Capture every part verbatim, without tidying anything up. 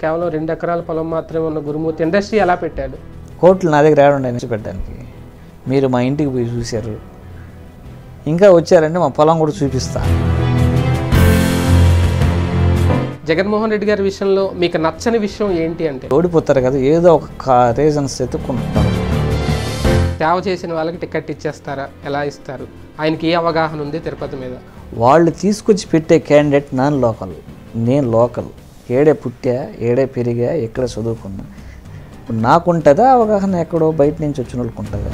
కేవలం రెండు ఎకరాల పొలం మాత్రమే ఉన్న గురుమూర్తి ఇండస్ట్రీ ఎలా పెట్టాడు? కోట్లు నా దగ్గర ఏడు నుంచి పెట్టడానికి. మీరు మా ఇంటికి పోయి చూశారు, ఇంకా వచ్చారంటే మా పొలం కూడా చూపిస్తా. జగన్మోహన్ రెడ్డి గారి విషయంలో మీకు నచ్చని విషయం ఏంటి అంటే? ఓడిపోతారు కదా, ఏదో ఒక రీజన్స్ ఎత్తుక్కుంటారు. సేవ చేసిన వాళ్ళకి టికెట్ ఇచ్చేస్తారా? ఎలా ఇస్తారు? ఆయనకి ఏ అవగాహన ఉంది తిరుపతి మీద? వాళ్ళు తీసుకొచ్చి పెట్టే క్యాండిడేట్ నాన్ లోకల్, నేను లోకల్, ఏడే పుట్టా, ఏడే పెరిగా, ఎక్కడ చదువుకున్నా. ఇప్పుడు నాకుంటుందా అవగాహన, ఎక్కడో బయట నుంచి వచ్చిన వాళ్ళకి ఉంటుందా?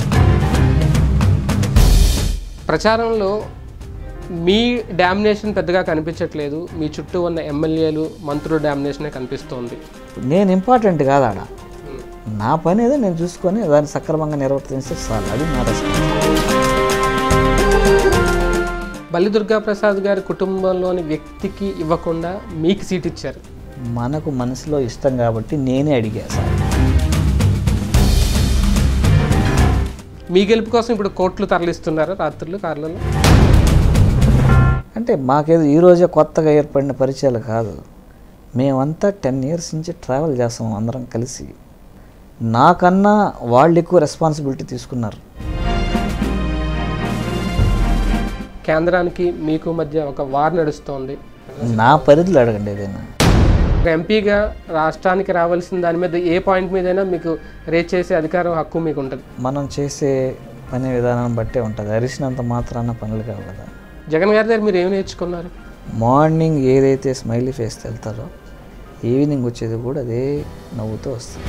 ప్రచారంలో మీ డామినేషన్ పెద్దగా కనిపించట్లేదు, మీ చుట్టూ ఉన్న ఎమ్మెల్యేలు మంత్రుల డామినేషనే కనిపిస్తోంది. నేను ఇంపార్టెంట్ కాదు ఆడ, నా పని ఏదో నేను చూసుకొని దాన్ని సక్రమంగా నిర్వర్తించే చాలు, అది నా రెస్పాన్సిబిలిటీ. బల్లి దుర్గాప్రసాద్ గారి కుటుంబంలోని వ్యక్తికి ఇవ్వకుండా మీకు సీట్ ఇచ్చారు. మనకు మనసులో ఇష్టం కాబట్టి నేనే అడిగా సార్. మీ గెలుపు కోసం ఇప్పుడు కోట్లు తరలిస్తున్నారా రాత్రులు కార్లలో? అంటే మాకేదో ఈరోజే కొత్తగా ఏర్పడిన పరిచయాలు కాదు, మేమంతా టెన్ ఇయర్స్ నుంచి ట్రావెల్ చేస్తాం అందరం కలిసి. నాకన్నా వాళ్ళు ఎక్కువ రెస్పాన్సిబిలిటీ తీసుకున్నారు. కేంద్రానికి మీకు మధ్య ఒక వార్ నడుస్తోంది. నా పరిధిలో అడగండి ఏదైనా. ఒక ఎంపీగా రాష్ట్రానికి రావాల్సిన దాని మీద ఏ పాయింట్ మీదైనా మీకు రేట్ చేసే అధికారం, హక్కు మీకు ఉంటుంది. మనం చేసే పని విధానాన్ని బట్టే ఉంటుంది, అరిసినంత మాత్రాన పనులు కావు కదా. జగన్ గారి దగ్గర మీరు ఏమి నేర్చుకున్నారు? మార్నింగ్ ఏదైతే స్మైలీ ఫేస్ వెళ్తారో ఈవినింగ్ వచ్చేది కూడా అదే నవ్వుతూ వస్తుంది.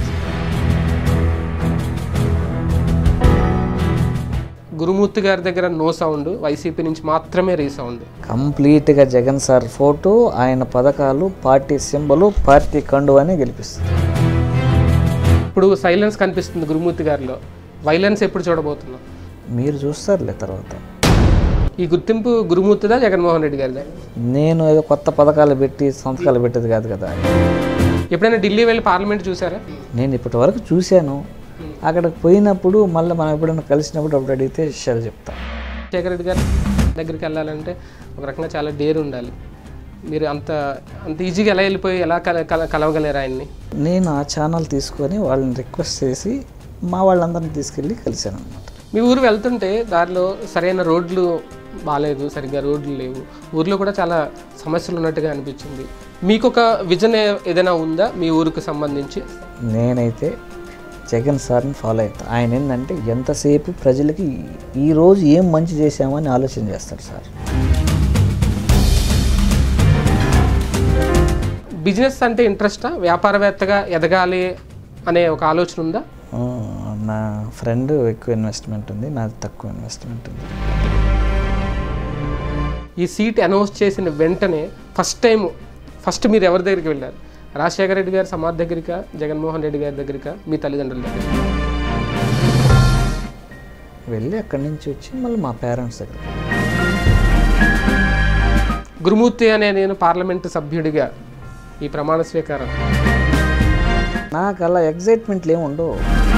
గురుమూర్తి గారి దగ్గర నో సౌండ్, వైసీపీ నుంచి మాత్రమే రీసౌండ్. కంప్లీట్గా జగన్ సార్ ఫోటో, ఆయన పథకాలు, పార్టీ సింబలు, పార్టీ కండువానే గెలిపిస్తుంది. ఇప్పుడు సైలెన్స్ కనిపిస్తుంది గురుమూర్తి గారిలో, వైలెన్స్ ఎప్పుడు చూడబోతున్నాం? మీరు చూస్తారులే తర్వాత. ఈ గుర్తింపు గురుమూర్తిదా జగన్మోహన్ రెడ్డి గారిదా? నేను ఏదో కొత్త పథకాలు పెట్టి సంతకాలు పెట్టేది కాదు కదా. ఎప్పుడైనా ఢిల్లీ వెళ్ళి పార్లమెంట్ చూసారా? నేను ఇప్పటి వరకు చూశాను, అక్కడికి పోయినప్పుడు మళ్ళీ మనం ఎప్పుడైనా కలిసినప్పుడు అప్పుడు అడిగితే విషయాలు చెప్తాం. శేఖర్ రెడ్డి గారి దగ్గరికి వెళ్ళాలంటే ఒక రకంగా చాలా డేర్ ఉండాలి. మీరు అంత అంత ఈజీగా ఎలా వెళ్ళిపోయి ఎలా కల కల కలవగలేరు ఆయన్ని? నేను ఆ ఛానల్ తీసుకొని వాళ్ళని రిక్వెస్ట్ చేసి మా వాళ్ళందరినీ తీసుకెళ్ళి కలిశాను అనమాట. మీ ఊరు వెళ్తుంటే దారిలో సరైన రోడ్లు బాగాలేదు, సరిగ్గా రోడ్లు లేవు, ఊర్లో కూడా చాలా సమస్యలు ఉన్నట్టుగా అనిపించింది. మీకు ఒక విజన్ ఏదైనా ఉందా మీ ఊరికి సంబంధించి? నేనైతే జగన్ సార్ని ఫాలో అవుతాను. ఆయన ఏంటంటే ఎంతసేపు ప్రజలకి ఈరోజు ఏం మంచి చేశామని ఆలోచన చేస్తారు సార్. బిజినెస్ అంటే ఇంట్రెస్టా? వ్యాపారవేత్తగా ఎదగాలి అనే ఒక ఆలోచన ఉందా? నా ఫ్రెండ్ ఎక్కువ ఇన్వెస్ట్మెంట్ ఉంది, నాది తక్కువ ఇన్వెస్ట్మెంట్ ఉంది. ఈ సీట్ అనౌన్స్ చేసిన వెంటనే ఫస్ట్ టైం ఫస్ట్ మీరు ఎవరి దగ్గరికి వెళ్ళారు? రాజశేఖర రెడ్డి గారి సమాధి దగ్గరికా, జగన్మోహన్ రెడ్డి గారి దగ్గరికా, మీ తల్లిదండ్రుల దగ్గర? వెళ్ళి అక్కడి నుంచి వచ్చి మళ్ళీ మా పేరెంట్స్ దగ్గర. గురుమూర్తి అనే నేను పార్లమెంటు సభ్యుడిగా ఈ ప్రమాణ స్వీకారం, నాకు అలా ఎగ్జైట్మెంట్లు ఏమి ఉండవు.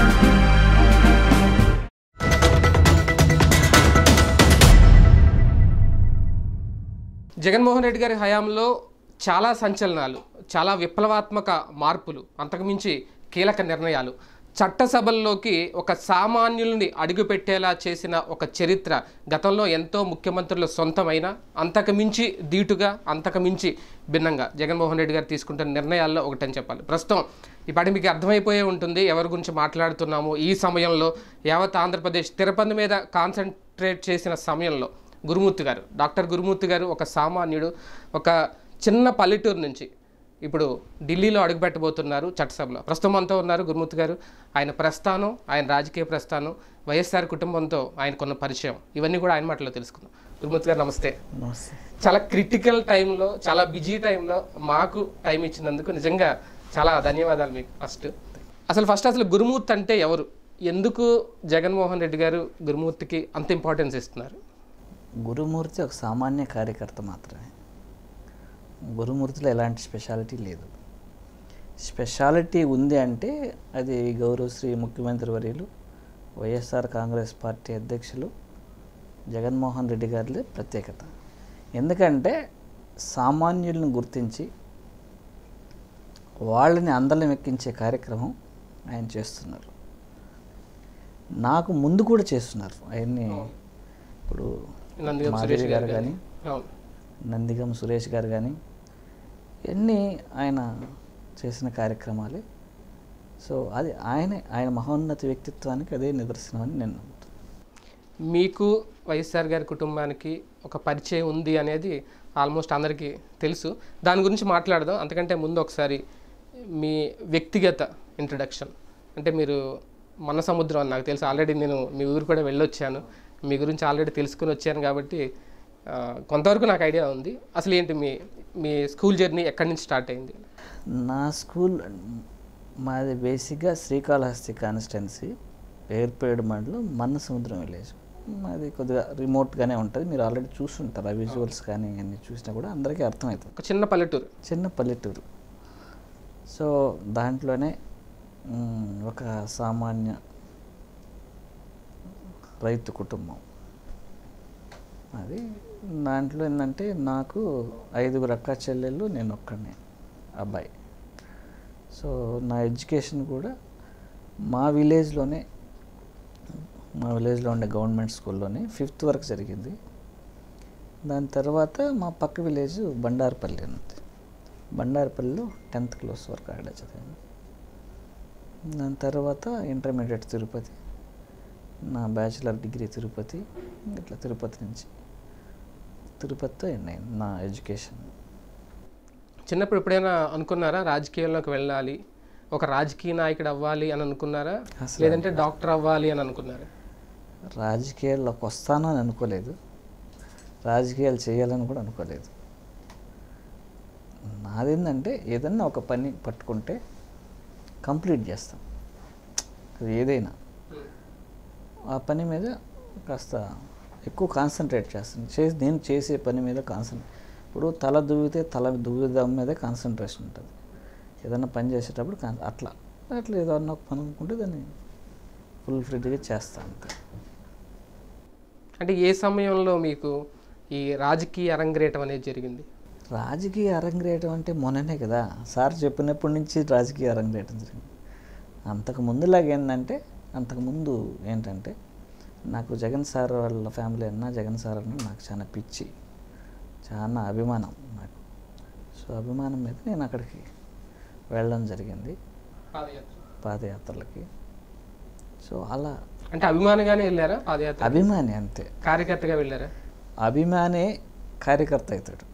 జగన్మోహన్ రెడ్డి గారి హయాంలో చాలా సంచలనాలు, చాలా విప్లవాత్మక మార్పులు, అంతకుమించి కీలక నిర్ణయాలు, చట్టసభల్లోకి ఒక సామాన్యుల్ని అడుగుపెట్టేలా చేసిన ఒక చరిత్ర గతంలో ఎంతో ముఖ్యమంత్రుల సొంతమైన, అంతకుమించి ధీటుగా, అంతకుమించి భిన్నంగా జగన్మోహన్ రెడ్డి గారు తీసుకుంటున్న నిర్ణయాల్లో ఒకటని చెప్పాలి. ప్రస్తుతం ఇప్పటి మీకు అర్థమైపోయే ఉంటుంది ఎవరి గురించి మాట్లాడుతున్నాము. ఈ సమయంలో యావత్ ఆంధ్రప్రదేశ్ తిరుపతి మీద కాన్సన్ట్రేట్ చేసిన సమయంలో గురుమూర్తి గారు, డాక్టర్ గురుమూర్తి గారు ఒక సామాన్యుడు, ఒక చిన్న పల్లెటూరు నుంచి ఇప్పుడు ఢిల్లీలో అడుగుపెట్టబోతున్నారు చట్టసభలో. ప్రస్తుతం మనతో ఉన్నారు గురుమూర్తి గారు. ఆయన ప్రస్థానం, ఆయన రాజకీయ ప్రస్థానం, వైఎస్ఆర్ కుటుంబంతో ఆయనకున్న పరిచయం, ఇవన్నీ కూడా ఆయన మాటలో తెలుసుకుందాం. గురుమూర్తి గారు నమస్తే. చాలా క్రిటికల్ టైంలో, చాలా బిజీ టైంలో మాకు టైం ఇచ్చినందుకు నిజంగా చాలా ధన్యవాదాలు మీకు. ఫస్ట్ అసలు ఫస్ట్ అసలు గురుమూర్తి అంటే ఎవరు? ఎందుకు జగన్మోహన్ రెడ్డి గారు గురుమూర్తికి అంత ఇంపార్టెన్స్ ఇస్తున్నారు? గురుమూర్తి ఒక సామాన్య కార్యకర్త మాత్రమే. గురుమూర్తిలో ఎలాంటి స్పెషాలిటీ లేదు. స్పెషాలిటీ ఉంది అంటే అది గౌరవశ్రీ ముఖ్యమంత్రి వర్యులు, వైఎస్ఆర్ కాంగ్రెస్ పార్టీ అధ్యక్షులు జగన్మోహన్ రెడ్డి గారిలో ప్రత్యేకత. ఎందుకంటే సామాన్యులను గుర్తించి వాళ్ళని అందలం ఎక్కించే కార్యక్రమం ఆయన చేస్తున్నారు. నాకు ముందు కూడా చేస్తున్నారు ఆయన్ని. ఇప్పుడు మాధవి గారు కానీ, నందిగం సురేష్ గారు కానీ, ఇవన్నీ ఆయన చేసిన కార్యక్రమాలే. సో అది ఆయనే, ఆయన మహోన్నత వ్యక్తిత్వానికి అదే నిదర్శనం అని నేను నమ్ముతాను. మీకు వైఎస్ఆర్ గారి కుటుంబానికి ఒక పరిచయం ఉంది అనేది ఆల్మోస్ట్ అందరికీ తెలుసు. దాని గురించి మాట్లాడదాం. అంతకంటే ముందు ఒకసారి మీ వ్యక్తిగత ఇంట్రడక్షన్. అంటే మీరు మన సముద్రం అని నాకు తెలుసు, ఆల్రెడీ నేను మీ ఊరు కూడా వెళ్ళొచ్చాను, మీ గురించి ఆల్రెడీ తెలుసుకుని వచ్చాను కాబట్టి కొంతవరకు నాకు ఐడియా ఉంది. అసలు ఏంటి మీ మీ స్కూల్ జర్నీ ఎక్కడి నుంచి స్టార్ట్ అయింది? నా స్కూల్ మాది బేసిక్గా శ్రీకాళహస్తి కాన్స్టిట్యున్సీ, పేర్పేడు మండలం, మన్న సముద్రం విలేజ్. మాది కొద్దిగా రిమోట్గానే ఉంటుంది. మీరు ఆల్రెడీ చూస్తుంటారు, ఆ విజువల్స్ కానీ అన్నీ చూసినా కూడా అందరికీ అర్థమవుతుంది. ఒక చిన్న పల్లెటూరు, చిన్న పల్లెటూరు. సో దాంట్లోనే ఒక సామాన్య రైతు కుటుంబం అది. దాంట్లో ఏంటంటే నాకు ఐదుగురు అక్క చెల్లెళ్ళు, నేను ఒక్కడినే అబ్బాయి. సో నా ఎడ్యుకేషన్ కూడా మా విలేజ్లోనే, మా విలేజ్లో ఉండే గవర్నమెంట్ స్కూల్లోనే ఫిఫ్త్ వరకు జరిగింది. దాని తర్వాత మా పక్క విలేజ్ బండారపల్లి ఉంది, బండారపల్లిలో టెన్త్ క్లాస్ వరకు ఆడ చదివాను. దాని తర్వాత ఇంటర్మీడియట్ తిరుపతి, నా బ్యాచిలర్ డిగ్రీ తిరుపతి. ఇట్లా తిరుపతి నుంచి తిరుపతితో ఎండ్ అయింది నా ఎడ్యుకేషన్. చిన్నప్పుడు ఎప్పుడైనా అనుకున్నారా రాజకీయాల్లోకి వెళ్ళాలి, ఒక రాజకీయ నాయకుడు అవ్వాలి అని అనుకున్నారా, లేదంటే డాక్టర్ అవ్వాలి అని అనుకున్నారా? రాజకీయాల్లోకి వస్తాను అని అనుకోలేదు, రాజకీయాలు చేయాలని కూడా అనుకోలేదు. నాదేంటంటే ఏదన్నా ఒక పని పట్టుకుంటే కంప్లీట్ చేస్తాం, ఏదైనా ఆ పని మీద కాస్త ఎక్కువ కాన్సన్ట్రేట్ చేస్తాను. చేసి నేను చేసే పని మీద కాన్సన్ట్రేట్. ఇప్పుడు తల దువ్వితే తల దువ్విదాం మీదే కాన్సన్ట్రేషన్ ఉంటుంది. ఏదన్నా పని చేసేటప్పుడు కాన్ అట్లా అట్లా ఏదన్నా ఒక పని అనుకుంటే దాన్ని ఫుల్ ఫ్రెడ్గా చేస్తాను అంతే. అంటే ఏ సమయంలో మీకు ఈ రాజకీయ అరంగేటం అనేది జరిగింది? రాజకీయ అరంగేటం అంటే మొన్ననే కదా సార్ చెప్పినప్పటి నుంచి రాజకీయ అరంగేటం జరిగింది. అంతకు ముందులాగా ఏంటంటే అంతకుముందు ఏంటంటే నాకు జగన్ సార్ వాళ్ళ ఫ్యామిలీ అన్నా, జగన్ సార్ అన్నా నాకు చాలా పిచ్చి, చాలా అభిమానం నాకు. సో అభిమానం మీద నేను అక్కడికి వెళ్ళడం జరిగింది పాదయాత్రలకి. సో అలా అంటే అభిమానిగానే వెళ్ళారా పాదయాత్ర? అభిమాని అంతే, కార్యకర్తగా వెళ్ళారా? అభిమానే కార్యకర్త అవుతాడు.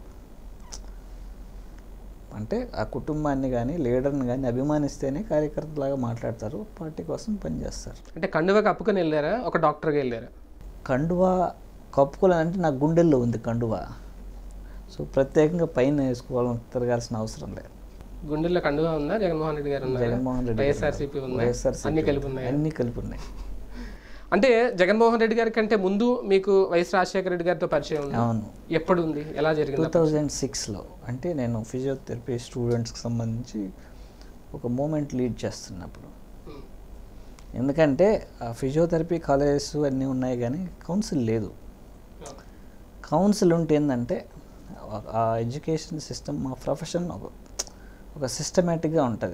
అంటే ఆ కుటుంబాన్ని కానీ లీడర్ని కానీ అభిమానిస్తేనే కార్యకర్తలాగా మాట్లాడతారు, పార్టీ కోసం పనిచేస్తారు. అంటే కండువా కప్పుకొని వెళ్ళారా, ఒక డాక్టర్గా వెళ్ళారా? కండువా కప్పుకోవాలంటే నా గుండెల్లో ఉంది కండువా. సో ప్రత్యేకంగా పైన వేసుకోవాలని తిరగాల్సిన అవసరం లేదు. గుండెల్లో కండువా ఉందా? జగన్మోహన్ రెడ్డి గారు ఉన్నారు, జగన్మోహన్ రెడ్డి, వైఎస్ఆర్సీపీ ఉంది, వైఎస్ఆర్సీపీ అన్ని కలిపి ఉన్నాయి, అన్నీ కలిపి ఉన్నాయి. అంటే జగన్మోహన్ రెడ్డి గారి కంటే ముందు మీకు వైఎస్ రాజశేఖర రెడ్డి గారితో పరిచయం ఉంది? అవును. ఎప్పుడు ఉంది, ఎలా జరిగింది? టూ థౌజండ్ సిక్స్లో అంటే నేను ఫిజియోథెరపీ స్టూడెంట్స్కి సంబంధించి ఒక మూమెంట్ లీడ్ చేస్తున్నప్పుడు. ఎందుకంటే ఆ ఫిజియోథెరపీ కాలేజెస్ అన్నీ ఉన్నాయి కానీ కౌన్సిల్ లేదు. కౌన్సిల్ ఉంటే ఏంటంటే ఆ ఎడ్యుకేషన్ సిస్టమ్, మా ప్రొఫెషన్ ఒక ఒక సిస్టమేటిక్గా ఉంటుంది.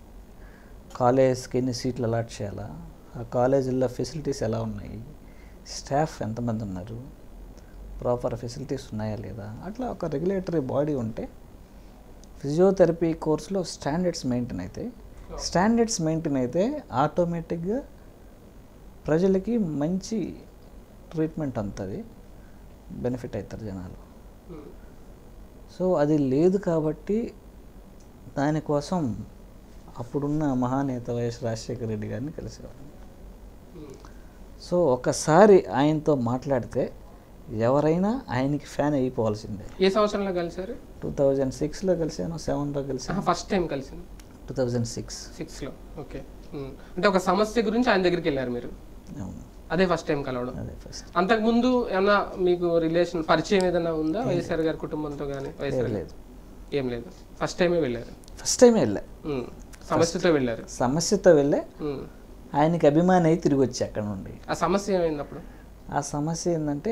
కాలేజ్కి ఎన్ని సీట్లు అలాట్ చేయాలా, ఆ కాలేజీల్లో ఫెసిలిటీస్ ఎలా ఉన్నాయి, స్టాఫ్ ఎంతమంది ఉన్నారు, ప్రాపర్ ఫెసిలిటీస్ ఉన్నాయా లేదా, అట్లా ఒక రెగ్యులేటరీ బాడీ ఉంటే ఫిజియోథెరపీ కోర్సులో స్టాండర్డ్స్ మెయింటైన్ అవుతాయి. స్టాండర్డ్స్ మెయింటైన్ అయితే ఆటోమేటిక్గా ప్రజలకి మంచి ట్రీట్మెంట్ అందుతుంది, బెనిఫిట్ అవుతారు జనాలు. సో అది లేదు కాబట్టి దానికోసం అప్పుడున్న మహానేత వైఎస్ రాజశేఖర రెడ్డి గారిని కలిసేవారు. సో ఒకసారి ఆయనతో మాట్లాడితే ఎవరైనా ఆయనకి ఫ్యాన్ అయిపోవాల్సిందే. ఏ సంవత్సరంలో కలిసారు? టూ థౌజండ్ సిక్స్లో కలిసాను, సెవెన్లో కలిసాను. ఫస్ట్ టైం కలిసింది టూ థౌజండ్ సిక్స్ సిక్స్లో ఓకే. అంటే ఒక సమస్య గురించి ఆయన దగ్గరికి వెళ్ళారు మీరు? అవును, అదే ఫస్ట్ టైం కలవడం. అదే ఫస్ట్. అంతకుముందు ఏమన్నా మీకు రిలేషన్ పరిచయం ఏదైనా ఉందా వైఎస్ఆర్ గారి కుటుంబంతో కానీ? వైఎస్ఆర్ లేదు, ఏం లేదు, ఫస్ట్ టైమే వెళ్ళారు. ఫస్ట్ టైమే వెళ్ళా, సమస్యతో వెళ్ళారు. సమస్యతో వెళ్ళే ఆయనకి అభిమాని అయి తిరిగి వచ్చి అక్కడ నుండి. ఆ సమస్య ఏమైంది అప్పుడు? ఆ సమస్య ఏంటంటే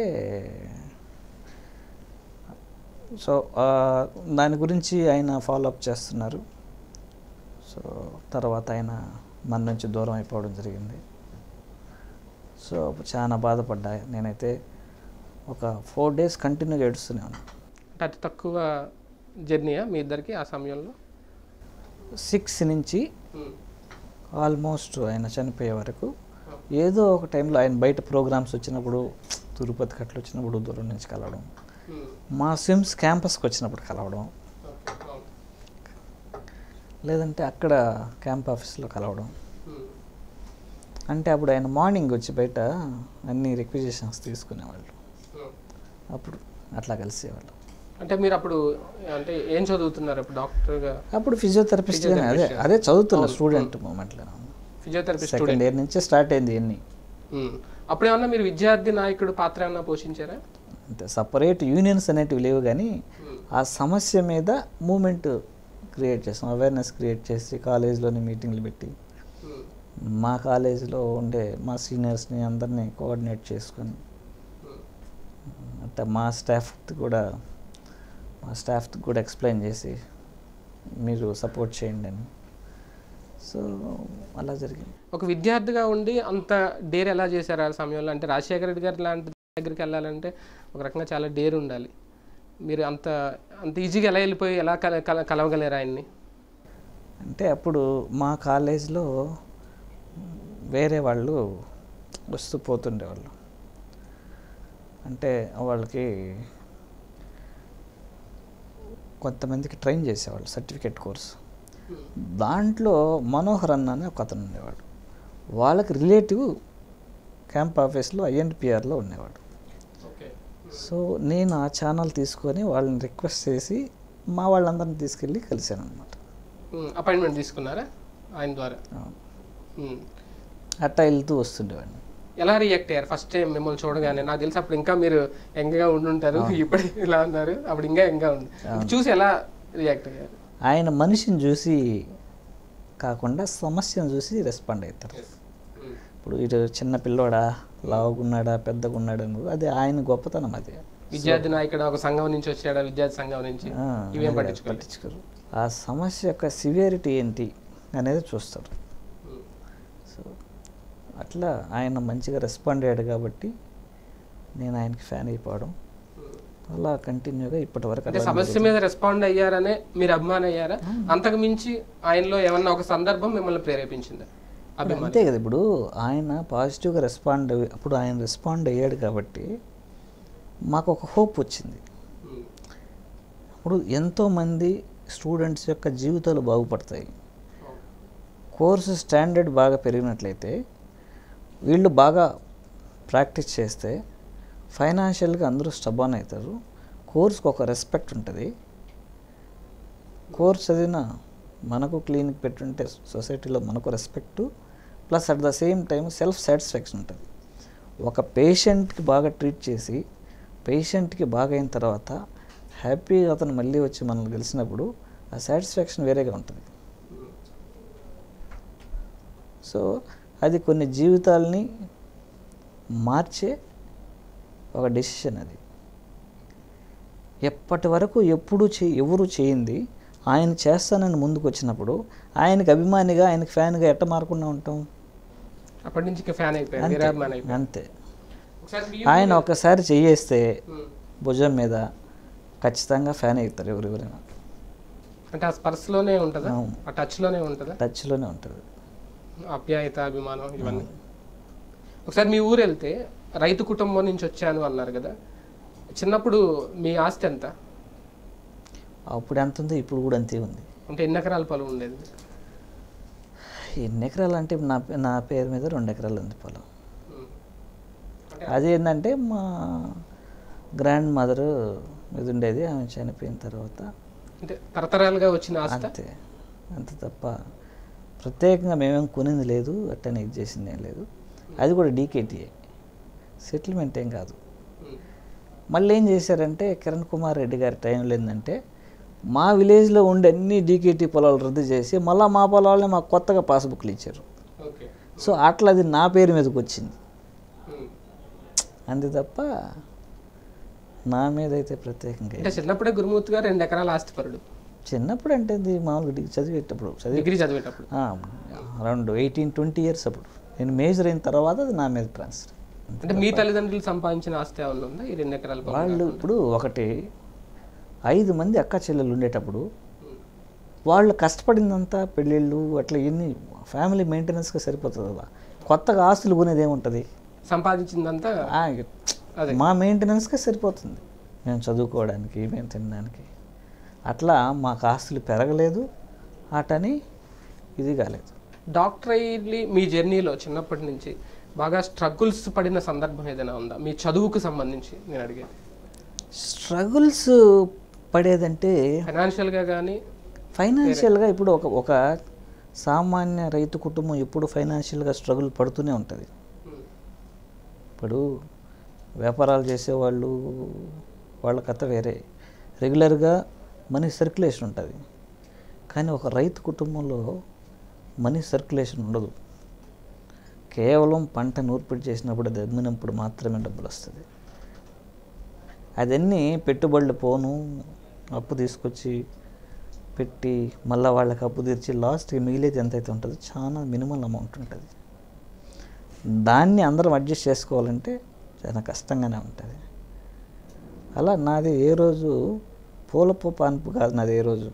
సో దాని గురించి ఆయన ఫాలోఅప్ చేస్తున్నారు. సో తర్వాత ఆయన మన నుంచి దూరం అయిపోవడం జరిగింది. సో చాలా బాధపడ్డా నేనైతే. ఒక ఫోర్ డేస్ కంటిన్యూగా ఏడుస్తూనే ఉన్నాను. అంటే అతి తక్కువ జర్నీయా మీ ఇద్దరికి ఆ సమయంలో? సిక్స్ నుంచి ఆల్మోస్ట్ ఆయన చనిపోయే వరకు ఏదో ఒక టైంలో ఆయన బయట ప్రోగ్రామ్స్ వచ్చినప్పుడు, తిరుపతికి అట్లా వచ్చినప్పుడు దూరం నుంచి కలవడం, మా స్విమ్స్ క్యాంపస్కి వచ్చినప్పుడు కలవడం, లేదంటే అక్కడ క్యాంప్ ఆఫీస్లో కలవడం. అంటే అప్పుడు ఆయన మార్నింగ్ వచ్చి బయట అన్ని రిక్విజిషన్స్ తీసుకునేవాళ్ళు, అప్పుడు అట్లా కలిసేవాళ్ళు. అంటే మీరు అప్పుడు అంటే ఏం చదువుతున్నారు అప్పుడు డాక్టర్గా? అప్పుడు ఫిజియోథెరపిస్ట్ అదే అదే చదువుతున్నా స్టూడెంట్ మూమెంట్లో. ఫిజియోథెరపిస్ట్ సెకండ్ ఇయర్ నుంచే స్టార్ట్ అయింది ఇవన్నీ. అప్పుడు ఏమన్నా మీరు విద్యార్థి నాయకుడు పాత్ర ఏమన్నా పోషించారా? అంటే సపరేట్ యూనియన్స్ అనేటివి లేవు, కానీ ఆ సమస్య మీద మూమెంట్ క్రియేట్ చేస్తాం, అవేర్నెస్ క్రియేట్ చేసి కాలేజ్లోని మీటింగ్లు పెట్టి మా కాలేజీలో ఉండే మా సీనియర్స్ని అందరినీ కోఆర్డినేట్ చేసుకొని, అంటే మా స్టాఫ్కి కూడా మా స్టాఫ్కి కూడా ఎక్స్ప్లెయిన్ చేసి మీరు సపోర్ట్ చేయండి అని. సో అలా జరిగింది. ఒక విద్యార్థిగా ఉండి అంత డేర్ ఎలా చేశారు ఆ సమయంలో? అంటే రాజశేఖర రెడ్డి గారి లాంటి దగ్గరికి వెళ్ళాలంటే ఒక రకంగా చాలా డేర్ ఉండాలి. మీరు అంత అంత ఈజీగా ఎలా వెళ్ళిపోయి ఎలా కల కల కలవగలేరు ఆయన్ని? అంటే అప్పుడు మా కాలేజ్లో వేరే వాళ్ళు వస్తూ పోతుండేవాళ్ళు. అంటే వాళ్ళకి కొంతమందికి ట్రైన్ చేసేవాళ్ళు సర్టిఫికేట్ కోర్స్. దాంట్లో మనోహర్ అన్న అని ఒక అతను ఉండేవాడు. వాళ్ళకి రిలేటివ్ క్యాంప్ ఆఫీస్లో ఐఎన్పిఆర్లో ఉండేవాడు. సో నేను ఆ ఛానల్ తీసుకొని వాళ్ళని రిక్వెస్ట్ చేసి మా వాళ్ళందరిని తీసుకెళ్ళి కలిశాను అనమాట. అపాయింట్మెంట్ తీసుకున్నారా ఆయన ద్వారా? అట్టా వెళ్తూ వస్తుండేవాడిని. ఎలా రియాక్ట్ అయ్యారు ఫస్ట్ టైం మిమ్మల్ని చూడగానే? నాకు తెలిసి అప్పుడు ఇంకా మీరు యంగ్గా ఉండుంటారు, ఇప్పుడు ఇలా ఉన్నారు, అప్పుడు ఇంకా యంగ్గా ఉంది. చూసి ఎలా రియాక్ట్ అయ్యారు? ఆయన మనిషిని చూసి కాకుండా సమస్యను చూసి రెస్పాండ్ అవుతారు. ఇప్పుడు ఇటు చిన్న పిల్లోడా, లావుగున్నాడా, పెద్దగున్నాడా అని, అది ఆయన గొప్పతనం. అది విద్యార్థి నాయకుడు ఒక సంఘం నుంచి వచ్చాడా, విద్యార్థి సంఘం నుంచి, ఇవేం పట్టించుకోరు. ఆ సమస్య యొక్క సివియారిటీ ఏంటి అనేది చూస్తారు. సో అట్లా ఆయన మంచిగా రెస్పాండ్ అయ్యాడు కాబట్టి నేను ఆయనకి ఫ్యాన్ అయిపోవడం, అలా కంటిన్యూగా ఇప్పటి వరకు. అంటే సమస్య మీద రెస్పాండ్ అయ్యారనే మీరు అభిమానం అయ్యారా? అంతకు మించి ఆయనలో ఏమన్నా ఒక సందర్భం మిమ్మల్ని ప్రేరేపించిందా? అంతే కదా. ఇప్పుడు ఆయన పాజిటివ్గా రెస్పాండ్ అప్పుడు ఆయన రెస్పాండ్ అయ్యాడు కాబట్టి మాకు ఒక హోప్ వచ్చింది. ఇప్పుడు ఎంతోమంది స్టూడెంట్స్ యొక్క జీవితాలు బాగుపడతాయి. కోర్సు స్టాండర్డ్ బాగా పెరిగినట్లయితే, వీళ్ళు బాగా ప్రాక్టీస్ చేస్తే ఫైనాన్షియల్గా అందరూ స్టబాన్ అవుతారు. కోర్స్కి ఒక రెస్పెక్ట్ ఉంటుంది. కోర్స్ చదివిన మనకు క్లినిక్ పెట్టుంటే సొసైటీలో మనకు respect, plus at the same time self satisfaction ఉంటుంది. ఒక పేషెంట్కి బాగా ట్రీట్ చేసి పేషెంట్కి బాగా అయిన తర్వాత హ్యాపీగా అతను మళ్ళీ వచ్చి మనల్ని కలిసినప్పుడు ఆ సాటిస్ఫాక్షన్ వేరేగా ఉంటుంది. సో అది కొన్ని జీవితాలని మార్చే ఒక డెసిషన్. అది ఎప్పటి వరకు ఎప్పుడు చే ఎవరు చేయింది ఆయన చేస్తానని ముందుకు వచ్చినప్పుడు ఆయనకి అభిమానిగా, ఆయనకి ఫ్యాన్గా ఎట్ట మారకుండా ఉంటాం? అప్పటి నుంచి ఫ్యాన్ అయిపోయారు. అంతే. ఆయన ఒకసారి చెయ్యేస్తే భుజం మీద ఖచ్చితంగా ఫ్యాన్ అవుతారు ఎవరెవరైనా. అంటే ఆ స్పర్శలోనే ఉంటుందా, ఆ టచ్లోనే ఉంటుందా? టచ్లోనే ఉంటుంది. ఆప్యాయత, అభిమానం ఇవన్నీ. ఒకసారి మీ ఊరు వెళ్తే రైతు కుటుంబం నుంచి వచ్చాను అన్నారు కదా, చిన్నప్పుడు మీ ఆస్తి ఎంత? అప్పుడు ఎంత ఉందో ఇప్పుడు కూడా అంతే ఉంది. అంటే ఎన్ని ఎకరాల పొలం ఉండేది? ఎన్ని ఎకరాలు అంటే నా నా పేరు మీద రెండు ఎకరాలు ఉంది పొలం. అది ఏంటంటే మా గ్రాండ్ మదర్ మీద ఉండేది, ఆమె చనిపోయిన తర్వాత అంటే తరతరాలుగా వచ్చిన ఆస్తి. అంతే, అంత తప్ప ప్రత్యేకంగా మేమేం కొనింది లేదు, అట్టనే ఇది చేసింది ఏం లేదు. అది కూడా డీకేటీఏ, సెటిల్మెంట్ ఏం కాదు. మళ్ళీ ఏం చేశారంటే కిరణ్ కుమార్ రెడ్డి గారి టైంలో ఏంటంటే మా విలేజ్లో ఉండే అన్ని డీకేటీ పొలాలు రద్దు చేసి మళ్ళీ మా పొలాలని మాకు కొత్తగా పాస్బుక్లు ఇచ్చారు. సో అట్లా అది నా పేరు మీదకి వచ్చింది అంతే తప్ప నా మీద అయితే ప్రత్యేకంగా. అంటే చిన్నప్పుడే గురుమూర్తి గారు రెండు ఎకరాల ఆస్తిపరుడు. చిన్నప్పుడు అంటే ఇది మామూలుగా డిగ్రీ చదివేటప్పుడు చదివి డిగ్రీ చదివేటప్పుడు అరౌండ్ ఎయిటీన్ ట్వంటీ ఇయర్స్ అప్పుడు నేను మేజర్ అయిన తర్వాత అది నా మీద ట్రాన్స్ఫర్. అంటే మీ తల్లిదండ్రులు సంపాదించిన ఆస్తి ఏమన్నా ఉందా ఈ రెండు ఎకరాల పొలం వాళ్ళు కాకుండా? ఇప్పుడు ఒకటి ఐదు మంది అక్క చెల్లెలు ఉండేటప్పుడు వాళ్ళు కష్టపడిందంతా పెళ్ళిళ్ళు అట్లా ఎన్ని ఫ్యామిలీ మెయింటెనెన్స్గా సరిపోతుంది కదా. కొత్తగా ఆస్తులు కొనేది ఏముంటుంది, సంపాదించిందంతా ఆ, అదే. మా మెయింటెనెన్స్కే సరిపోతుంది, మేము చదువుకోవడానికి మేము తినడానికి. అట్లా మాకు ఆస్తులు పెరగలేదు, అటని ఇది కాలేదు. డాక్టర్ అయ్యి మీ జర్నీలో చిన్నప్పటి నుంచి బాగా స్ట్రగుల్స్ పడిన సందర్భం ఏదైనా ఉందా మీ చదువుకు సంబంధించి నేను అడిగేది? స్ట్రగుల్స్ పడేదంటే ఫైనాన్షియల్గా కానీ ఫైనాన్షియల్గా ఇప్పుడు ఒక ఒక సామాన్య రైతు కుటుంబం ఎప్పుడు ఫైనాన్షియల్గా స్ట్రగుల్ పడుతూనే ఉంటుంది. ఇప్పుడు వ్యాపారాలు చేసేవాళ్ళు వాళ్ళ కథ వేరే, రెగ్యులర్గా మనీ సర్క్యులేషన్ ఉంటుంది. కానీ ఒక రైతు కుటుంబంలో మనీ సర్క్యులేషన్ ఉండదు. కేవలం పంట నూర్పిడి చేసినప్పుడు అది అమ్మినప్పుడు మాత్రమే డబ్బులు వస్తుంది. అదన్నీ పెట్టుబడులు పోను, అప్పు తీసుకొచ్చి పెట్టి మళ్ళీ వాళ్ళకి అప్పు తీర్చి లాస్ట్కి మిగిలేది ఎంతైతే ఉంటుందో చాలా మినిమల్ అమౌంట్ ఉంటుంది. దాన్ని అందరం అడ్జస్ట్ చేసుకోవాలంటే చాలా కష్టంగానే ఉంటుంది. అలా నాది ఏ రోజు పూలపు పాన్పు కాదు, నాది ఏ రోజు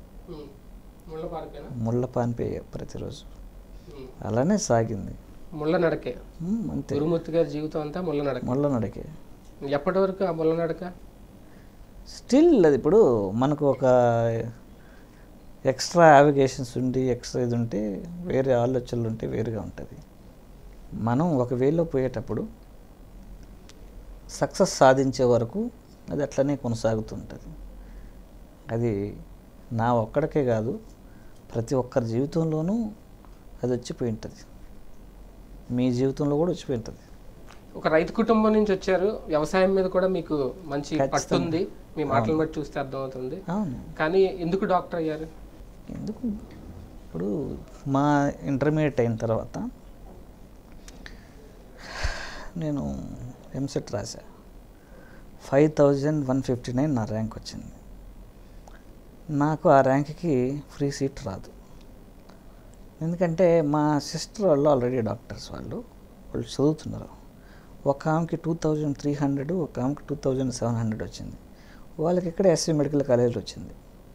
ముళ్ళ పాన్పే ప్రతిరోజు. అలానే సాగింది, ముళ్ళ నడకే. ఉమ్, అంతే. గురుమూర్తి గారి జీవితం అంతా ముళ్ళ నడక. ముళ్ళ నడకే. ఎప్పటి వరకు ఆ ముళ్ళ నడక? స్టిల్ అది ఇప్పుడు మనకు ఒక ఎక్స్ట్రా యావిగేషన్స్ ఉండి ఎక్స్ట్రా ఇది ఉంటే వేరే ఆలోచనలు ఉంటే వేరుగా ఉంటుంది. మనం ఒక వేలో పోయేటప్పుడు సక్సెస్ సాధించే వరకు అది అట్లనే కొనసాగుతుంటుంది. అది నా ఒక్కడికే కాదు, ప్రతి ఒక్కరి జీవితంలోనూ అది వచ్చిపోయి ఉంటుంది. మీ జీవితంలో కూడా వచ్చిపోయి ఉంటుంది. ఒక రైతు కుటుంబం నుంచి వచ్చారు, వ్యవసాయం మీద కూడా మీకు మంచి ఖచ్చితంగా. పట్టుంది, మీ మాటలను బట్టి చూస్తే అర్థమవుతుంది. అవును. కానీ ఎందుకు డాక్టర్ అయ్యారు? ఎందుకు ఇప్పుడు మా ఇంటర్మీడియట్ అయిన తర్వాత నేను ఎంసెట్ రాసా. Five thousand one fifty nine నా ర్యాంక్ వచ్చింది. నాకు ఆ ర్యాంక్కి ఫ్రీ సీట్ రాదు. ఎందుకంటే మా సిస్టర్ వాళ్ళు ఆల్రెడీ డాక్టర్స్, వాళ్ళు వాళ్ళు చదువుతున్నారు. ఒక ఆమెకి టూ థౌజండ్ త్రీ హండ్రెడ్ ఒక ఆమెకి టూ థౌజండ్ సెవెన్ హండ్రెడ్ వచ్చింది. వాళ్ళకి ఇక్కడ ఎస్వి మెడికల్ కాలేజ్లో వచ్చింది.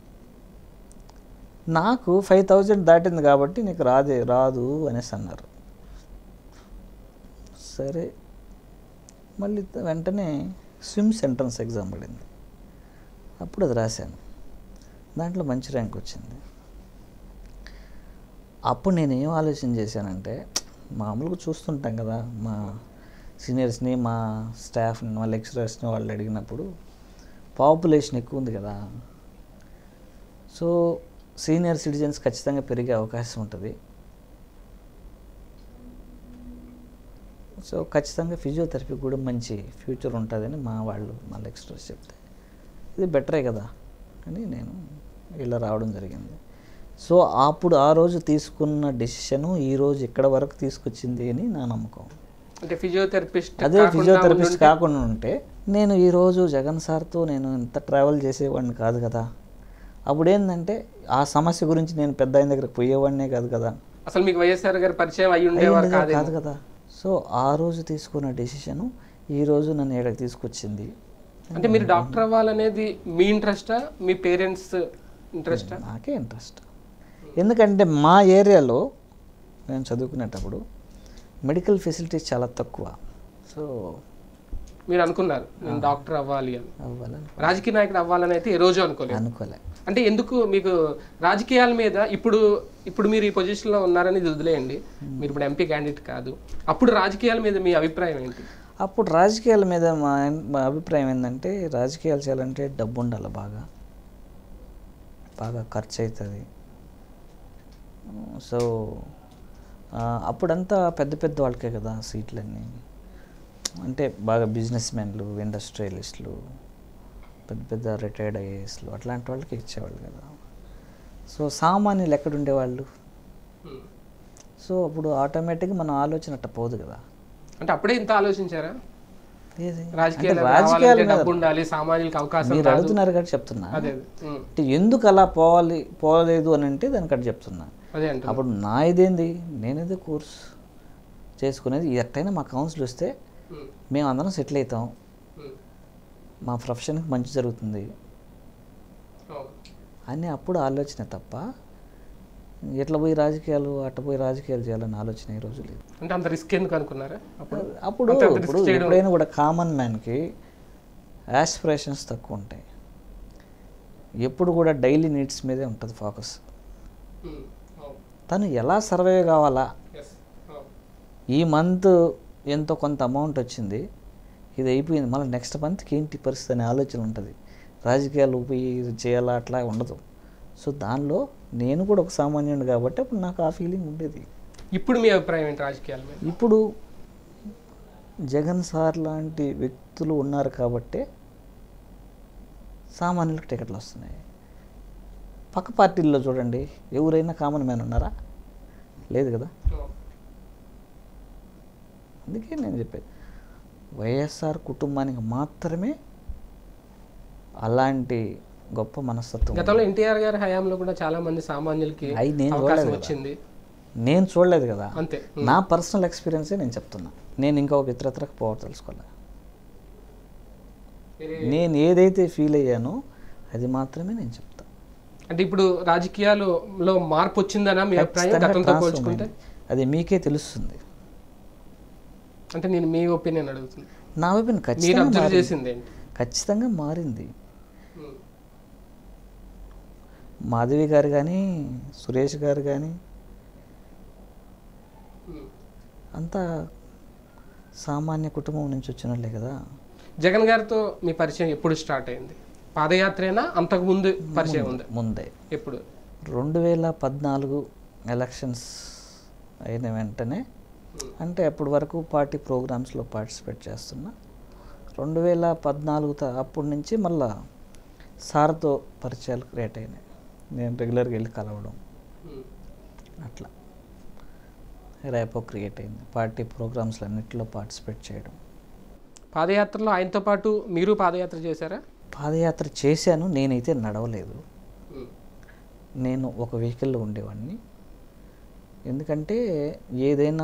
నాకు ఫైవ్ థౌజండ్ దాటింది కాబట్టి నీకు రాదే రాదు అనేసి అన్నారు. సరే, మళ్ళీ వెంటనే స్విమ్స్ ఎంట్రన్స్ ఎగ్జామ్ పడింది. అప్పుడు అది రాశాను, దాంట్లో మంచి ర్యాంక్ వచ్చింది. అప్పుడు నేను ఏం ఆలోచన చేశానంటే, మామూలుగా చూస్తుంటాం కదా మా సీనియర్స్ని, మా స్టాఫ్ని, మా లెక్చరర్స్ని వాళ్ళు అడిగినప్పుడు పాపులేషన్ ఎక్కువ ఉంది కదా, సో సీనియర్ సిటిజన్స్ ఖచ్చితంగా పెరిగే అవకాశం ఉంటుంది. సో ఖచ్చితంగా ఫిజియోథెరపీ కూడా మంచి ఫ్యూచర్ ఉంటుందని మా వాళ్ళు మా లెక్చరర్స్ చెప్తే, ఇది బెటరే కదా అని నేను ఇలా రావడం జరిగింది. సో అప్పుడు ఆ రోజు తీసుకున్న డెసిషను ఈరోజు ఇక్కడ వరకు తీసుకొచ్చింది అని నా నమ్మకం. అంటే ఫిజియోథెరపిస్ట్ అదే ఫిజియోథెరపిస్ట్ కాకుండా ఉంటే నేను ఈరోజు జగన్ సార్తో నేను ఇంత ట్రావెల్ చేసేవాడిని కాదు కదా. అప్పుడు ఏంటంటే ఆ సమస్య గురించి నేను పెద్ద ఆయన దగ్గరకు పోయేవాడినే కాదు కదా, అసలు మీకు వైఎస్ఆర్ గారి పరిచయం అయ్యి ఉండేవారు కాదు కాదు కదా. సో ఆ రోజు తీసుకున్న డెసిషను ఈరోజు నన్ను ఇక్కడికి తీసుకొచ్చింది. అంటే మీరు డాక్టర్ అవ్వాలనేది మీ ఇంట్రెస్టా, మీ పేరెంట్స్ ఇంట్రెస్టా? నాకే ఇంట్రెస్ట్. ఎందుకంటే మా ఏరియాలో నేను చదువుకునేటప్పుడు మెడికల్ ఫెసిలిటీస్ చాలా తక్కువ. సో మీరు అనుకున్నారు నేను డాక్టర్ అవ్వాలి అని, అవ్వాలని రాజకీయ నాయకుడు అవ్వాలని అయితే ఏ రోజు అనుకోలేదు. అనుకోలే. అంటే ఎందుకు మీకు రాజకీయాల మీద ఇప్పుడు ఇప్పుడు మీరు ఈ పొజిషన్లో ఉన్నారని ఇది వదిలేయండి, మీరు ఇప్పుడు ఎంపీ క్యాండిడేట్ కాదు, అప్పుడు రాజకీయాల మీద మీ అభిప్రాయం ఏంటి? అప్పుడు రాజకీయాల మీద మా మా అభిప్రాయం ఏంటంటే, రాజకీయాలు చేయాలంటే డబ్బు ఉండాలి, బాగా బాగా ఖర్చు అవుతుంది. సో అప్పుడంతా పెద్ద పెద్ద వాళ్ళకే కదా సీట్లన్నీ, అంటే బాగా బిజినెస్ మెన్లు, ఇండస్ట్రియలిస్టులు, పెద్ద పెద్ద రిటైర్డ్ ఐఏఎస్లు అట్లాంటి వాళ్ళకి ఇచ్చేవాళ్ళు కదా. సో సామాన్యులు ఎక్కడ ఉండేవాళ్ళు? సో అప్పుడు ఆటోమేటిక్గా మన ఆలోచన అట్ట పోదు కదా. అంటే అప్పుడే ఇంత ఆలోచించారా? ఏది? రాజకీయాలు అంటే రాజకీయాల రావాలంటే మీద డబ్బు ఉండాలి, సామాజిక అవకాశం మీరు రాదు. అడుగుతున్నారు కాబట్టి చెప్తున్నా. అదే అదే. ఉమ్. అంటే ఎందుకు అలా పోవాలి పోలేదు అని అంటే దానికట్టు చెప్తున్నా. అదే అంటే అప్పుడు నా ఇదేంది, నేనేదో కోర్స్ చేసుకునేది ఎట్టయినా మా కౌన్సిల్ వస్తే మేము అందరం సెటిల్ అవుతాం, మా ప్రొఫెషన్కి మంచి జరుగుతుంది అని అప్పుడు ఆలోచన తప్ప ఎట్లా పోయి రాజకీయాలు అట్ట పోయి రాజకీయాలు చేయాలని ఆలోచన ఈ రోజు లేదు. అంటే అంత రిస్క్ ఎందుకు అనుకున్నారా అప్పుడు? అప్పుడు అంత risk ఇప్పుడు చేయడం- ఎప్పుడైనా కూడా కామన్ మ్యాన్కి యాస్పిరేషన్స్ తక్కువ ఉంటాయి. ఎప్పుడు కూడా డైలీ నీడ్స్ మీదే ఉంటుంది ఫోకస్. ఉమ్. అవును. తను ఎలా సర్వైవ్ కావాలా, ఎస్. అవును. ఈ మంత్ ఎంతో కొంత అమౌంట్ వచ్చింది, ఇది అయిపోయింది, మళ్ళీ నెక్స్ట్ మంత్కి ఏంటి పరిస్థితి అనే ఆలోచన ఉంటుంది. రాజకీయాలు పోయి ఇది చేయాలా అట్లా ఉండదు. సో దానిలో నేను కూడా ఒక సామాన్యుడు కాబట్టి అప్పుడు నాకు ఆ ఫీలింగ్ ఉండేది. ఇప్పుడు మీ అభిప్రాయం ఏంటి రాజకీయాల మీద? ఇప్పుడు జగన్ సార్ లాంటి వ్యక్తులు ఉన్నారు కాబట్టే సామాన్యులకు టికెట్లు వస్తున్నాయి. పక్క పార్టీల్లో చూడండి, ఎవరైనా కామన్ మ్యాన్ ఉన్నారా? లేదు కదా. అవును. అందుకే నేను చెప్పేది వైఎస్ఆర్ కుటుంబానికి మాత్రమే అలాంటి గొప్ప మనస్తత్వం. గతంలో ఎన్టీఆర్ గారి హయాంలో కూడా చాలా మంది సామాన్యులకి అయి నేను అవకాశం చూడలేదు కదా. వచ్చింది. నేను చూడలేదు కదా, అంతే. నా పర్సనల్ ఎక్స్పీరియన్సే నేను చెప్తున్నా. నేను ఇంకొక ఇతరత్రకు పోవడం తెలుసుకోలే. నేను ఏదైతే ఫీల్ అయ్యానో అది మాత్రమే నేను చెప్తా. అంటే ఇప్పుడు రాజకీయాలలో మార్పు వచ్చిందనా మీ అభిప్రాయం ఖచ్చితంగా గతంతో transform పోల్చుకుంటే? అయింది. అది మీకే తెలుస్తుంది. అంటే నేను మీ ఒపీనియన్ అడుగుతుంది. నా వైపు మీరు ఖచ్చితంగా అబ్జర్వ్ మారింది. చేసింది ఏంటి? ఖచ్చితంగా మారింది. ఉమ్. మాధవి గారు కానీ సురేష్ గారు కానీ ఉమ్. అంతా సామాన్య కుటుంబం నుంచి వచ్చిన వాళ్ళే కదా. జగన్ గారితో మీ పరిచయం ఎప్పుడు స్టార్ట్ అయింది? పాదయాత్రేనా, అంతకు ముందు పరిచయం ఉంది? ముందే ఎప్పుడు? రెండు వేల పద్నాలుగు ఎలక్షన్స్ అయిన వెంటనే, అంటే అప్పటి వరకు పార్టీ ప్రోగ్రామ్స్లో పార్టిసిపేట్ చేస్తున్నా. రెండు వేల పద్నాలుగు త అప్పటి నుంచి మళ్ళా సార్తో పరిచయాలు క్రియేట్ అయినాయి. నేను రెగ్యులర్గా వెళ్ళి కలవడం, ఉమ్. అట్లా రేపో క్రియేట్ అయింది. పార్టీ ప్రోగ్రామ్స్లో అన్నింటిలో పార్టిసిపేట్ చేయడం. పాదయాత్రలో ఆయనతో పాటు మీరు పాదయాత్ర చేశారా? పాదయాత్ర చేశాను, నేనైతే నడవలేదు. ఉమ్. నేను ఒక వెహికల్లో ఉండేవాడిని. ఎందుకంటే ఏదైనా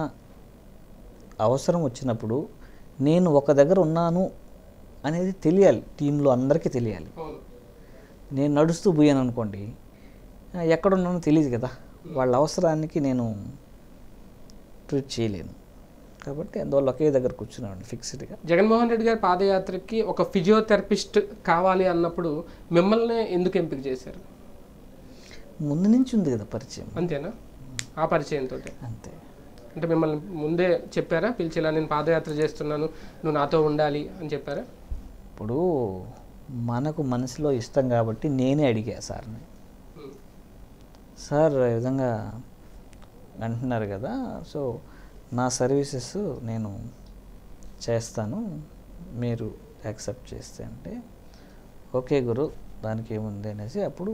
అవసరం వచ్చినప్పుడు నేను ఒక దగ్గర ఉన్నాను అనేది తెలియాలి, టీంలో అందరికీ తెలియాలి. అవును. నేను నడుస్తూ పోయాను అనుకోండి, ఆ, ఎక్కడున్నానో తెలియదు కదా, వాళ్ళ అవసరానికి నేను ట్రీట్ చేయలేను. కాబట్టి అందువల్ల ఒకే దగ్గర కూర్చున్నాను ఫిక్స్డ్గా. జగన్మోహన్ రెడ్డి గారి పాదయాత్రకి ఒక ఫిజియోథెరపిస్ట్ కావాలి అన్నప్పుడు మిమ్మల్ని ఎందుకు ఎంపిక చేశారు? ముందు నుంచి ఉంది కదా పరిచయం, అంతేనా? ఆ పరిచయంతో అంతే. అంటే మిమ్మల్ని ముందే చెప్పారా, పిలిచి ఇలా నేను పాదయాత్ర చేస్తున్నాను, నువ్వు నాతో ఉండాలి అని చెప్పారా? ఇప్పుడు మనకు మనసులో ఇష్టం కాబట్టి నేనే అడిగా సార్ని. ఉమ్. సార్ ఈ విధంగా అంటున్నారు కదా, సో నా సర్వీసెస్ నేను చేస్తాను, మీరు యాక్సెప్ట్ చేస్తే అంటే ఓకే గురు, దానికి ఏముంది అనేసి అప్పుడు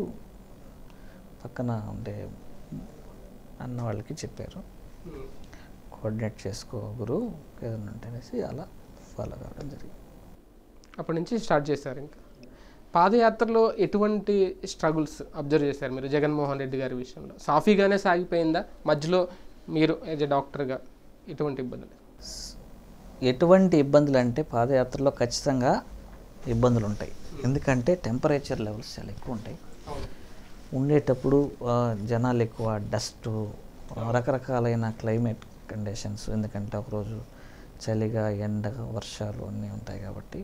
పక్కన ఉండే అన్న వాళ్ళకి చెప్పారు, ఉమ్. కోఆర్డినేట్ చేసుకో గురు ఏదైనా ఉంటే అనేసి అలా ఫాలో కావడం జరిగింది. అప్పటి నుంచి స్టార్ట్ చేశారు. ఇంకా పాదయాత్రలో ఎటువంటి స్ట్రగుల్స్ అబ్జర్వ్ చేశారు మీరు జగన్మోహన్ రెడ్డి గారి విషయంలో? సాఫీగానే సాగిపోయిందా? మధ్యలో మీరు యాజ్ ఎ డాక్టర్గా ఎటువంటి ఇబ్బందులు? ఎటువంటి ఇబ్బందులు అంటే పాదయాత్రలో ఖచ్చితంగా ఇబ్బందులు ఉంటాయి. ఎందుకంటే టెంపరేచర్ లెవెల్స్ చాలా ఎక్కువ ఉంటాయి. ఉండేటప్పుడు ఆ, జనాలు ఎక్కువ, డస్ట్, రకరకాలైన క్లైమేట్ కండిషన్స్. ఎందుకంటే ఒకరోజు చలిగా, ఎండగా, వర్షాలు అన్నీ ఉంటాయి కాబట్టి,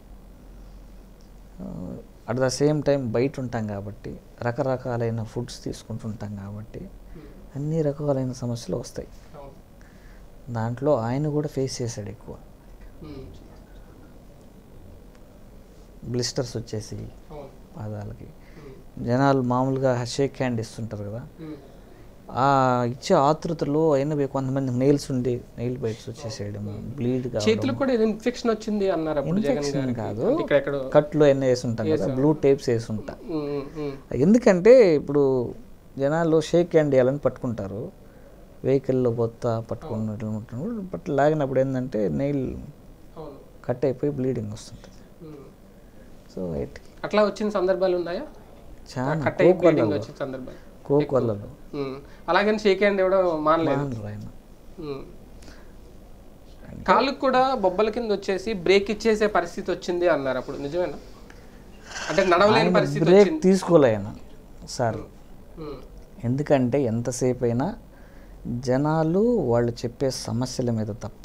అట్ ద సేమ్ టైం బయట ఉంటాం కాబట్టి, రకరకాలైన ఫుడ్స్ తీసుకుంటుంటాం కాబట్టి అన్ని రకాలైన సమస్యలు వస్తాయి. దాంట్లో ఆయన కూడా ఫేస్ చేశాడు ఎక్కువ. బ్లిస్టర్స్ వచ్చేసి పాదాలకి, జనాలు మామూలుగా షేక్ హ్యాండ్ ఇస్తుంటారు కదా, ఆ ఇచ్చే ఆతృతలో అయినా కొంతమంది నెయిల్స్ ఉండి నెయిల్ బైట్స్ వచ్చేసేయడము, బ్లీడ్ చేతులకు కూడా ఇన్ఫెక్షన్ వచ్చింది అన్నారు అప్పుడు జగన్ ఇన్ఫెక్షన్ గారికి. కాదు, అంటే ఇక్కడెక్కడో కట్లు ఎన్నో వేసి ఉంటాం కదా, బ్లూ టేప్స్ వేసి ఉంటా. ఉమ్, ఉమ్, ఎందుకంటే ఇప్పుడు జనాలు షేక్ హ్యాండ్ వేయాలని పట్టుకుంటారు, వెహికల్లో పోతా పట్టుకుని బట్ లాగినప్పుడు ఏంటంటే నెయిల్ అవును. కట్ అయిపోయి బ్లీడింగ్ వస్తుంటుంది. సో ఇట్ అట్లా వచ్చిన సందర్భాలు ఉన్నాయా? చాలా కట్ అయ్యి బ్లీడింగ్ వచ్చిన సందర్భాలు కోక్ వల్లలో అలాగని షేక్ హ్యాండ్ ఇవ్వడం మానలేదు. ఆయన కాళ్ళకు కూడా బొబ్బల కింద వచ్చేసి బ్రేక్ ఇచ్చేసే పరిస్థితి వచ్చింది అన్నారు, అప్పుడు నిజమేనా? అంటే నడవలేని పరిస్థితి బ్రేక్ వచ్చింది. తీసుకోలే ఆయన సార్. ఉమ్, ఎందుకంటే ఎంతసేపు అయినా జనాలు వాళ్ళు చెప్పే సమస్యల మీద తప్ప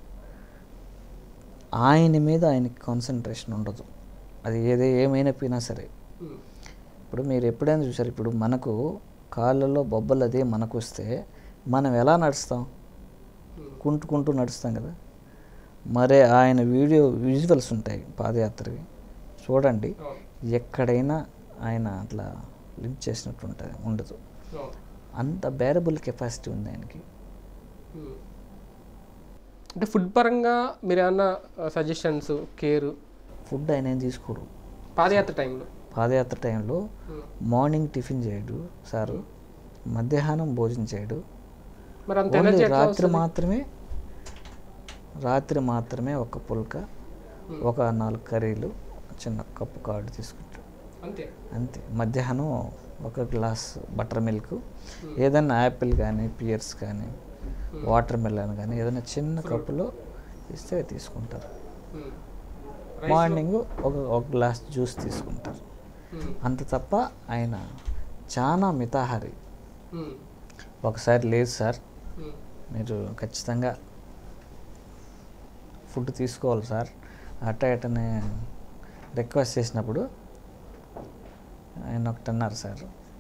ఆయన మీద ఆయనకి కాన్సన్ట్రేషన్ ఉండదు. అది ఏదే ఏమైనా సరే. ఉమ్, ఇప్పుడు మీరు ఎప్పుడైనా చూసారు, ఇప్పుడు మనకు కాళ్ళలో బొబ్బలు అదే మనకు వస్తే మనం ఎలా నడుస్తాం? కుంటుకుంటూ నడుస్తాం కదా. మరే ఆయన వీడియో విజువల్స్ ఉంటాయి పాదయాత్రవి, చూడండి. ఎక్కడైనా ఆయన అట్లా లింక్ చేసినట్టు ఉంటుంది, ఉండదు. అంత బేరబుల్ కెపాసిటీ ఉంది ఆయనకి. ఉమ్. అంటే ఫుడ్ పరంగా మీరు ఏమన్నా సజెషన్స్, కేర్? ఫుడ్ ఆయన ఏం తీసుకోడు పాదయాత్ర టైంలో. పాదయాత్ర టైంలో మార్నింగ్ టిఫిన్ చేయడు సారు, మధ్యాహ్నం భోజనం చేయడు. మరి అంత ఓన్లీ ఎనర్జీ ఎట్లా రాత్రి వస్తుంది? మాత్రమే రాత్రి మాత్రమే ఒక పుల్క, ఒక నాలుగు కర్రీలు, చిన్న కప్పు కార్డు తీసుకుంటాడు అంతే. అంతే. మధ్యాహ్నం ఒక గ్లాస్ బటర్ మిల్క్, ఏదైనా యాపిల్ కానీ పియర్స్ కానీ వాటర్ మెలన్ కానీ ఏదైనా చిన్న కప్పులో ఇస్తే తీసుకుంటారు. ఉమ్, మార్నింగ్ ఒక ఒక గ్లాస్ జ్యూస్ తీసుకుంటారు. ఉమ్, అంత తప్ప ఆయన చాలా మితాహారి. ఉమ్, ఒకసారి లేదు సార్, ఉమ్, మీరు ఖచ్చితంగా ఫుడ్ తీసుకోవాలి సార్ అట్ట ఇటనే రిక్వెస్ట్ చేసినప్పుడు ఆయన ఒకటి అన్నారు సార్,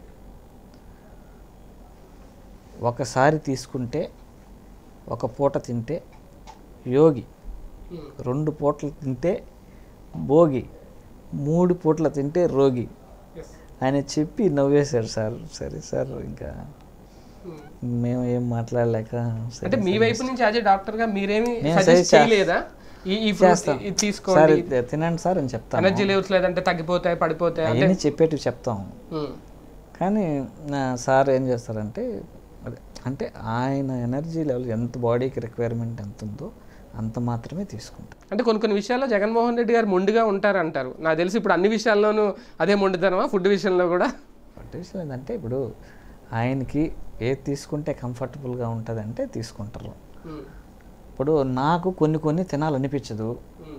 ఒకసారి తీసుకుంటే ఒక పూట తింటే యోగి, ఉమ్. రెండు పూటలు తింటే భోగి, మూడు పూటలు తింటే రోగి Yes. ఆయన చెప్పి నవ్వేశారు సార్. సరే సార్, ఇంకా ఉమ్. మేము ఏం మాట్లాడలేక సరే అంటే మీ వైపు నుంచి యాజ్ ఏ డాక్టర్ గా మీరేమి నేను సజెస్ట్ suggest చేయలేదా? ఈ ఈ fruit చేస్తాం ఇది సార్, తీసుకోండి, ఇది తినండి సార్ అని చెప్తాను. ఎనర్జీ లెవెల్స్ లేదంటే తగ్గిపోతాయి, పడిపోతాయి అంటే. అవన్నీ చెప్పేటివి చెప్తాం. ఉమ్, కానీ నా సార్ ఏం చేస్తారంటే, అదే అంటే ఆయన ఎనర్జీ లెవెల్ ఎంత బాడీకి రిక్వైర్మెంట్ ఎంత ఉందో అంత మాత్రమే తీసుకుంటారు. అంటే కొన్ని కొన్ని విషయాల్లో జగన్మోహన్ రెడ్డి గారు మొండిగా ఉంటారు అంటారు. నాకు తెలిసి ఇప్పుడు అన్ని విషయాల్లోనూ అదే మొండితనమా? ఫుడ్ విషయంలో కూడా? అంటే విషయం ఏంటంటే, ఇప్పుడు ఆయనకి ఏది తీసుకుంటే కంఫర్టబుల్గా ఉంటుంది అంటే తీసుకుంటారు. ఉమ్, ఇప్పుడు నాకు కొన్ని కొన్ని తినాలనిపించదు, ఉమ్,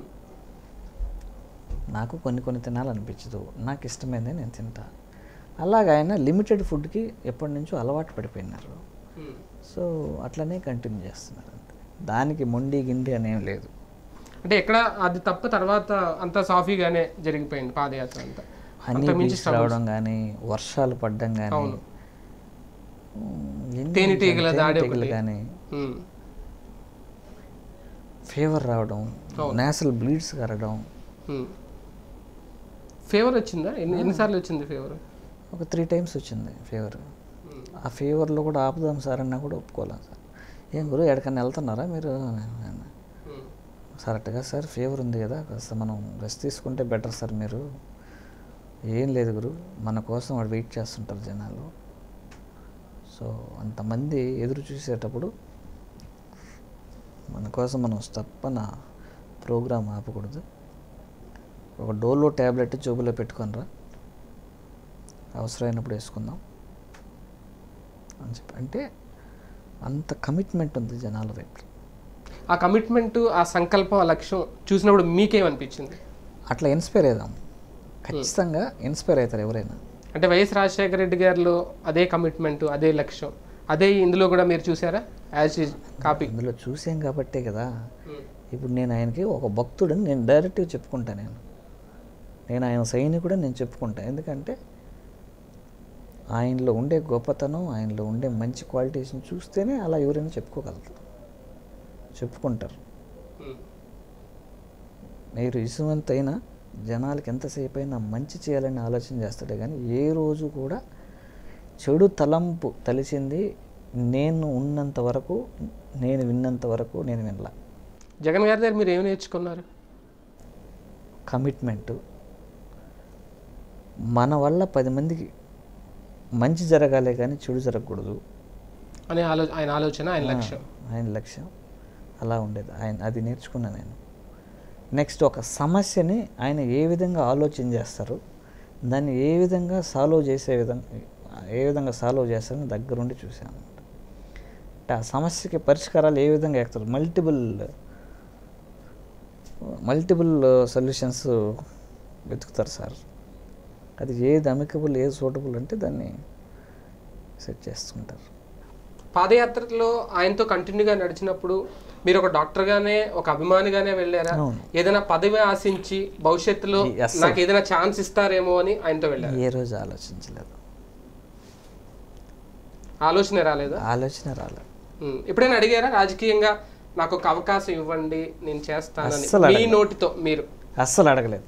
నాకు కొన్ని కొన్ని తినాలనిపించదు, నాకు ఇష్టమైందే నేను తింటా. అలాగ ఆయన లిమిటెడ్ ఫుడ్కి ఎప్పటి నుంచో అలవాటు పడిపోయినారు. ఉమ్. సో అట్లనే కంటిన్యూ చేస్తున్నారు అంతే. దానికి మొండి గిండి అనేం లేదు. అంటే ఎక్కడ అది తప్ప తర్వాత అంతా సాఫీగానే జరిగిపోయింది పాదయాత్ర అంతా. హనీ అంతకు మించి బీచ్ రావడం కానీ, వర్షాలు పడడం కానీ, అవును. తేనెటీగల దాడి ఒకటి. కానీ, ఉమ్, ఫీవర్ రావడం, అవును. నేసల్ బ్లీడ్స్ కరగడం, ఉమ్. ఫీవర్ వచ్చిందా? ఎన్ని ఎన్నిసార్లు వచ్చింది ఫీవర్? ఒక త్రీ టైమ్స్ వచ్చింది ఫీవర్. ఉమ్, ఆ ఫీవర్లో కూడా ఆపుదాం సార్ అన్నా కూడా ఒప్పుకోలేం సార్. ఏం గురు ఎక్కడికన్నా వెళ్తున్నారా మీరు? ఉమ్, కరెక్ట్గా సార్ ఫీవర్ ఉంది కదా, కాస్త మనం రెస్ట్ తీసుకుంటే బెటర్ సార్. మీరు ఏం లేదు గురు, మన కోసం వాడు వెయిట్ చేస్తుంటారు జనాలు. సో అంతమంది ఎదురు చూసేటప్పుడు మన కోసం మనం తప్పన ప్రోగ్రామ్ ఆపకూడదు. ఒక డోలో ట్యాబ్లెట్ జోబులో పెట్టుకొనిరా, అవసరమైనప్పుడు వేసుకుందాం అని చెప్పి. అంటే అంత కమిట్మెంట్ ఉంది జనాల వైపు. ఆ కమిట్మెంట్, ఆ సంకల్పం, ఆ లక్ష్యం చూసినప్పుడు మీకేమనిపించింది? అట్లా ఇన్స్పైర్ అవుదాం, ఖచ్చితంగా ఇన్స్పైర్ అవుతారు ఎవరైనా. అంటే వైఎస్ రాజశేఖర రెడ్డి గారిలో అదే కమిట్మెంట్, అదే లక్ష్యం, అదే ఇందులో కూడా మీరు చూసారా? యాజ్ ఈజ్ కాపీ ఇందులో చూసాం కాబట్టే కదా ఇప్పుడు నేను ఆయనకి ఒక భక్తుడని నేను డైరెక్ట్గా చెప్పుకుంటా. నేను నేను ఆయన సైనికుడని నేను చెప్పుకుంటా. ఎందుకంటే ఆయనలో ఉండే గొప్పతనం, ఆయనలో ఉండే మంచి క్వాలిటీస్ని చూస్తేనే అలా ఎవరైనా చెప్పుకోగలుగుతారు, చెప్పుకుంటారు. మీరు ఇసువంతైనా జనాలకి ఎంతసేపు అయినా మంచి చేయాలని ఆలోచన చేస్తాడే కానీ ఏ రోజు కూడా చెడు తలంపు తలిచింది నేను ఉన్నంత వరకు, నేను విన్నంత వరకు నేను వినలా. జగన్ గారి దగ్గర మీరు ఏమి నేర్చుకున్నారు? కమిట్మెంటు, మన వల్ల పది మందికి మంచి జరగాలే కానీ చెడు జరగకూడదు అనే ఆలో ఆయన ఆలోచన, ఆయన లక్ష్యం. ఆయన లక్ష్యం అలా ఉండేది. ఆయన అది నేర్చుకున్నా నేను. నెక్స్ట్ ఒక సమస్యని ఆయన ఏ విధంగా ఆలోచన చేస్తారు, దాన్ని ఏ విధంగా సాల్వ్ చేసే విధంగా ఏ విధంగా సాల్వ్ చేస్తారని దగ్గరుండి చూశాను. అంటే ఆ సమస్యకి పరిష్కారాలు ఏ విధంగా ఎక్తారు, మల్టిపుల్ మల్టిపుల్ సొల్యూషన్స్ వెతుకుతారు సార్. అది ఏది అమికబుల్ ఏది సూటబుల్ అంటే దాన్ని సెట్ చేస్తుంటారు. పాదయాత్రలో ఆయనతో కంటిన్యూగా నడిచినప్పుడు మీరు ఒక డాక్టర్గానే ఒక అభిమానిగానే వెళ్ళారా, ఏదైనా పదవి ఆశించి భవిష్యత్తులో నాకు ఏదైనా ఛాన్స్ ఇస్తారేమో అని ఆయనతో వెళ్ళారు? ఏ రోజు ఆలోచించలేదు. ఆలోచన రాలేదు ఆలోచన రాలేదు. ఎప్పుడైనా అడిగారా రాజకీయంగా నాకు ఒక అవకాశం ఇవ్వండి నేను చేస్తానని మీ నోటితో? మీరు అస్సలు అడగలేదు.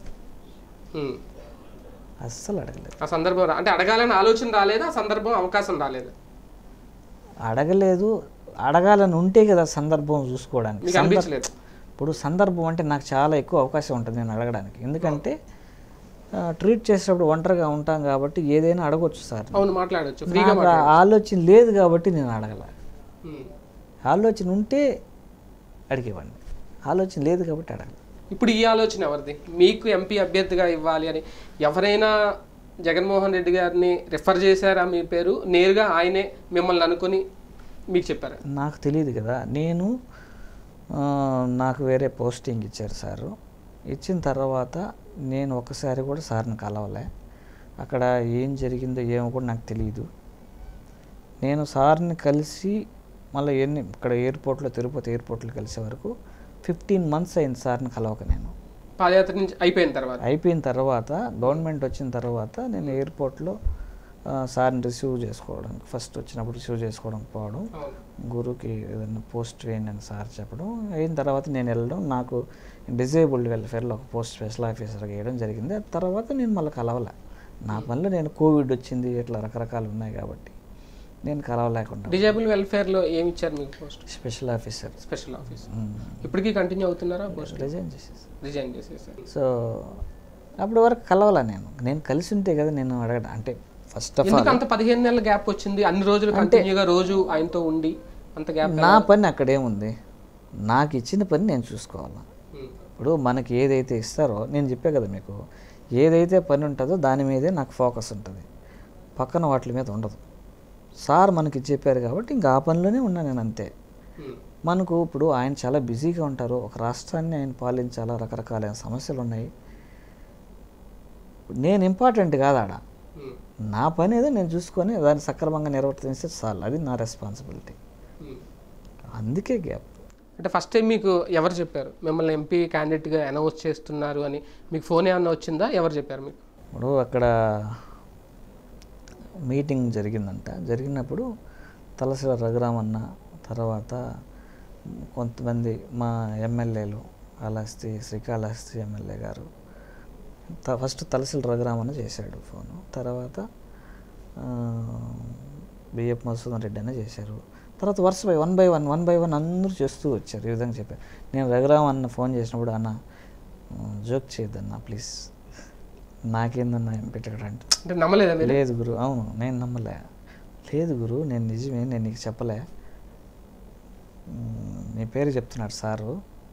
అస్సలు అడగలేదు. ఆ సందర్భం అంటే అడగాలని ఆలోచన రాలేదు, ఆ సందర్భం అవకాశం రాలేదు? అడగలేదు. అడగాలని ఉంటే కదా సందర్భం చూసుకోవడానికి. అనిపించలేదు? ఇప్పుడు సందర్భం అంటే నాకు చాలా ఎక్కువ అవకాశం ఉంటుంది నేను అడగడానికి. ఎందుకంటే ట్రీట్ చేసేటప్పుడు ఒంటరిగా ఉంటాం కాబట్టి ఏదైనా అడగొచ్చు సార్. అవును, మాట్లాడొచ్చు. ఆలోచన లేదు కాబట్టి నేను అడగల. ఆలోచన ఉంటే అడిగేవాడిని, ఆలోచన లేదు కాబట్టి అడగల. ఇప్పుడు ఈ ఆలోచన ఎవరిది? మీకు ఎంపీ అభ్యర్థిగా ఇవ్వాలి అని ఎవరైనా జగన్మోహన్ రెడ్డి గారిని రిఫర్ చేశారా మీ పేరు? నేరుగా ఆయనే మిమ్మల్ని అనుకుని మీకు చెప్పారా? నాకు తెలియదు కదా. నేను నాకు వేరే పోస్టింగ్ ఇచ్చారు సారు. ఇచ్చిన తర్వాత నేను ఒకసారి కూడా సార్ని కలవలే. అక్కడ ఏం జరిగిందో ఏమో కూడా నాకు తెలియదు. నేను సార్ని కలిసి మళ్ళీ ఎన్ని ఇక్కడ ఎయిర్పోర్ట్లో తిరుపతి ఎయిర్పోర్ట్లో కలిసే వరకు ఫిఫ్టీన్ మంత్స్ అయింది సార్ని కలవక. నేను పాదయాత్ర నుంచి అయిపోయిన తర్వాత అయిపోయిన తర్వాత గవర్నమెంట్ వచ్చిన తర్వాత నేను ఎయిర్పోర్ట్లో సార్ని రిసీవ్ చేసుకోవడం, ఫస్ట్ వచ్చినప్పుడు రిసీవ్ చేసుకోవడం పోవడం, గురుకి ఏదైనా పోస్ట్ వేయండి అని సార్ చెప్పడం, అయిన తర్వాత నేను వెళ్ళడం, నాకు డిజేబుల్డ్ వెల్ఫేర్లో ఒక పోస్ట్ స్పెషల్ ఆఫీసర్గా వేయడం జరిగింది. ఆ తర్వాత నేను మళ్ళీ కలవలే. నా పనిలో నేను కోవిడ్ వచ్చింది ఇట్లా రకరకాలు ఉన్నాయి కాబట్టి నేను కలవలేకుండా. డిజేబుల్ వెల్ఫేర్లో ఏమి ఇచ్చారు మీకు post? Special officer. Special officer. ఇప్పటికీ కంటిన్యూ అవుతున్నారా పోస్ట్? రిజైన్ చేసేసి రిజైన్ చేసేసారు. సో అప్పటి వరకు కలవాలా నేను నేను కలిసి ఉంటే కదా నేను అడగడం. అంటే ఫస్ట్ ఆఫ్ ఆల్ అంత పదిహేను నెలల గ్యాప్ వచ్చింది, అన్ని రోజులు కంటిన్యూగా రోజు ఆయనతో ఉండి అంత గ్యాప్. నా పని అక్కడేముంది, నాకు ఇచ్చిన పని నేను చూసుకోవాలా. ఇప్పుడు మనకి ఏదైతే ఇస్తారో నేను చెప్పే కదా మీకు, ఏదైతే పని ఉంటుందో దాని మీదే నాకు ఫోకస్ ఉంటుంది, పక్కన వాటి మీద ఉండదు. సార్ మనకి చెప్పారు కాబట్టి ఇంకా ఆ పనిలోనే ఉన్నా నేను, అంతే. మనకు ఇప్పుడు ఆయన చాలా బిజీగా ఉంటారు, ఒక రాష్ట్రాన్ని ఆయన పాలించాలా, రకరకాలైన సమస్యలు ఉన్నాయి. నేను ఇంపార్టెంట్ కాదు ఆడ, నా పని ఏదో నేను చూసుకొని దాన్ని సక్రమంగా నిర్వర్తించే చాలు, అది నా రెస్పాన్సిబిలిటీ. అందుకే గ్యాప్. అంటే ఫస్ట్ టైం మీకు ఎవరు చెప్పారు మిమ్మల్ని ఎంపీ క్యాండిడేట్గా అనౌన్స్ చేస్తున్నారు అని? మీకు ఫోన్ ఏమన్నా వచ్చిందా? ఎవరు చెప్పారు మీకు? ఇప్పుడు అక్కడ మీటింగ్ జరిగిందంట. జరిగినప్పుడు తలసిల రఘురామన్న, తర్వాత కొంతమంది మా ఎమ్మెల్యేలు, కాళహస్తి శ్రీకాళహస్తి ఎమ్మెల్యే గారు, ఫస్ట్ తలసిల రఘురామన్న చేశాడు ఫోను, తర్వాత బిఎఫ్ మధుసూదన్ రెడ్డి అనే చేశారు, తర్వాత వరుస by one by one one by one అందరూ చేస్తూ వచ్చారు. ఈ విధంగా చెప్పారు. నేను రఘురామ్ అన్న ఫోన్ చేసినప్పుడు, అన్న జోక్ చేయొద్దన్న ప్లీజ్, నాకేందన్నా ఏం పెట్టకంటే అంటే నమ్మలేదా? లేదు గురు, అవును నేను నమ్మలే, లేదు గురు నేను నిజమే, నేను నీకు చెప్పలే, నీ పేరు చెప్తున్నాడు సారు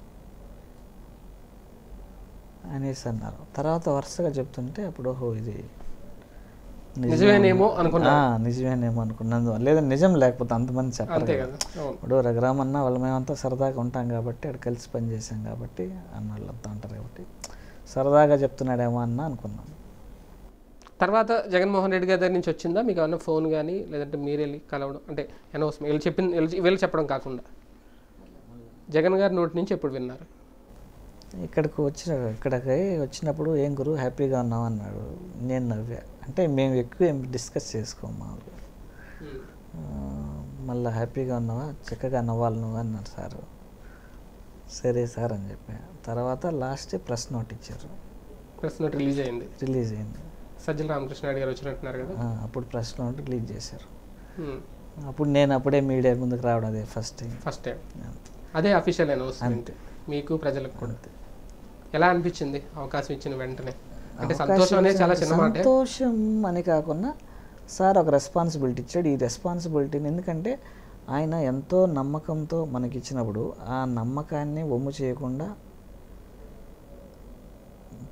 అనేసి అన్నారు. తర్వాత వరుసగా చెప్తుంటే అప్పుడు ఓహో ఇది నిజమేనేమో అనుకున్నా నిజమేనేమో అనుకున్నాను, లేదా నిజం లేకపోతే అంతమంది చెప్పారు. ఇప్పుడు రఘురామన్న వాళ్ళు మేమంతా సరదాగా ఉంటాం కాబట్టి, అక్కడ కలిసి పని చేసాం కాబట్టి అన్న వాళ్ళు అంతా ఉంటారు కాబట్టి సరదాగా చెప్తున్నాడేమో అన్న అనుకున్నాం. తర్వాత జగన్మోహన్ రెడ్డి గారి దగ్గర నుంచి వచ్చిందా మీకు ఏమన్నా ఫోన్ కానీ, లేదంటే మీరు వెళ్ళి కలవడం, అంటే అనౌన్స్మెంట్ వీళ్ళు చెప్పిన వీళ్ళు చెప్పడం కాకుండా జగన్ గారి నోటి నుంచి ఎప్పుడు విన్నారు? ఇక్కడికి వచ్చిన ఇక్కడికి వచ్చినప్పుడు ఏం గురు హ్యాపీగా ఉన్నావు అన్నాడు. నేను నవ్వా. అంటే మేము ఎక్కువ ఏం డిస్కస్ చేసుకోము మామూలుగా. మళ్ళీ హ్యాపీగా ఉన్నావా, చక్కగా నవ్వాలి నువ్వు అన్నారు సారు. సరే సార్ అని చెప్పా. తర్వాత లాస్ట్ ప్రెస్ నోట్ ఇచ్చారు. ప్రెస్ నోట్ రిలీజ్ అయింది రిలీజ్ అయింది సజ్జల రామకృష్ణారెడ్డి గారు వచ్చినట్టున్నారు కదా, అప్పుడు ప్రెస్ నోట్ రిలీజ్ చేశారు. అప్పుడు నేను అప్పుడే మీడియా ముందుకు రావడం అదే ఫస్ట్ టైం. ఫస్ట్ టైం అదే అఫీషియల్ అనౌన్స్మెంట్ మీకు ప్రజలకు కూడా. ఎలా అనిపించింది అవకాశం ఇచ్చిన వెంటనే? అంటే సంతోషం అనేది చాలా చిన్న మాట. సంతోషం అని కాకుండా సార్ ఒక రెస్పాన్సిబిలిటీ ఇచ్చాడు. ఈ రెస్పాన్సిబిలిటీని ఎందుకంటే ఆయన ఎంతో నమ్మకంతో మనకి ఇచ్చినప్పుడు ఆ నమ్మకాన్ని ఒమ్ము చేయకుండా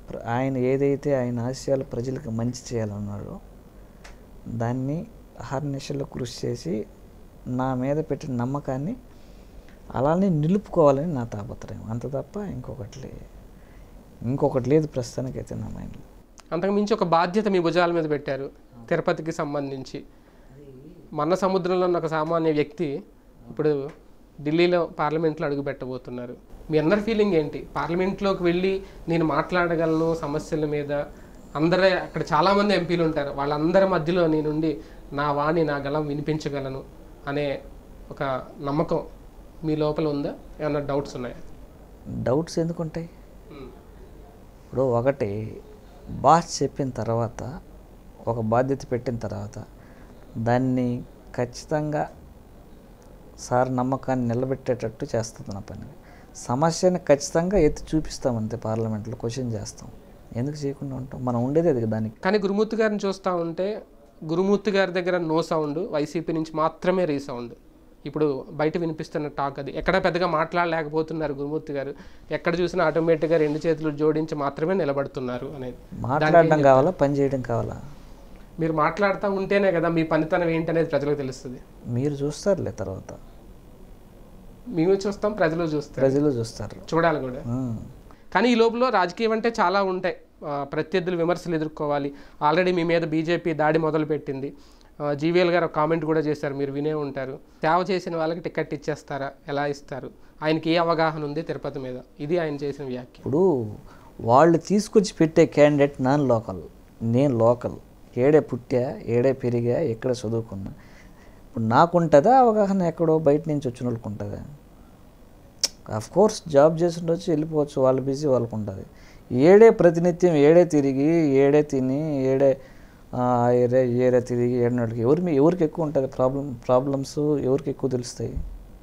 ప్ర- ఆయన ఏదైతే ఆయన ఆశయాలు ప్రజలకు మంచి చేయాలన్నాడో దాన్ని అహర్నిశలో కృషి చేసి నా మీద పెట్టిన నమ్మకాన్ని అలానే నిలుపుకోవాలని నా తాపత్రయం, అంత తప్ప ఇంకొకటి లే ఇంకొకటి లేదు ప్రస్తుతానికైతే నా మైండ్లో. అంతకు మించి ఒక బాధ్యత మీ భుజాల మీద పెట్టారు తిరుపతికి సంబంధించి. మన్న సముద్రంలో ఉన్న ఒక సామాన్య వ్యక్తి ఇప్పుడు ఢిల్లీలో పార్లమెంట్లో అడుగు పెట్టబోతున్నారు. మీ అందరి ఫీలింగ్ ఏంటి? పార్లమెంట్లోకి వెళ్ళి నేను మాట్లాడగలను సమస్యల మీద, అందరూ అక్కడ చాలామంది ఎంపీలు ఉంటారు, వాళ్ళందరి మధ్యలో నేనుండి నా వాణి నా గళం వినిపించగలను అనే ఒక నమ్మకం మీ లోపల ఉందా? ఏమన్నా డౌట్స్ ఉన్నాయా? డౌట్స్ ఎందుకుంటాయి? ఇప్పుడు ఒకటి బాస్ చెప్పిన తర్వాత, ఒక బాధ్యత పెట్టిన తర్వాత దాన్ని ఖచ్చితంగా సార్ నమ్మకాన్ని నిలబెట్టేటట్టు చేస్తుంది నా పని. సమస్యని ఖచ్చితంగా ఎత్తి చూపిస్తాం అంతే, పార్లమెంట్లో క్వశ్చన్ చేస్తాం. ఎందుకు చేయకుండా ఉంటాం? మనం ఉండేది అది దానికి. కానీ గురుమూర్తి గారిని చూస్తూ ఉంటే గురుమూర్తి గారి దగ్గర నో సౌండ్, వైసీపీ నుంచి మాత్రమే రీసౌండ్. ఇప్పుడు బయట వినిపిస్తున్న టాక్ అది. ఎక్కడ పెద్దగా మాట్లాడలేకపోతున్నారు గురుమూర్తి గారు, ఎక్కడ చూసినా ఆటోమేటిక్గా రెండు చేతులు జోడించి మాత్రమే నిలబడుతున్నారు అనేది. మాట్లాడడం కావాలా, పని చేయడం కావాలా? మీరు మాట్లాడుతూ ఉంటేనే కదా మీ పనితనం ఏంటనేది ప్రజలకు తెలుస్తుంది. మీరు చూస్తారులే తర్వాత. మేము చూస్తాం, ప్రజలు చూస్తారు. ప్రజలు చూస్తారు, చూడాలి కూడా. కానీ ఈ లోపల రాజకీయం అంటే చాలా ఉంటాయి. ప్రత్యర్థులు విమర్శలు ఎదుర్కోవాలి. ఆల్రెడీ మీ మీద బీజేపీ దాడి మొదలుపెట్టింది. జీవీఎల్ గారు ఒక కామెంట్ కూడా చేశారు, మీరు వినే ఉంటారు. సేవ చేసిన వాళ్ళకి టికెట్ ఇచ్చేస్తారా, ఎలా ఇస్తారు, ఆయనకి ఏ అవగాహన ఉంది తిరుపతి మీద, ఇది ఆయన చేసిన వ్యాఖ్య. ఇప్పుడు వాళ్ళు తీసుకొచ్చి పెట్టే క్యాండిడేట్ నాన్ లోకల్, నేను లోకల్, ఏడే పుట్టా, ఏడే పెరిగా, ఎక్కడ చదువుకున్నా. ఇప్పుడు నాకుంటుందా అవగాహన, ఎక్కడో బయట నుంచి వచ్చిన వాళ్ళకి ఉంటుందా? ఆఫ్ కోర్స్ జాబ్ చేసి ఉండొచ్చు, వెళ్ళిపోవచ్చు, వాళ్ళు బిజీ వాళ్ళకు ఉంటుంది. ఏడే ప్రతినిత్యం ఏడే తిరిగి, ఏడే తిని, ఏడే ఏరే ఏరే తిరిగి ఏడినోళ్ళకి ఎవరి ఎవరికి ఎక్కువ ఉంటుంది ప్రాబ్లం ప్రాబ్లమ్స్ ఎవరికి ఎక్కువ తెలుస్తాయి?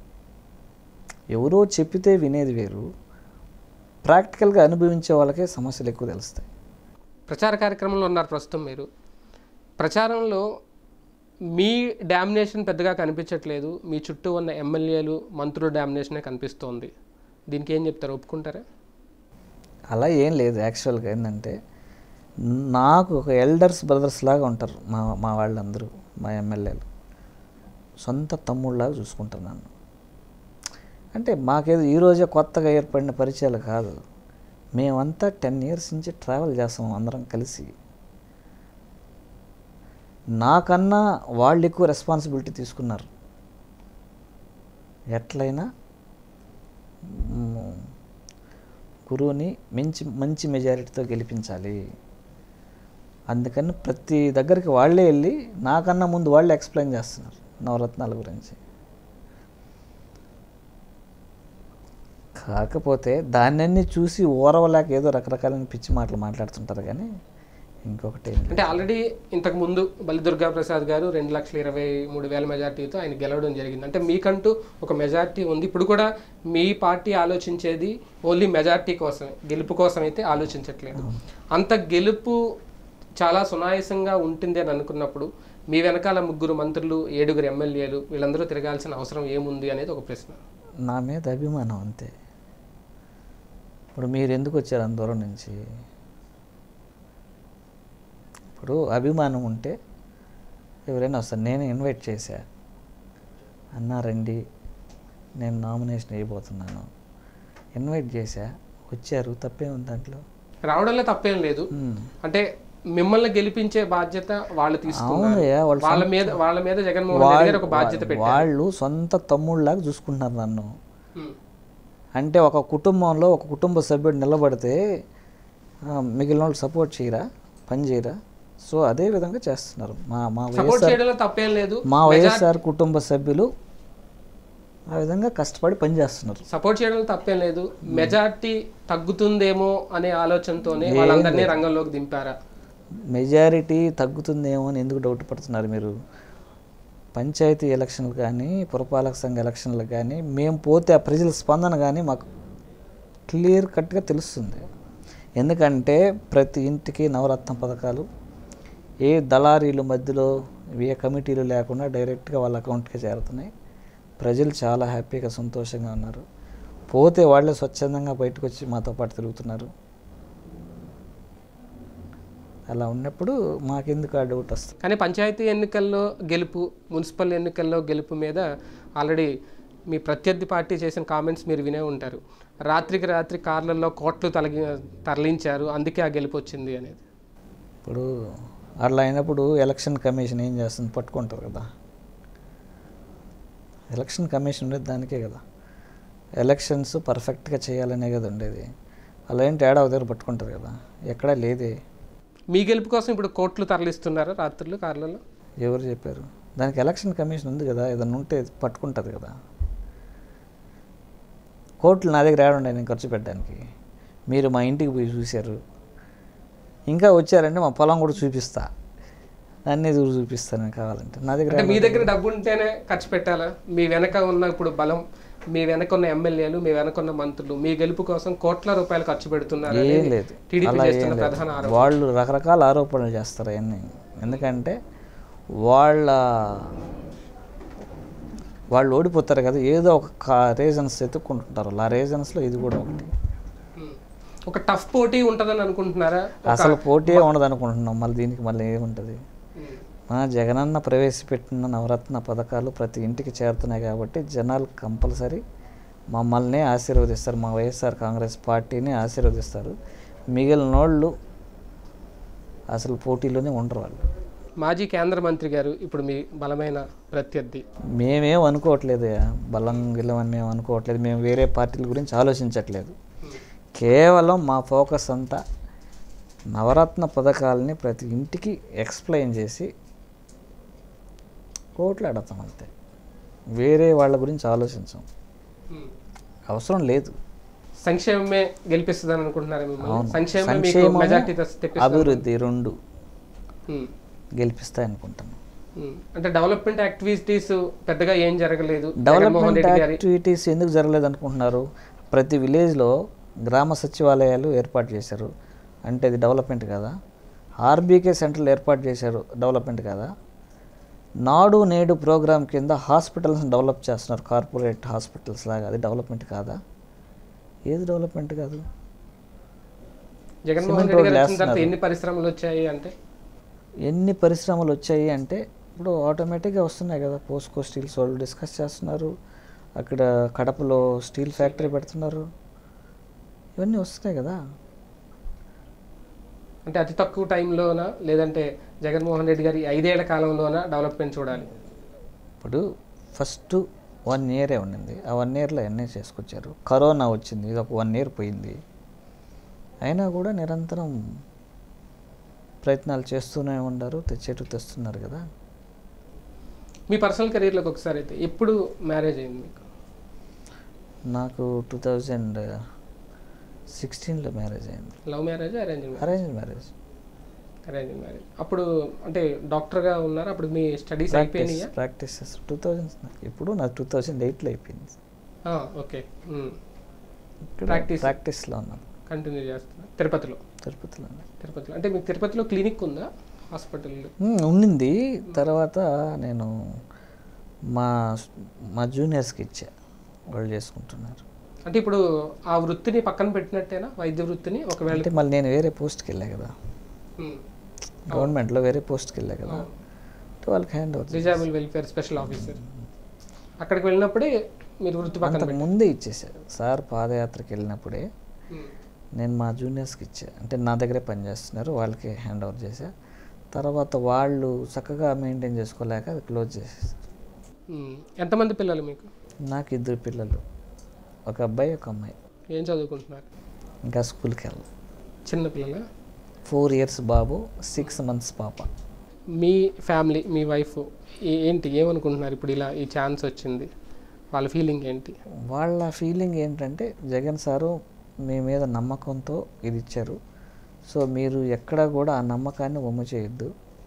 ఎవరో చెప్పితే వినేది వేరు, ప్రాక్టికల్గా అనుభవించే వాళ్ళకే సమస్యలు ఎక్కువ తెలుస్తాయి. ప్రచార కార్యక్రమంలో ఉన్నారు ప్రస్తుతం మీరు. ప్రచారంలో మీ డామినేషన్ పెద్దగా కనిపించట్లేదు, మీ చుట్టూ ఉన్న ఎమ్మెల్యేలు మంత్రుల డామినేషనే కనిపిస్తోంది. దీనికి ఏం చెప్తారు, ఒప్పుకుంటారా? అలా ఏం లేదు. యాక్చువల్గా ఏంటంటే నాకు ఒక ఎల్డర్స్ బ్రదర్స్ లాగా ఉంటారు మా మా వాళ్ళందరూ, మా ఎమ్మెల్యేలు సొంత తమ్ముళ్ళలాగా చూసుకుంటారు నన్ను. అంటే మాకేదో ఈరోజే కొత్తగా ఏర్పడిన పరిచయాలు కాదు, మేమంతా టెన్ ఇయర్స్ నుంచి ట్రావెల్ చేస్తాం అందరం కలిసి. నాకన్నా వాళ్ళు ఎక్కువ రెస్పాన్సిబిలిటీ తీసుకున్నారు. ఎట్లయినా గురువుని మంచి మంచి మెజారిటీతో గెలిపించాలి, అందుకని ప్రతి దగ్గరికి వాళ్ళే వెళ్ళి నాకన్నా ముందు వాళ్ళే ఎక్స్ప్లెయిన్ చేస్తున్నారు నవరత్నాల గురించి. కాకపోతే దాన్ని చూసి ఓరవలేక ఏదో రకరకాలైన పిచ్చి మాటలు మాట్లాడుతుంటారు. కానీ ఇంకొకటి అంటే ఆల్రెడీ ఇంతకు ముందు బలి దుర్గా ప్రసాద్ గారు రెండు లక్షల ఇరవై మూడు వేల మెజార్టీతో ఆయన గెలవడం జరిగింది. అంటే మీకంటూ ఒక మెజార్టీ ఉంది. ఇప్పుడు కూడా మీ పార్టీ ఆలోచించేది ఓన్లీ మెజార్టీ కోసమే, గెలుపు కోసం అయితే ఆలోచించట్లేదు. అంత గెలుపు చాలా సునాయాసంగా ఉంటుంది అని అనుకున్నప్పుడు మీ వెనకాల ముగ్గురు మంత్రులు, ఏడుగురు ఎమ్మెల్యేలు, వీళ్ళందరూ తిరగాల్సిన అవసరం ఏముంది అనేది ఒక ప్రశ్న. నా మీద అభిమానం అంతే. ఇప్పుడు మీరు ఎందుకు వచ్చారు అంత దూరం నుంచి? ఇప్పుడు అభిమానం ఉంటే ఎవరైనా వస్తారు. నేను ఇన్వైట్ చేశా, అన్నారండి నేను నామినేషన్ అయిపోతున్నాను, ఇన్వైట్ చేశా, వచ్చారు, తప్పేముంది దాంట్లో? రావడంలో తప్పేం లేదు. అంటే మిమ్మల్ని గెలిపించే బాధ్యత వాళ్ళు తీసుకున్నారు. వాళ్ళ మీద వాళ్ళ మీద జగన్మోహన్ రెడ్డి గారు ఒక బాధ్యత పెట్టారు. వాళ్ళు సొంత తమ్ముళ్ళలాగా చూసుకుంటున్నారు నన్ను. అంటే ఒక కుటుంబంలో ఒక కుటుంబ సభ్యుడు నిలబడితే మిగిలిన వాళ్ళు సపోర్ట్ చేయరా, పని చేయరా? సో అదే విధంగా చేస్తున్నారు. మా మా వైఎస్ఆర్ మా వైఎస్ఆర్ కుటుంబ సభ్యులు ఆ విధంగా కష్టపడి పని చేస్తున్నారు. సపోర్ట్ చేయడంలో తప్పేం లేదు. మెజార్టీ తగ్గుతుందేమో అనే ఆలోచనతోనే వాళ్ళందరినీ రంగంలోకి దింపారా? మెజారిటీ తగ్గుతుందేమో అని ఎందుకు డౌట్ పడుతున్నారు మీరు? పంచాయతీ ఎలక్షన్లు కానీ, పురపాలక సంఘ ఎలక్షన్లు కానీ మేము పోతే ఆ ప్రజల స్పందన కానీ మాకు క్లియర్ కట్గా తెలుస్తుంది. ఎందుకంటే ప్రతి ఇంటికి నవరత్న పథకాలు ఏ దళారీల మధ్యలో ఏ కమిటీలు లేకుండా డైరెక్ట్గా వాళ్ళ అకౌంట్కి చేరుతున్నాయి. ప్రజలు చాలా హ్యాపీగా సంతోషంగా ఉన్నారు. పోతే వాళ్ళే స్వచ్ఛందంగా బయటకు వచ్చి మాతో పాటు తిరుగుతున్నారు. అలా ఉన్నప్పుడు మాకెందుకు ఆ డౌట్ వస్తుంది. కానీ పంచాయతీ ఎన్నికల్లో గెలుపు, మున్సిపల్ ఎన్నికల్లో గెలుపు మీద ఆల్రెడీ మీ ప్రత్యర్థి పార్టీ చేసిన కామెంట్స్ మీరు వినే ఉంటారు. రాత్రికి రాత్రి కార్లలో కోట్లు తలగి తరలించారు, అందుకే ఆ గెలుపు వచ్చింది అనేది. ఇప్పుడు అట్లా అయినప్పుడు ఎలక్షన్ కమిషన్ ఏం చేస్తుంది? పట్టుకుంటారు కదా. ఎలక్షన్ కమిషన్ ఉండేది దానికే కదా, ఎలక్షన్స్ పర్ఫెక్ట్గా చేయాలనే కదా ఉండేది. అలా ఏంటి ఏడా దగ్గర పట్టుకుంటారు కదా, ఎక్కడా లేదే. మీ గెలుపు కోసం ఇప్పుడు కోట్లు తరలిస్తున్నారా రాత్రులు కార్లలో? ఎవరు చెప్పారు? దానికి ఎలక్షన్ కమిషన్ ఉంది కదా, ఏదన్నా ఉంటే పట్టుకుంటుంది కదా. కోట్లు నా దగ్గర ఏడుండే నేను ఖర్చు పెట్టడానికి? మీరు మా ఇంటికి పోయి చూశారు, ఇంకా వచ్చారంటే మా పొలం కూడా చూపిస్తా, అన్నీ దూరం చూపిస్తాను నేను కావాలంటే. నా దగ్గర మీ దగ్గర డబ్బు ఉంటేనే ఖర్చు పెట్టాలా? మీ వెనక ఉన్న ఇప్పుడు బలం, మీ వెనక ఉన్న ఎమ్మెల్యేలు, మీ వెనక ఉన్న మంత్రులు మీ గెలుపు కోసం కోట్ల రూపాయలు ఖర్చు పెడుతున్నారు. ఏం లేదు, అలా ఏం లేదు. వాళ్ళు రకరకాల ఆరోపణలు చేస్తారు అవన్నీ. ఎందుకంటే వాళ్ళ వాళ్ళు ఓడిపోతారు కదా, ఏదో ఒక రీజన్స్ ఎత్తుక్కుంటుంటారు. ఆ రీజన్స్లో ఇది కూడా ఒకటి. ఒక టఫ్ పోటీ ఉంటుందని అనుకుంటున్నారా? అసలు పోటీ ఉండదు అనుకుంటున్నాం. మళ్ళీ దీనికి మళ్ళీ ఏముంటుంది? మన జగనన్న ప్రవేశపెట్టిన నవరత్న పథకాలు ప్రతి ఇంటికి చేరుతున్నాయి కాబట్టి జనాలు కంపల్సరీ మమ్మల్ని ఆశీర్వదిస్తారు, మా వైఎస్ఆర్ కాంగ్రెస్ పార్టీని ఆశీర్వదిస్తారు. మిగిలిన వాళ్ళు అసలు పోటీలోనే ఉండరు. వాళ్ళు మాజీ కేంద్ర మంత్రి గారు ఇప్పుడు మీ బలమైన ప్రత్యర్థి. మేమేం అనుకోవట్లేదు, బలం గిలమని మేము అనుకోవట్లేదు. మేము వేరే పార్టీల గురించి ఆలోచించట్లేదు. కేవలం మా ఫోకస్ అంతా నవరత్న పథకాలని ప్రతి ఇంటికి ఎక్స్ప్లెయిన్ చేసి కోట్లాడతాం అంతే. వేరే వాళ్ళ గురించి ఆలోచించాం, అవసరం లేదు. సంక్షేమమే గెలిపిస్తుందని అనుకుంటున్నారు? సంక్షేమం అభివృద్ధి రెండు గెలిపిస్తాయి అనుకుంటున్నాను. అంటే డెవలప్మెంట్ యాక్టివిటీస్ పెద్దగా ఏం జరగలేదు. డెవలప్మెంట్ యాక్టివిటీస్ ఎందుకు జరగలేదు అనుకుంటున్నారు? ప్రతి విలేజ్లో గ్రామ సచివాలయాలు ఏర్పాటు చేశారు, అంటే ఇది డెవలప్మెంట్ కదా. ఆర్బీకే సెంటర్లు ఏర్పాటు చేశారు, డెవలప్మెంట్ కదా. నాడు నేడు ప్రోగ్రాం కింద హాస్పిటల్స్ డెవలప్ చేస్తున్నారు, కార్పొరేట్ హాస్పిటల్స్ లాగా. అది డెవలప్మెంట్ కాదా? ఏది డెవలప్మెంట్ కాదు. జగన్మోహన్ రెడ్డి గారు వచ్చిన తర్వాత ఎన్ని పరిశ్రమలు వచ్చాయి అంటే ఎన్ని పరిశ్రమలు వచ్చాయి అంటే ఇప్పుడు ఆటోమేటిక్గా వస్తున్నాయి కదా. పోస్కో స్టీల్స్ వాళ్ళు డిస్కస్ చేస్తున్నారు, అక్కడ కడపలో స్టీల్ ఫ్యాక్టరీ పెడుతున్నారు, ఇవన్నీ వస్తున్నాయి కదా. అంటే అతి తక్కువ టైంలోనా లేదంటే జగన్మోహన్ రెడ్డి గారి ఐదేళ్ల కాలంలోనా డెవలప్మెంట్ చూడాలి? ఇప్పుడు ఫస్ట్ వన్ ఇయరే ఉండింది, ఆ వన్ ఇయర్లో ఎన్నే చేసుకొచ్చారు. కరోనా వచ్చింది, ఇది ఒక వన్ ఇయర్ పోయింది. అయినా కూడా నిరంతరం ప్రయత్నాలు చేస్తూనే ఉన్నారు, తెచ్చేటు తెస్తున్నారు కదా. మీ పర్సనల్ కెరీర్లోకి ఒకసారి అయితే ఎప్పుడు మ్యారేజ్ అయింది మీకు? నాకు టూ థౌజండ్ సిక్స్టీన్లో మ్యారేజ్ అయింది. Love marriage, arrange arrange marriage? Arrange marriage. అప్పుడు అంటే డాక్టర్గా ఉన్నారు, అప్పుడు మీ స్టడీస్ అయిపోయినాయా? ప్రాక్టీస్ టూ థౌజండ్ ఇప్పుడు నాకు టూ థౌజండ్ ఎయిట్లో అయిపోయింది. ఓకే, ప్రాక్టీస్ ప్రాక్టీస్లో ఉన్నాను, కంటిన్యూ చేస్తున్నా. తిరుపతిలో? తిరుపతిలో తిరుపతిలో అంటే మీకు తిరుపతిలో క్లినిక్ ఉందా, హాస్పిటల్ ఉండింది. తర్వాత నేను మా మా జూనియర్స్కి ఇచ్చా, వాళ్ళు చేసుకుంటున్నారు. అంటే ఇప్పుడు ఆ వృత్తిని పక్కన పెట్టినట్టేనా, వైద్య వృత్తిని? ఒకవేళ అంటే మళ్ళీ నేను వేరే పోస్ట్కి వెళ్ళా కదా, గవర్నమెంట్లో వేరే పోస్ట్కి వెళ్ళా కదా, వాళ్ళకి hand over disable welfare special officer. అక్కడికి వెళ్ళినప్పుడే మీరు వృత్తి పక్కన ముందే ఇచ్చేసారు. సార్ పాదయాత్రకి వెళ్ళినప్పుడే నేను మా జూనియర్స్కి ఇచ్చా, అంటే నా దగ్గరే పనిచేస్తున్నారు, వాళ్ళకి హ్యాండ్ ఓవర్ చేశా. తర్వాత వాళ్ళు చక్కగా మెయింటైన్ చేసుకోలేక అది క్లోజ్ చేసేసారు. ఎంతమంది పిల్లలు మీకు? నాకు ఇద్దరు పిల్లలు, ఒక అబ్బాయి ఒక అమ్మాయి. ఏం చదువుకుంటున్నారు? ఇంకా స్కూల్కి వెళ్ళాలి. చిన్న పిల్లల? ఫోర్ ఇయర్స్ బాబు, సిక్స్ మంత్స్ పాప. మీ ఫ్యామిలీ, మీ వైఫ్ ఏంటి ఏమనుకుంటున్నారు ఇప్పుడు ఇలా ఈ ఛాన్స్ వచ్చింది? వాళ్ళ ఫీలింగ్ ఏంటి? వాళ్ళ ఫీలింగ్ ఏంటంటే జగన్ సారు మీ మీద నమ్మకంతో ఇది ఇచ్చారు, సో మీరు ఎక్కడ కూడా ఆ నమ్మకాన్ని వమ్ము చేయొద్దు,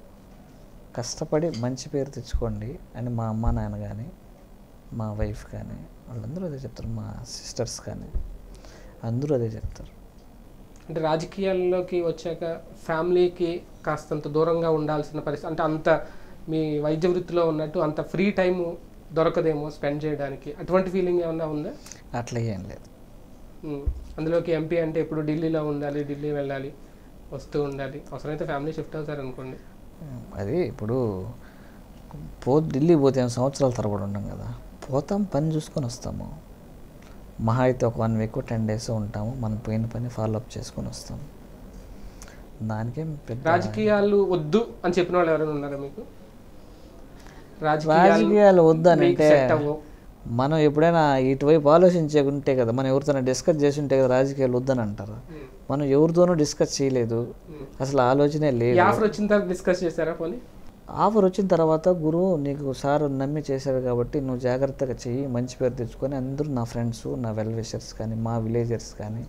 కష్టపడి మంచి పేరు తెచ్చుకోండి అని మా అమ్మ నాన్న కానీ మా వైఫ్ కానీ వాళ్ళందరూ అదే చెప్తారు, మా సిస్టర్స్ కానీ అందరూ అదే చెప్తారు. అంటే రాజకీయాల్లోకి వచ్చాక ఫ్యామిలీకి కాస్తంత దూరంగా ఉండాల్సిన పరిస్థితి, అంటే అంత మీ వైద్య వృత్తిలో ఉన్నట్టు అంత ఫ్రీ టైం దొరకదేమో స్పెండ్ చేయడానికి, అటువంటి ఫీలింగ్ ఏమన్నా ఉందా? అట్లా ఏం లేదు. అందులోకి ఎంపీ అంటే ఇప్పుడు ఢిల్లీలో ఉండాలి, ఢిల్లీ వెళ్ళాలి, వస్తూ ఉండాలి, అవసరమైతే ఫ్యామిలీ షిఫ్ట్ అవుతారు అనుకోండి. అది ఇప్పుడు పో ఢిల్లీ పోతే ఏం సంవత్సరాల తరబడి ఉన్నాం కదా, పోతాం పని చూసుకొని వస్తాము. మహా అయితే ఒక వన్ వీక్ టెన్ డేస్ ఉంటాము, మనం పోయిన పని ఫాలో అప్ చేసుకొని వస్తాము. దానికేం పెద్ద రాజకీయాలు వద్దు అని చెప్పిన వాళ్ళు ఎవరైనా ఉన్నారా మీకు? రాజకీయాలు వద్దు అని అంటే మనం ఎప్పుడైనా ఇటువైపు ఆలోచించే ఉంటే కదా, మనం ఎవరితోనో డిస్కస్ చేసి ఉంటే కదా రాజకీయాలు వద్దని అంటారు. మనం ఎవరితోనూ డిస్కస్ చేయలేదు, అసలు ఆలోచనే లేదు. ఆఫర్ వచ్చిన తర్వాత డిస్కస్ చేశారా? పోనీ ఆఫర్ వచ్చిన తర్వాత గురువు నీకు సార్ నమ్మి చేశారు కాబట్టి నువ్వు జాగ్రత్తగా చెయ్యి, మంచి పేరు తెచ్చుకొని అందరూ నా ఫ్రెండ్స్, నా వెల్ విషర్స్ కానీ, మా విలేజర్స్ కానీ,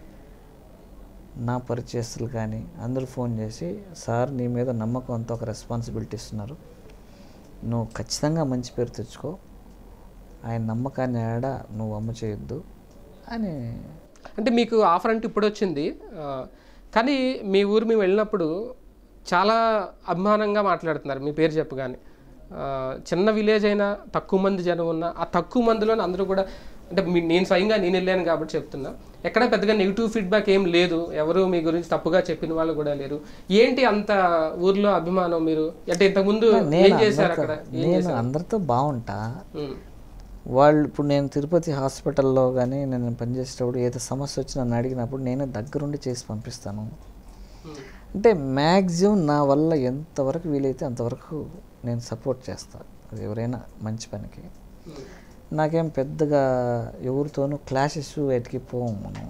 నా పరిచయస్తులు కానీ అందరూ ఫోన్ చేసి సార్ నీ మీద నమ్మకంతో ఒక రెస్పాన్సిబిలిటీ ఇస్తున్నారు, నువ్వు ఖచ్చితంగా మంచి పేరు తెచ్చుకో, ఆయన నమ్మకాన్ని ఆడ నువ్వు అమ్మ చేయొద్దు అని. అంటే మీకు ఆఫర్ అంటే ఇప్పుడు వచ్చింది, కానీ మీ ఊరు మేము వెళ్ళినప్పుడు చాలా అభిమానంగా మాట్లాడుతున్నారు మీ పేరు చెప్పగానే. చిన్న విలేజ్ అయినా తక్కువ మంది జనం ఉన్న ఆ తక్కువ మందిలోనే అందరూ కూడా, అంటే నేను స్వయంగా నేను వెళ్ళాను కాబట్టి చెప్తున్నా, ఎక్కడ పెద్దగా నెగిటివ్ ఫీడ్బ్యాక్ ఏం లేదు, ఎవరు మీ గురించి తప్పుగా చెప్పిన వాళ్ళు కూడా లేరు. ఏంటి అంత ఊర్లో అభిమానం? మీరు అంటే ఇంతకుముందు ఏం చేశారు అక్కడ? నేను అందరితో బాగుంటా. వాళ్ళు ఇప్పుడు నేను తిరుపతి హాస్పిటల్లో కానీ నేను పనిచేసేటప్పుడు ఏదో సమస్య వచ్చి నన్ను అడిగినప్పుడు నేనే దగ్గరుండి చేసి పంపిస్తాను. అంటే మ్యాక్సిమం నా వల్ల ఎంతవరకు వీలైతే అంతవరకు నేను సపోర్ట్ చేస్తాను, అది ఎవరైనా మంచి పనికి. నాకేం పెద్దగా ఎవరితోనూ క్లాషెస్ ఎటుకి పోము మనం.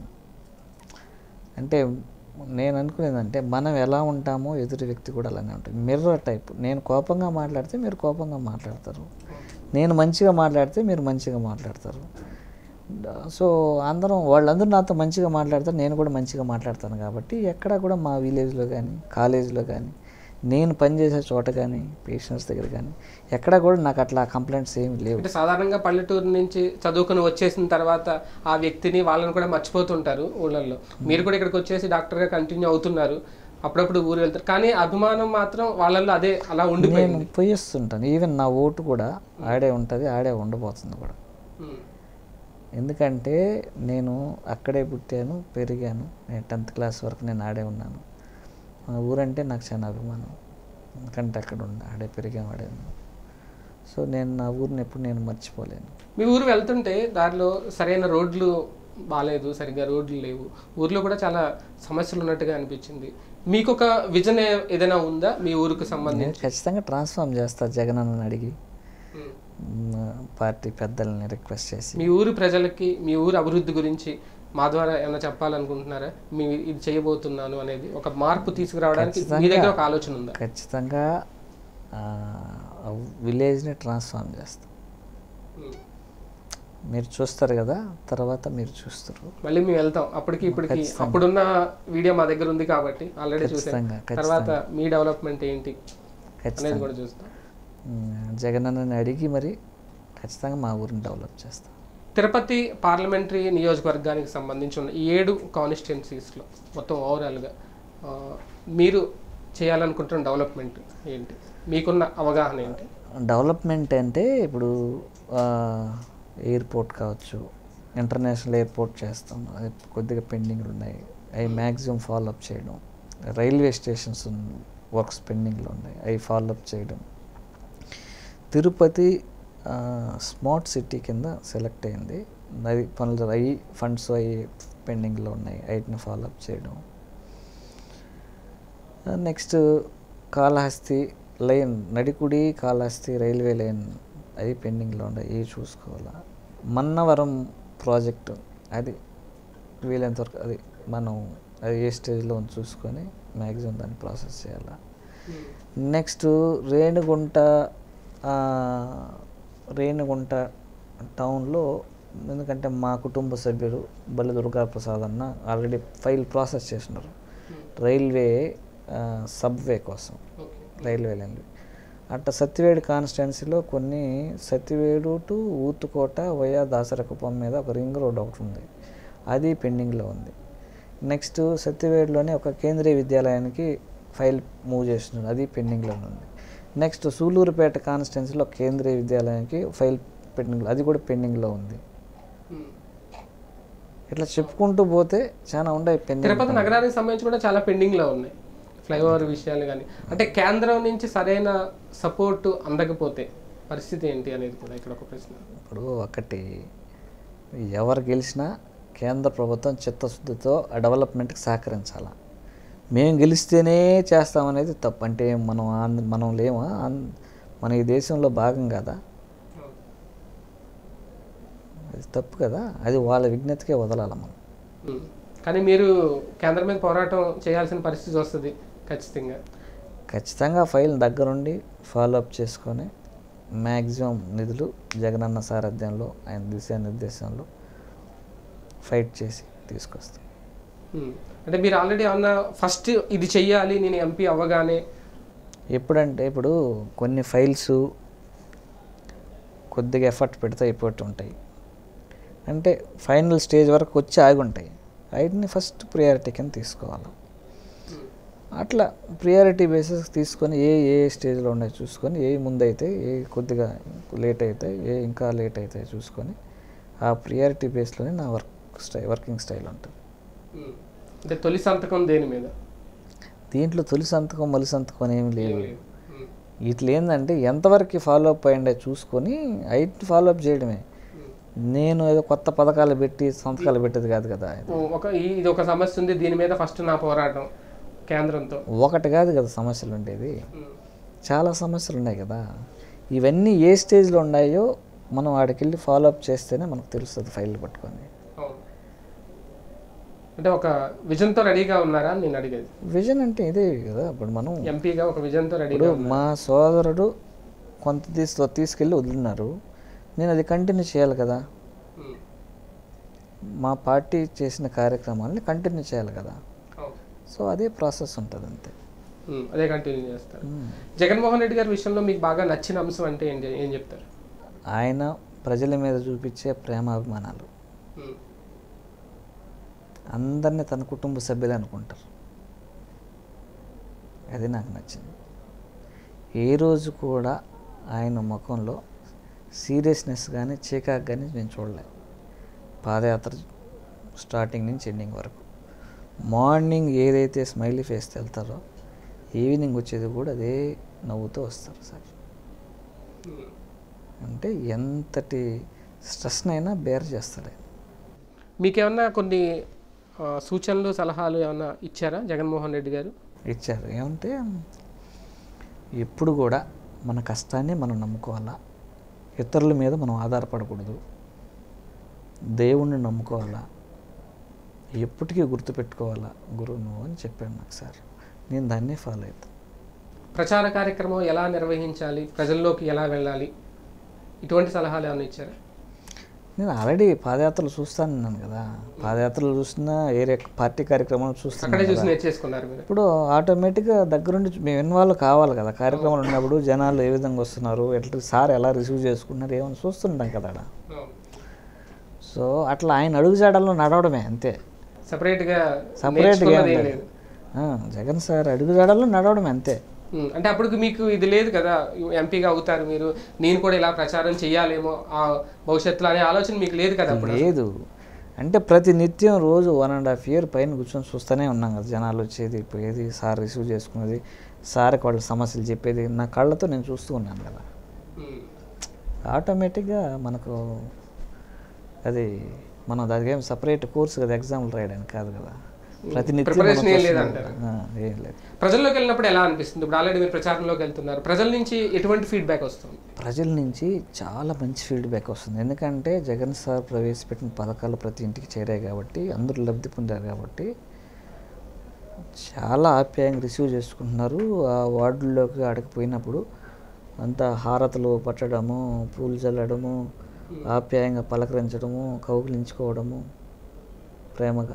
అంటే నేను అనుకునేదంటే మనం ఎలా ఉంటామో ఎదుటి వ్యక్తి కూడా అలానే ఉంటుంది, మిర్రర్ టైప్. నేను కోపంగా మాట్లాడితే మీరు కోపంగా మాట్లాడతారు, నేను మంచిగా మాట్లాడితే మీరు మంచిగా మాట్లాడతారు. సో అందరం వాళ్ళందరూ నాతో మంచిగా మాట్లాడతారు, నేను కూడా మంచిగా మాట్లాడతాను. కాబట్టి ఎక్కడ కూడా మా విలేజ్లో కానీ కాలేజీలో కానీ నేను పనిచేసే చోట కానీ పేషెంట్స్ దగ్గర కానీ ఎక్కడ కూడా నాకు అట్లా కంప్లైంట్స్ ఏమి లేవు. అంటే సాధారణంగా పల్లెటూరు నుంచి చదువుకుని వచ్చేసిన తర్వాత ఆ వ్యక్తిని వాళ్ళని కూడా మర్చిపోతుంటారు ఊళ్ళల్లో. మీరు కూడా ఇక్కడికి వచ్చేసి డాక్టర్గా కంటిన్యూ అవుతున్నారు, అప్పుడప్పుడు ఊరు వెళ్తారు, కానీ అభిమానం మాత్రం వాళ్ళల్లో అదే అలా ఉండిపోయింది. నేను పోయిస్తుంటాను, ఈవెన్ నా ఓటు కూడా ఆడే ఉంటుంది, ఆడే ఉండబోతుంది కూడా. ఎందుకంటే నేను అక్కడే పుట్టాను పెరిగాను, నేను టెన్త్ క్లాస్ వరకు నేను ఆడే ఉన్నాను. మా ఊరంటే నాకు చాలా అభిమానం, ఎందుకంటే అక్కడ ఉండి ఆడే పెరిగాను, ఆడే ఉన్నాను. సో నేను నా ఊరిని ఎప్పుడు నేను మర్చిపోలేను. మీ ఊరు వెళ్తుంటే దారిలో సరైన రోడ్లు బాగాలేదు, సరిగ్గా రోడ్లు లేవు, ఊర్లో కూడా చాలా సమస్యలు ఉన్నట్టుగా అనిపించింది. మీకు ఒక విజన్ ఏదైనా ఉందా మీ ఊరికి సంబంధించి? ఖచ్చితంగా ట్రాన్స్ఫార్మ్ చేస్తా జగన్ అన్నని అడిగి, పార్టీ పెద్దల్ని రిక్వెస్ట్ చేసి. మీ ఊరు ప్రజలకి మీ ఊరు అభివృద్ధి గురించి మా ద్వారా ఏమైనా చెప్పాలనుకుంటున్నారా? మీ ఇది చేయబోతున్నాను అనేది ఒక మార్పు తీసుకురావడానికి మీ దగ్గర ఒక ఆలోచన ఉందా? ఖచ్చితంగా విలేజ్ని ట్రాన్స్ఫార్మ్ చేస్తాం. మీరు చూస్తారు కదా, తర్వాత మీరు చూస్తారు. మళ్ళీ మేము వెళ్తాం అప్పటికి ఇప్పటికి. అప్పుడున్న వీడియో మా దగ్గర ఉంది కాబట్టి ఆల్రెడీ చూసాం. తర్వాత మీ డెవలప్మెంట్ ఏంటి అనేది కూడా చూస్తాం. జగన్ అన్నని అడిగి మరి ఖచ్చితంగా మా ఊరిని డెవలప్ చేస్తాం. తిరుపతి పార్లమెంటరీ నియోజకవర్గానికి సంబంధించిన ఏడు కాన్స్టిట్యున్సీస్లో మొత్తం ఓవరాల్గా మీరు చేయాలనుకుంటున్న డెవలప్మెంట్ ఏంటి, మీకున్న అవగాహన ఏంటి? డెవలప్మెంట్ అంటే ఇప్పుడు ఎయిర్పోర్ట్ కావచ్చు, ఇంటర్నేషనల్ ఎయిర్పోర్ట్ చేస్తాం, అది కొద్దిగా పెండింగ్లు ఉన్నాయి, అవి మ్యాక్సిమం ఫాలోఅప్ చేయడం. రైల్వే స్టేషన్స్ వర్క్స్ పెండింగ్లో ఉన్నాయి, అవి ఫాలోఅప్ చేయడం. తిరుపతి స్మార్ట్ సిటీ కింద సెలెక్ట్ అయింది, అది పనులు అయ్యి ఫండ్స్ అవి పెండింగ్లో ఉన్నాయి, వాటిని ఫాలోఅప్ చేయడం. Next Kalahasti line, Nadikudi Kalahasti railway line అది పెండింగ్లో ఉన్నాయి, ఇవి చూసుకోవాలా. మన్నవరం ప్రాజెక్టు అది వీలైనంతవరకు అది మనం అది ఏ స్టేజ్లో చూసుకొని మ్యాక్సిమం దాన్ని ప్రాసెస్ చేయాలా. నెక్స్ట్ రేణిగుంట రేణిగుంట టౌన్లో, ఎందుకంటే మా కుటుంబ సభ్యులు బల్లి దుర్గా ప్రసాద్ అన్న ఆల్రెడీ ఫైల్ ప్రాసెస్ చేసినారు రైల్వే సబ్వే కోసం, రైల్వే లైన్. అట్ట సత్యవేడు కాన్స్టిట్యున్సీలో కొన్ని సత్యవేడు టు ఊతుకోట వయా దాసరకుప్పం మీద ఒక రింగ్ రోడ్ ఒకటి ఉంది, అది పెండింగ్లో ఉంది. నెక్స్ట్ సత్యవేడులోనే ఒక కేంద్రీయ విద్యాలయానికి ఫైల్ మూవ్ చేస్తున్నారు, అది పెండింగ్లో ఉంది. నెక్స్ట్ సూలూరుపేట కాన్స్టిట్యున్సీలో కేంద్రీయ విద్యాలయానికి ఫైల్ పెండింగ్లో, అది కూడా పెండింగ్లో ఉంది. ఇట్లా చెప్పుకుంటూ పోతే చాలా ఉండే పెండింగ్. తిరుపతి నగరానికి సంబంధించి కూడా చాలా పెండింగ్లో ఉన్నాయి ఫ్లైఓవర్ విషయాలు కానీ. అంటే కేంద్రం నుంచి సరైన సపోర్టు అందకపోతే పరిస్థితి ఏంటి అనేది కూడా ఇక్కడ ఒక ప్రశ్న. ఇప్పుడు ఒకటి, ఎవరు గెలిచినా కేంద్ర ప్రభుత్వం చిత్తశుద్ధితో ఆ డెవలప్మెంట్కి సహకరించాలి. మేము గెలిస్తేనే చేస్తామనేది తప్పు. అంటే మనం ఆంధ్ర మనం లేమా, మన ఈ దేశంలో భాగం కదా, అది తప్పు కదా. అది వాళ్ళ విజ్ఞతకే వదలాలి మనం. కానీ మీరు కేంద్రం మీద పోరాటం చేయాల్సిన పరిస్థితి వస్తుంది ఖచ్చితంగా. ఖచ్చితంగా ఫైల్ దగ్గరుండి ఫాలోఅప్ చేసుకొని మ్యాక్సిమం నిధులు జగనన్న సారథ్యంలో ఆయన దిశానిర్దేశంలో ఫైట్ చేసి తీసుకొస్తాం. అంటే మీరు ఆల్రెడీ ఏమన్నా ఫస్ట్ ఇది చెయ్యాలి నేను ఎంపీ అవ్వగానే? ఎప్పుడంటే ఇప్పుడు కొన్ని ఫైల్స్ కొద్దిగా ఎఫర్ట్ పెడితే అయిపోతూ ఉంటాయి. అంటే ఫైనల్ స్టేజ్ వరకు వచ్చి ఆగి ఉంటాయి. వాటిని ఫస్ట్ ప్రియారిటీ కింద తీసుకోవాలి. అట్లా ప్రియారిటీ బేసిస్ తీసుకొని ఏ ఏ స్టేజ్లో ఉన్నాయి చూసుకొని, ఏ ముందైతే, ఏ కొద్దిగా లేట్ అయితే, ఏ ఇంకా లేట్ అయితే చూసుకొని ఆ ప్రియారిటీ బేస్లోనే నా వర్క్ స్టైల్ వర్కింగ్ స్టైల్ ఉంటుంది. అంటే తొలి సంతకం దేని మీద? దీంట్లో తొలి సంతకం మలి సంతకం ఏమి లేదు. ఇట్లా ఏంటంటే ఎంతవరకు ఫాలోఅప్ అయ్యిండే చూసుకొని ఐటీ ఫాలోఅప్ చేయడమే. నేను ఏదో కొత్త పథకాలు పెట్టి సంతకాలు పెట్టేది కాదు కదా. ఒక ఇది ఒక సమస్య ఉంది, దీని మీద ఫస్ట్ నా పోరాటం కేంద్రంతో. ఒకటి కాదు కదా సమస్యలు ఉండేది, చాలా సమస్యలు ఉన్నాయి కదా. ఇవన్నీ ఏ స్టేజ్లో ఉన్నాయో మనం వాడికి వెళ్ళి ఫాలోఅప్ చేస్తేనే మనకు తెలుస్తుంది ఫైల్ పట్టుకొని. అంటే ఒక విజన్తో రెడీగా ఉన్నారా నేను అడిగేది? విజన్ అంటే ఇదే కదా. ఇప్పుడు మనం ఎంపీగా ఒక విజన్తో రెడీగా. మా సోదరుడు కొంత తీసు తీసుకెళ్ళి వదిలినారు, నేను అది కంటిన్యూ చేయాలి కదా. మా పార్టీ చేసిన కార్యక్రమాలని కంటిన్యూ చేయాలి కదా. సో అదే ప్రాసెస్ ఉంటుంది అంతే, అదే కంటిన్యూ చేస్తారు. జగన్మోహన్ రెడ్డి గారి విషయంలో మీకు బాగా నచ్చిన అంశం అంటే ఏం ఏం చెప్తారు? ఆయన ప్రజల మీద చూపించే ప్రేమాభిమానాలు. అందరినీ తన కుటుంబ సభ్యులు అనుకుంటారు, అది నాకు నచ్చింది. ఏ రోజు కూడా ఆయన ముఖంలో సీరియస్నెస్ కానీ చీకాకు కానీ నేను చూడలే. పాదయాత్ర స్టార్టింగ్ నుంచి ఎండింగ్ వరకు మార్నింగ్ ఏదైతే స్మైలీ ఫేస్ వెళ్తారో ఈవినింగ్ వచ్చేది కూడా అదే నవ్వుతూ వస్తారు సార్. అంటే ఎంతటి స్ట్రెస్నైనా బేర్ చేస్తాడు. మీకేమన్నా కొన్ని సూచనలు సలహాలు ఏమన్నా ఇచ్చారా జగన్మోహన్ రెడ్డి గారు? ఇచ్చారు. ఏమంటే ఎప్పుడు కూడా మన కష్టాన్ని మనం నమ్ముకోవాలా, ఇతరుల మీద మనం ఆధారపడకూడదు, దేవుణ్ణి నమ్ముకోవాలా, ఎప్పటికీ గుర్తుపెట్టుకోవాలా గురువు నువ్వు అని చెప్పాడు నాకు సార్. నేను దాన్నే ఫాలో అవుతాను. ప్రచార కార్యక్రమం ఎలా నిర్వహించాలి, ప్రజల్లోకి ఎలా వెళ్ళాలి, ఇటువంటి సలహాలు ఏమైనా ఇచ్చారా? నేను ఆల్రెడీ పాదయాత్రలు చూస్తాను కదా. పాదయాత్రలు చూస్తున్నా, ఏరే పార్టీ కార్యక్రమాలు చూస్తున్నా. ఇప్పుడు ఆటోమేటిక్గా దగ్గరుండి మేము ఇన్వాల్వ్ కావాలి కదా. కార్యక్రమాలు ఉన్నప్పుడు జనాలు ఏ విధంగా వస్తున్నారు, ఎట్లా సార్ ఎలా రిసీవ్ చేసుకుంటున్నారు ఏమైనా చూస్తుంటాం కదా. సో అట్లా ఆయన అడుగుజాడల్లో నడవడమే అంతే, సపరేట్గా సపరేట్గా జగన్ సార్ అడుగుజాడల్లో నడవడమే అంతే. అంటే అప్పుడు మీకు ఇది లేదు కదా, ఎంపీగా అవుతారు మీరు, నేను కూడా ఇలా ప్రచారం చేయాలేమో ఆ భవిష్యత్తులో అనే ఆలోచన మీకు లేదు కదా? లేదు. అంటే ప్రతి నిత్యం రోజు వన్ అండ్ హాఫ్ ఇయర్ పైన కూర్చొని చూస్తూనే ఉన్నాం కదా. జనాలు వచ్చేది పోయేది, సార్ రిసీవ్ చేసుకునేది, సార్కి వాళ్ళ సమస్యలు చెప్పేది నా కళ్ళతో నేను చూస్తూ ఉన్నాను కదా. ఆటోమేటిక్గా మనకు అది మనం దానికి ఏం సపరేట్ కోర్సు కదా ఎగ్జామ్లు రాయడానికి కాదు కదా. ప్రతినిత్యం ఏం లేదు. ప్రజల్లోకి వెళ్ళినప్పుడు ఎలా అనిపిస్తుంది? ఇప్పుడు ఆల్రెడీ మీరు ప్రచారంలోకి వెళ్తున్నారు, ప్రజల నుంచి ఎటువంటి ఫీడ్బ్యాక్ వస్తుంది? ప్రజల నుంచి చాలా మంచి ఫీడ్బ్యాక్ వస్తుంది. ఎందుకంటే జగన్ సార్ ప్రవేశపెట్టిన పథకాలు ప్రతి ఇంటికి చేరాయి కాబట్టి, అందరూ లబ్ధి పొందారు కాబట్టి చాలా ఆప్యాయంగా రిసీవ్ చేసుకుంటున్నారు. ఆ వార్డుల్లోకి అడగపోయినప్పుడు అంతా హారతలు పట్టడము, పూలు చల్లడము, ఆప్యాయంగా పలకరించడము, కౌగిలించుకోవడము ప్రేమగా.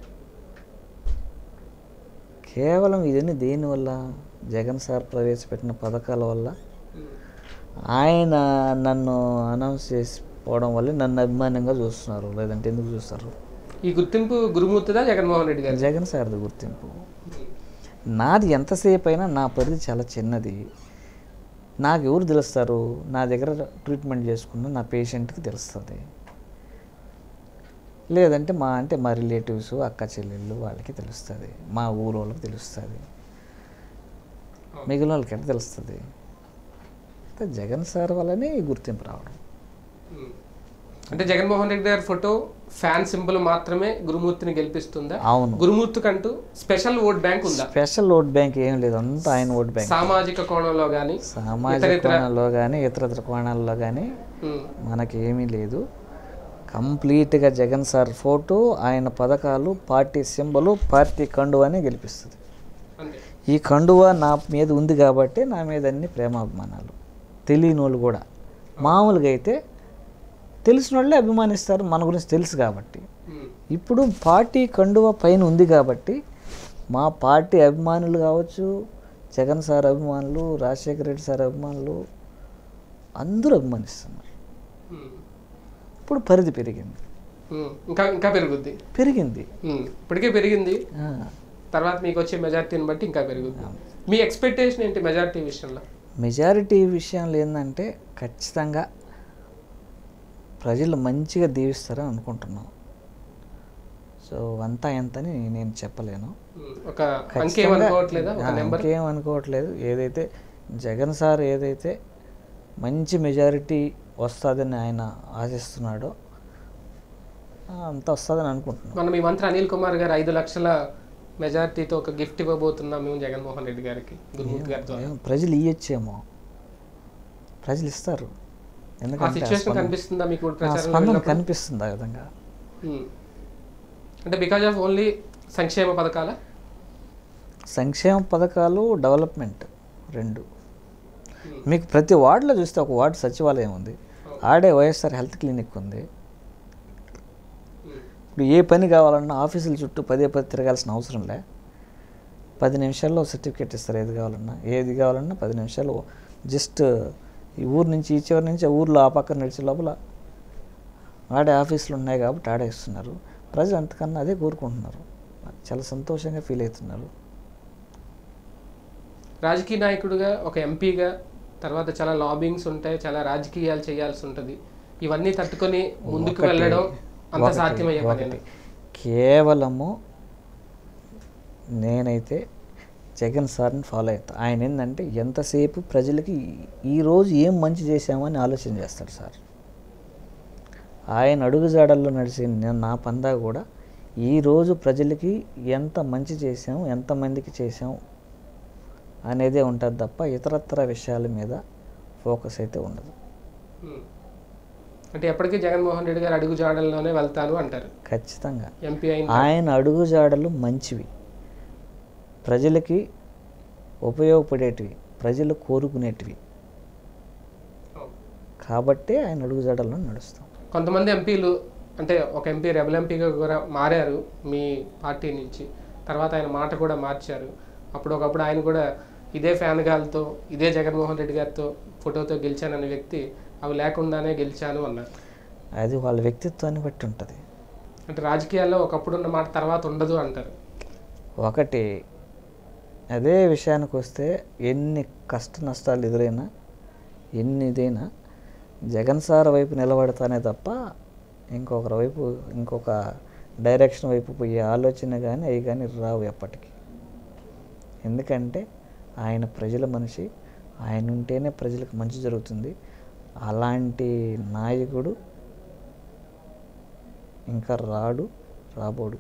కేవలం ఇదన్నీ దేనివల్ల? జగన్ సార్ ప్రవేశపెట్టిన పథకాల వల్ల, ఆయన నన్ను అనౌన్స్ చేసిపోవడం వల్ల నన్ను అభిమానంగా చూస్తున్నారు. లేదంటే ఎందుకు చూస్తారు? ఈ గుర్తింపు గురుమూర్తిదా జగన్మోహన్ రెడ్డి గారు? జగన్ సార్ది గుర్తింపు. నాది ఎంతసేపు అయినా నా పరిధి చాలా చిన్నది. నాకు ఎవరు తెలుస్తారు? నా దగ్గర ట్రీట్మెంట్ చేసుకున్న నా పేషెంట్కి తెలుస్తుంది. లేదంటే మా అంటే మా రిలేటివ్స్ అక్క చెల్లెళ్ళు వాళ్ళకి తెలుస్తుంది, మా ఊరు వాళ్ళకి తెలుస్తుంది, మిగిలిన వాళ్ళకి ఎట్లా తెలుస్తుంది? అయితే జగన్ సార్ వల్లనే ఈ గుర్తింపు రావడం. అంటే జగన్మోహన్ రెడ్డి గారి ఫోటో ఫ్యాన్ సింబల్ మాత్రమే గురుమూర్తిని గెలిపిస్తుందా? అవును. గురుమూర్తి కంటూ స్పెషల్ ఓట్ బ్యాంక్ ఉందా? స్పెషల్ ఓట్ బ్యాంక్ ఏం లేదు, అంతా ఆయన ఓట్ బ్యాంక్. సామాజిక కోణంలో కానీ సామాజిక కోణంలో కానీ ఇతర కోణాల్లో కానీ మనకి ఏమీ లేదు. కంప్లీట్గా జగన్ సార్ ఫోటో, ఆయన పథకాలు, పార్టీ సింబలు, పార్టీ కండువానే గెలిపిస్తుంది. ఈ కండువా నా మీద ఉంది కాబట్టి నా మీద అన్ని ప్రేమాభిమానాలు. తెలియని వాళ్ళు కూడా మామూలుగా అయితే తెలిసిన వాళ్ళే అభిమానిస్తారు, మన గురించి తెలుసు కాబట్టి. ఇప్పుడు పార్టీ కండువా పైన ఉంది కాబట్టి మా పార్టీ అభిమానులు కావచ్చు, జగన్ సార్ అభిమానులు, రాజశేఖర రెడ్డి సార్ అభిమానులు అందరూ అభిమానిస్తున్నారు. ఇప్పుడు పరిధి పెరిగింది, ఇంకా ఇంకా పెరుగుద్ది పెరిగింది ఇప్పటికే పెరిగింది. తర్వాత మీకు వచ్చే మెజారిటీని బట్టి ఇంకా పెరుగుద్ది. మీ ఎక్స్పెక్టేషన్ ఏంటి మెజారిటీ విషయంలో? మెజారిటీ విషయంలో ఏంటంటే ఖచ్చితంగా ప్రజలు మంచిగా దీవిస్తారని అనుకుంటున్నాం. సో అంతా ఎంతని నేను చెప్పలేను, ఇంకేం అనుకోవట్లేదు. ఏదైతే జగన్ సార్ ఏదైతే మంచి మెజారిటీ వస్తుందని ఆయన ఆశిస్తున్నాడో అంత వస్తుందని అనుకుంటున్నాం. మన మీ మంత్రి అనిల్ కుమార్ గారు ఐదు లక్షల మెజారిటీతో ఒక గిఫ్ట్ ఇవ్వబోతున్నాం మేము జగన్మోహన్ రెడ్డి గారికి, గురుమూర్తి గారితో. ప్రజలు ఇవ్వచ్చేమో, ప్రజలు ఇస్తారు. ఎందుకంటే కనిపిస్తుందా మీకు కనిపిస్తుంది ఆ విధంగా? అంటే బికాజ్ ఆఫ్ ఓన్లీ సంక్షేమ పథకాల సంక్షేమ పథకాలు, డెవలప్మెంట్ రెండు. మీకు ప్రతి వార్డులో చూస్తే ఒక వార్డు సచివాలయం ఉంది, ఆడే వైఎస్ఆర్ హెల్త్ క్లినిక్ ఉంది. ఇప్పుడు ఏ పని కావాలన్నా ఆఫీసుల చుట్టూ పదే పది తిరగాల్సిన అవసరం లే, పది నిమిషాల్లో సర్టిఫికేట్ ఇస్తారు. ఏది కావాలన్నా ఏది కావాలన్నా పది నిమిషాలు. జస్ట్ ఈ ఊరు నుంచి ఈ చివరి నుంచి ఆ ఊర్లో ఆ పక్కన నడిచే లోపల ఆడే ఆఫీసులు ఉన్నాయి కాబట్టి ఆడే ఇస్తున్నారు. ప్రజలు అంతకన్నా అదే కోరుకుంటున్నారు, చాలా సంతోషంగా ఫీల్ అవుతున్నారు. రాజకీయ నాయకుడిగా, ఒక ఎంపీగా తర్వాత చాలా లాబింగ్స్ ఉంటాయి, చాలా రాజకీయాలు చేయాల్సి ఉంటుంది. ఇవన్నీ తట్టుకొని ముందుకు వెళ్ళడం అంత సాధ్యమయ్యే పని? కేవలము నేనైతే జగన్ సార్ని ఫాలో అవుతా. ఆయన ఏంటంటే ఎంతసేపు ప్రజలకి ఈరోజు ఏం మంచి చేశామని ఆలోచన చేస్తాడు సార్. ఆయన అడుగుజాడల్లో నడిచి నా పందా కూడా ఈరోజు ప్రజలకి ఎంత మంచి చేసాం, ఎంతమందికి చేసాం అనేదే ఉంటుంది తప్ప ఇతరత్ర విషయాల మీద ఫోకస్ అయితే ఉండదు. అంటే ఎప్పటికీ జగన్మోహన్ రెడ్డి గారు అడుగుజాడల్లోనే వెళ్తాను అంటారు? ఖచ్చితంగా. ఎంపీ ఆయన అడుగుజాడలు మంచివి, ప్రజలకి ఉపయోగపడేటివి, ప్రజలు కోరుకునేటివి కాబట్టే ఆయన అడుగుజాడల్లో నడుస్తాం. కొంతమంది ఎంపీలు అంటే ఒక ఎంపీ రెబల్ ఎంపీగా కూడా మారారు మీ పార్టీ నుంచి, తర్వాత ఆయన మాట కూడా మార్చారు. అప్పుడు ఒకప్పుడు ఆయన కూడా ఇదే ఫ్యాన్ గాలతో, ఇదే జగన్మోహన్ రెడ్డి గారితో ఫోటోతో గెలిచాననే వ్యక్తి అవి లేకుండానే గెలిచాను అన్నారు. అది వాళ్ళ వ్యక్తిత్వాన్ని బట్టి ఉంటుంది. అంటే రాజకీయాల్లో ఒకప్పుడు ఉన్న మాట తర్వాత ఉండదు అంటారు. ఒకటి అదే విషయానికి వస్తే ఎన్ని కష్ట నష్టాలు ఎదురైనా ఎన్ని ఇదైనా జగన్ సార్ వైపు నిలబడతానే తప్ప ఇంకొకరి వైపు ఇంకొక డైరెక్షన్ వైపు పోయే ఆలోచన కానీ అవి కానీ రావు ఎప్పటికీ. ఎందుకంటే ఆయన ప్రజల మనిషి, ఆయన ఉంటేనే ప్రజలకు మంచి జరుగుతుంది. అలాంటి నాయకుడు ఇంకా రాడు, రాబోడు.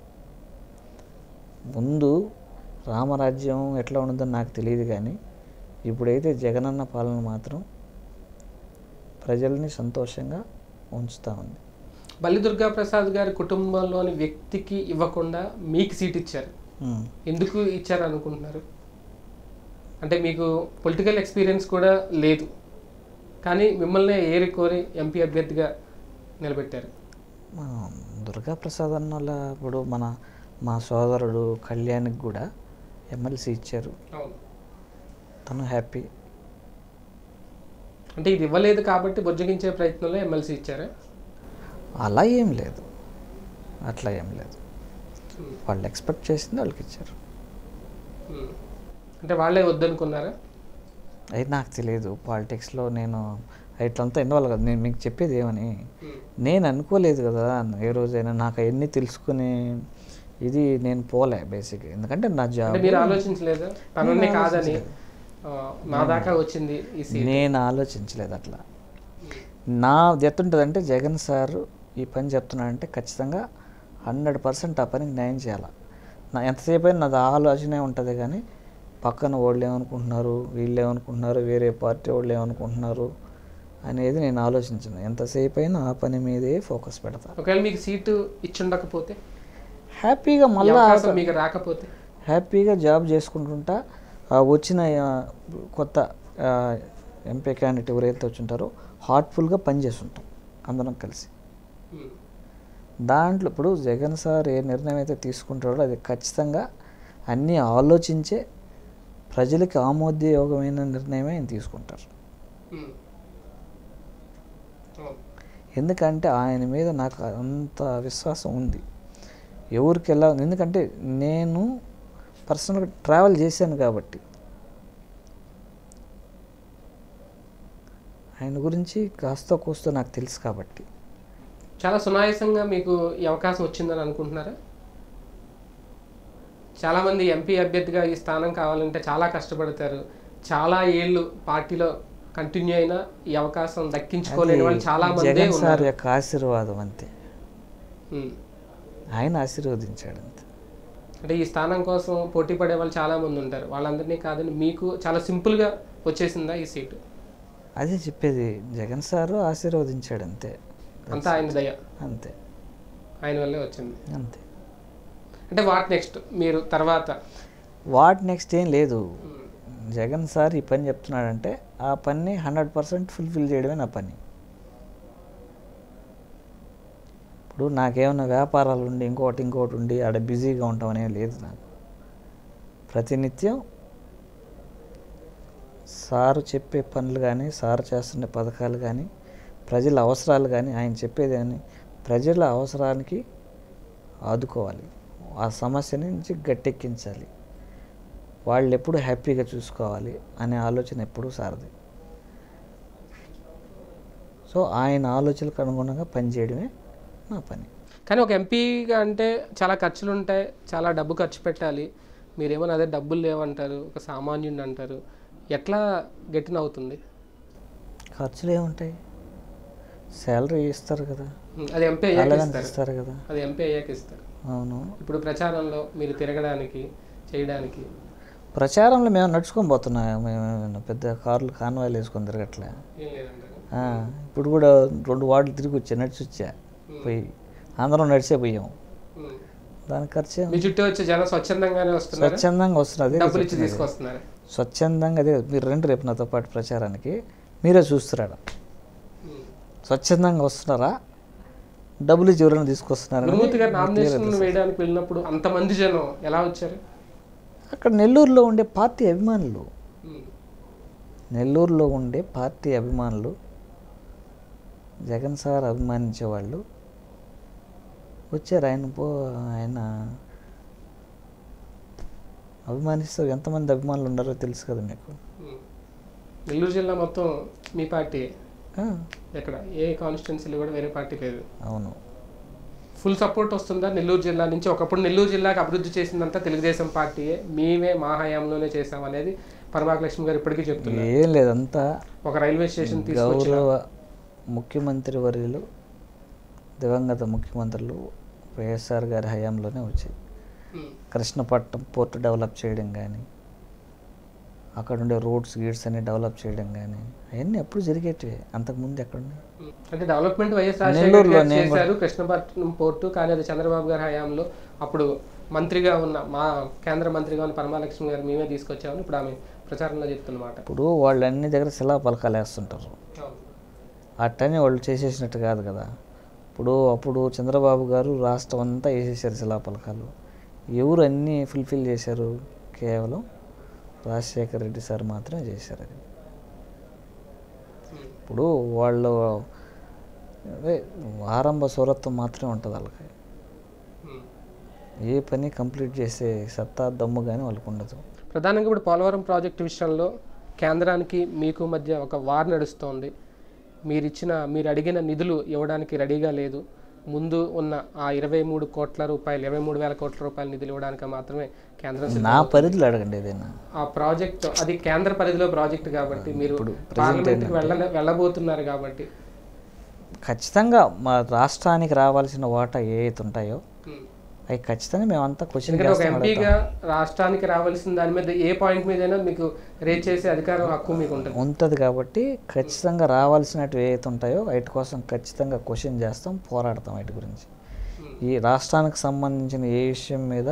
ముందు రామరాజ్యం ఎట్లా ఉండదని నాకు తెలియదు, కానీ ఇప్పుడైతే జగనన్న పాలన మాత్రం ప్రజల్ని సంతోషంగా ఉంచుతూ ఉంది. బల్లి దుర్గా ప్రసాద్ గారి కుటుంబంలోని వ్యక్తికి ఇవ్వకుండా మీకు సీట్ ఇచ్చారు, ఎందుకు ఇచ్చారు అనుకుంటున్నారు? అంటే మీకు పొలిటికల్ ఎక్స్పీరియన్స్ కూడా లేదు, కానీ మిమ్మల్ని ఏరి కోరి ఎంపీ అభ్యర్థిగా నిలబెట్టారు. దుర్గా ప్రసాద్ అన్న ఇప్పుడు మన మా సోదరుడు కళ్యాణ్కి కూడా ఎమ్మెల్సీ ఇచ్చారు, తను హ్యాపీ. అంటే ఇది ఇవ్వలేదు కాబట్టి బొజ్జగించే ప్రయత్నంలో ఎమ్మెల్సీ ఇచ్చారా? అలా ఏం లేదు, అట్లా ఏం లేదు. వాళ్ళు ఎక్స్పెక్ట్ చేసింది వాళ్ళకి ఇచ్చారు. అంటే వాళ్ళే వద్దనుకున్నారా? అయితే నాకు తెలియదు, పాలిటిక్స్లో నేను ఇట్లంతా ఇన్వాల్వ్ కదా. నేను మీకు చెప్పేది ఏమని, నేను అనుకోలేదు కదా ఏ రోజైనా నాకు అవన్నీ తెలుసుకుని ఇది నేను పోలే బేసిక్. ఎందుకంటే నా జాబ్ మీరు ఆలోచించలేదు తనని కాదని నా దాకా వచ్చింది ఈ సీట్. నేను ఆలోచించలేదు అట్లా. నా ఎత్తుంటుందంటే జగన్ సార్ ఈ పని చెప్తున్నాడంటే ఖచ్చితంగా హండ్రెడ్ పర్సెంట్ ఆ పనికి న్యాయం చేయాలి. నా ఎంతసేపు అయినా నాది ఆలోచనే ఉంటుంది, కానీ పక్కన వాళ్ళు ఏమనుకుంటున్నారు, వీళ్ళు ఏమనుకుంటున్నారు, వేరే పార్టీ వాళ్ళు ఏమనుకుంటున్నారు అనేది నేను ఆలోచించను. ఎంతసేపు అయినా ఆ పని మీదే ఫోకస్ పెడతాను. ఒకవేళ మీకు సీటు ఇచ్చుండకపోతే హ్యాపీగా మళ్ళీ మీకు రాకపోతే హ్యాపీగా జాబ్ చేసుకుంటుంటా. వచ్చిన కొత్త ఎంపీ క్యాండిడేట్ ఎవరైతే వచ్చుంటారో హార్ట్ఫుల్గా పనిచేస్తుంటాం అందరం కలిసి. దాంట్లో ఇప్పుడు జగన్ సార్ ఏ నిర్ణయం అయితే తీసుకుంటాడో అది ఖచ్చితంగా అన్నీ ఆలోచించే ప్రజలకి ఆమోదయోగమైన నిర్ణయమే ఆయన తీసుకుంటారు. ఎందుకంటే ఆయన మీద నాకు అంత విశ్వాసం ఉంది. ఎవరికి ఎలా, ఎందుకంటే నేను పర్సనల్గా ట్రావెల్ చేశాను కాబట్టి ఆయన గురించి కాస్త కూస్తో నాకు తెలుసు కాబట్టి. చాలా సునాయాసంగా మీకు ఈ అవకాశం వచ్చిందని అనుకుంటున్నారా? చాలామంది ఎంపీ అభ్యర్థిగా ఈ స్థానం కావాలంటే చాలా కష్టపడతారు, చాలా ఏళ్ళు పార్టీలో కంటిన్యూ అయినా ఈ అవకాశం దక్కించుకోలేని వాళ్ళు చాలా మంది. జగన్ సార్ యొక్క ఆశీర్వాదం అంతే, ఆయన ఆశీర్వదించాడు అంతే. అంటే ఈ స్థానం కోసం పోటీ పడే వాళ్ళు చాలా మంది ఉంటారు, వాళ్ళందరినీ కాదని మీకు చాలా సింపుల్గా వచ్చేసిందా ఈ సీటు? అదే చెప్పేది, జగన్ సారు ఆశీర్వదించాడు అంతే, అంతా ఆయన దయ అంతే, ఆయన వల్లే వచ్చింది అంతే. అంటే వాట్ నెక్స్ట్ మీరు తర్వాత? వాట్ నెక్స్ట్ ఏం లేదు. జగన్ సార్ ఈ పని చెప్తున్నాడంటే ఆ పని హండ్రెడ్ పర్సెంట్ ఫుల్ఫిల్ చేయడమే నా పని. ఇప్పుడు నాకేమైనా వ్యాపారాలు ఉండి ఇంకోటి ఇంకోటి ఉండి ఆడ బిజీగా ఉంటాం అనేది లేదు నాకు. ప్రతినిత్యం సారు చెప్పే పనులు కానీ, సారు చేస్తున్న పథకాలు కానీ, ప్రజల అవసరాలు కానీ, ఆయన చెప్పేది కానీ ప్రజల అవసరానికి ఆదుకోవాలి, ఆ సమస్య నుంచి గట్టెక్కించాలి, వాళ్ళు ఎప్పుడు హ్యాపీగా చూసుకోవాలి అనే ఆలోచన ఎప్పుడూ సారది. సో ఆయన ఆలోచనలకు అనుగుణంగా పనిచేయడమే నా పని. కానీ ఒక ఎంపీగా అంటే చాలా ఖర్చులు ఉంటాయి, చాలా డబ్బు ఖర్చు పెట్టాలి. మీరేమన్నా అదే డబ్బులు లేవంటారు, ఒక సామాన్యుడిని అంటారు, ఎట్లా గట్టిన అవుతుంది? ఖర్చులు ఏముంటాయి, శాలరీ ఇస్తారు కదా, అది ఎంపీ అయ్యాక ఇస్తారు కదా, అది ఎంపీ అయ్యాక ఇస్తారు. అవును. ఇప్పుడు ప్రచారంలో మీరు తిరగడానికి చేయడానికి, ప్రచారంలో మేము నడుచుకొని పోతున్నాం, మేము పెద్ద కార్లు కాన్వాయిలు వేసుకొని తిరగట్లే. ఇప్పుడు కూడా రెండు వార్డులు తిరిగి వచ్చా, నడిచి వచ్చా, పోయి అందరం నడిచే పోయాము. దానికి ఖర్చు మీ చుట్టూ వచ్చే జనం స్వచ్ఛందంగానే వస్తున్నారు, స్వచ్ఛందంగా వస్తున్నది, డబ్బులు ఇచ్చి తీసుకొస్తున్నారు స్వచ్ఛందంగా. అదే మీరు రండి రేపు నాతో పాటు ప్రచారానికి, మీరే చూస్తున్నారా స్వచ్ఛందంగా వస్తున్నారా, డబ్బులు ఎవరైనా తీసుకొస్తున్నారా? నామినేషన్ వేయడానికి వెళ్ళినప్పుడు అంతమంది జనం ఎలా వచ్చారు? అక్కడ నెల్లూరులో ఉండే పార్టీ అభిమానులు, నెల్లూరులో ఉండే పార్టీ అభిమానులు, జగన్ సార్ అభిమానించే వాళ్ళు వచ్చారు. ఆయన పో ఆయన అభిమానిస్తూ ఎంతమంది అభిమానులు ఉన్నారో తెలుసు కదా మీకు. నెల్లూరు జిల్లా మొత్తం మీ పార్టీ, ఎక్కడ ఏ కాన్స్టిట్యున్సీలో కూడా వేరే పార్టీ లేదు. అవును. ఫుల్ సపోర్ట్ వస్తుందా నెల్లూరు జిల్లా నుంచి? ఒకప్పుడు నెల్లూరు జిల్లాకి అభివృద్ధి చేసిందంతా తెలుగుదేశం పార్టీయే, మేమే మా హయాంలోనే చేసాం అనేది పరమాక లక్ష్మి గారు ఇప్పటికీ చెప్తున్నారు. ఏం లేదంతా ఒక రైల్వే స్టేషన్ గౌరవ ముఖ్యమంత్రి వర్యులు, దివంగత ముఖ్యమంత్రులు వైఎస్ఆర్ గారి హయాంలోనే వచ్చాయి. కృష్ణపట్నం పోర్ట్ డెవలప్ చేయడం కానీ, అక్కడ ఉండే రోడ్స్ గీడ్స్ అన్ని డెవలప్ చేయడం కానీ అవన్నీ ఎప్పుడు జరిగేటివే, అంతకుముందు ఎక్కడున్నాయి? అంటే డెవలప్మెంట్ వైఎస్ రాజశేఖర్ గారు చేశారు కృష్ణపట్నం పోర్టు, కానీ అది చంద్రబాబు గారి హయాంలో అప్పుడు మంత్రిగా ఉన్న మా కేంద్ర మంత్రిగా ఉన్న పరమాలక్ష్మి గారు మేమే తీసుకొచ్చామని ఇప్పుడు ఆమె ప్రచారంలో చెప్తున్నమాట. ఇప్పుడు వాళ్ళు అన్ని దగ్గర శిలా పలకాలు వేస్తుంటారు, అట్టని వాళ్ళు చేసేసినట్టు కాదు కదా. ఇప్పుడు అప్పుడు చంద్రబాబు గారు రాష్ట్రం అంతా వేసేసారు శిలా పలకాలు. ఎవరు అన్నీ ఫుల్ఫిల్ చేశారు? కేవలం రాజశేఖర రెడ్డి సార్ మాత్రమే చేశారు. అది ఇప్పుడు వాళ్ళు అదే ఆరంభ స్వరత్వం మాత్రమే ఉంటుంది వాళ్ళకి, ఏ పని కంప్లీట్ చేసే సత్తా దమ్ము కానీ వాళ్ళకు ఉండదు. ప్రధానంగా ఇప్పుడు పోలవరం ప్రాజెక్టు విషయంలో కేంద్రానికి మీకు మధ్య ఒక వార్ నడుస్తోంది. మీరు ఇచ్చిన మీరు అడిగిన నిధులు ఇవ్వడానికి రెడీగా లేదు, ముందు ఉన్న ఆ ఇరవై మూడు కోట్ల రూపాయలు ఇరవై మూడు వేల కోట్ల రూపాయల నిధులు ఇవ్వడానికి మాత్రమే కేంద్రం సిద్ధం నా పరిధిలో అడగండి ఏదైనా. ఆ ప్రాజెక్ట్ అది కేంద్ర పరిధిలో ప్రాజెక్ట్ కాబట్టి మీరు పార్లమెంట్కి వెళ్ళ వెళ్ళబోతున్నారు కాబట్టి ఖచ్చితంగా మా రాష్ట్రానికి రావాల్సిన వాటా ఏ అయితే ఉంటాయో అవి ఖచ్చితంగా మేమంతా క్వశ్చన్ ఎందుకంటే ఒక ఎంపీగా రాష్ట్రానికి రావాల్సిన దాని మీద ఏ పాయింట్ మీదైనా మీకు రేట్ చేసే అధికారం హక్కు మీకు ఉంటుంది ఉంటుంది కాబట్టి ఖచ్చితంగా రావాల్సినవి ఏవైతే ఉంటాయో వాటి కోసం ఖచ్చితంగా క్వశ్చన్ చేస్తాం, పోరాడతాం వాటి గురించి. ఈ రాష్ట్రానికి సంబంధించిన ఏ విషయం మీద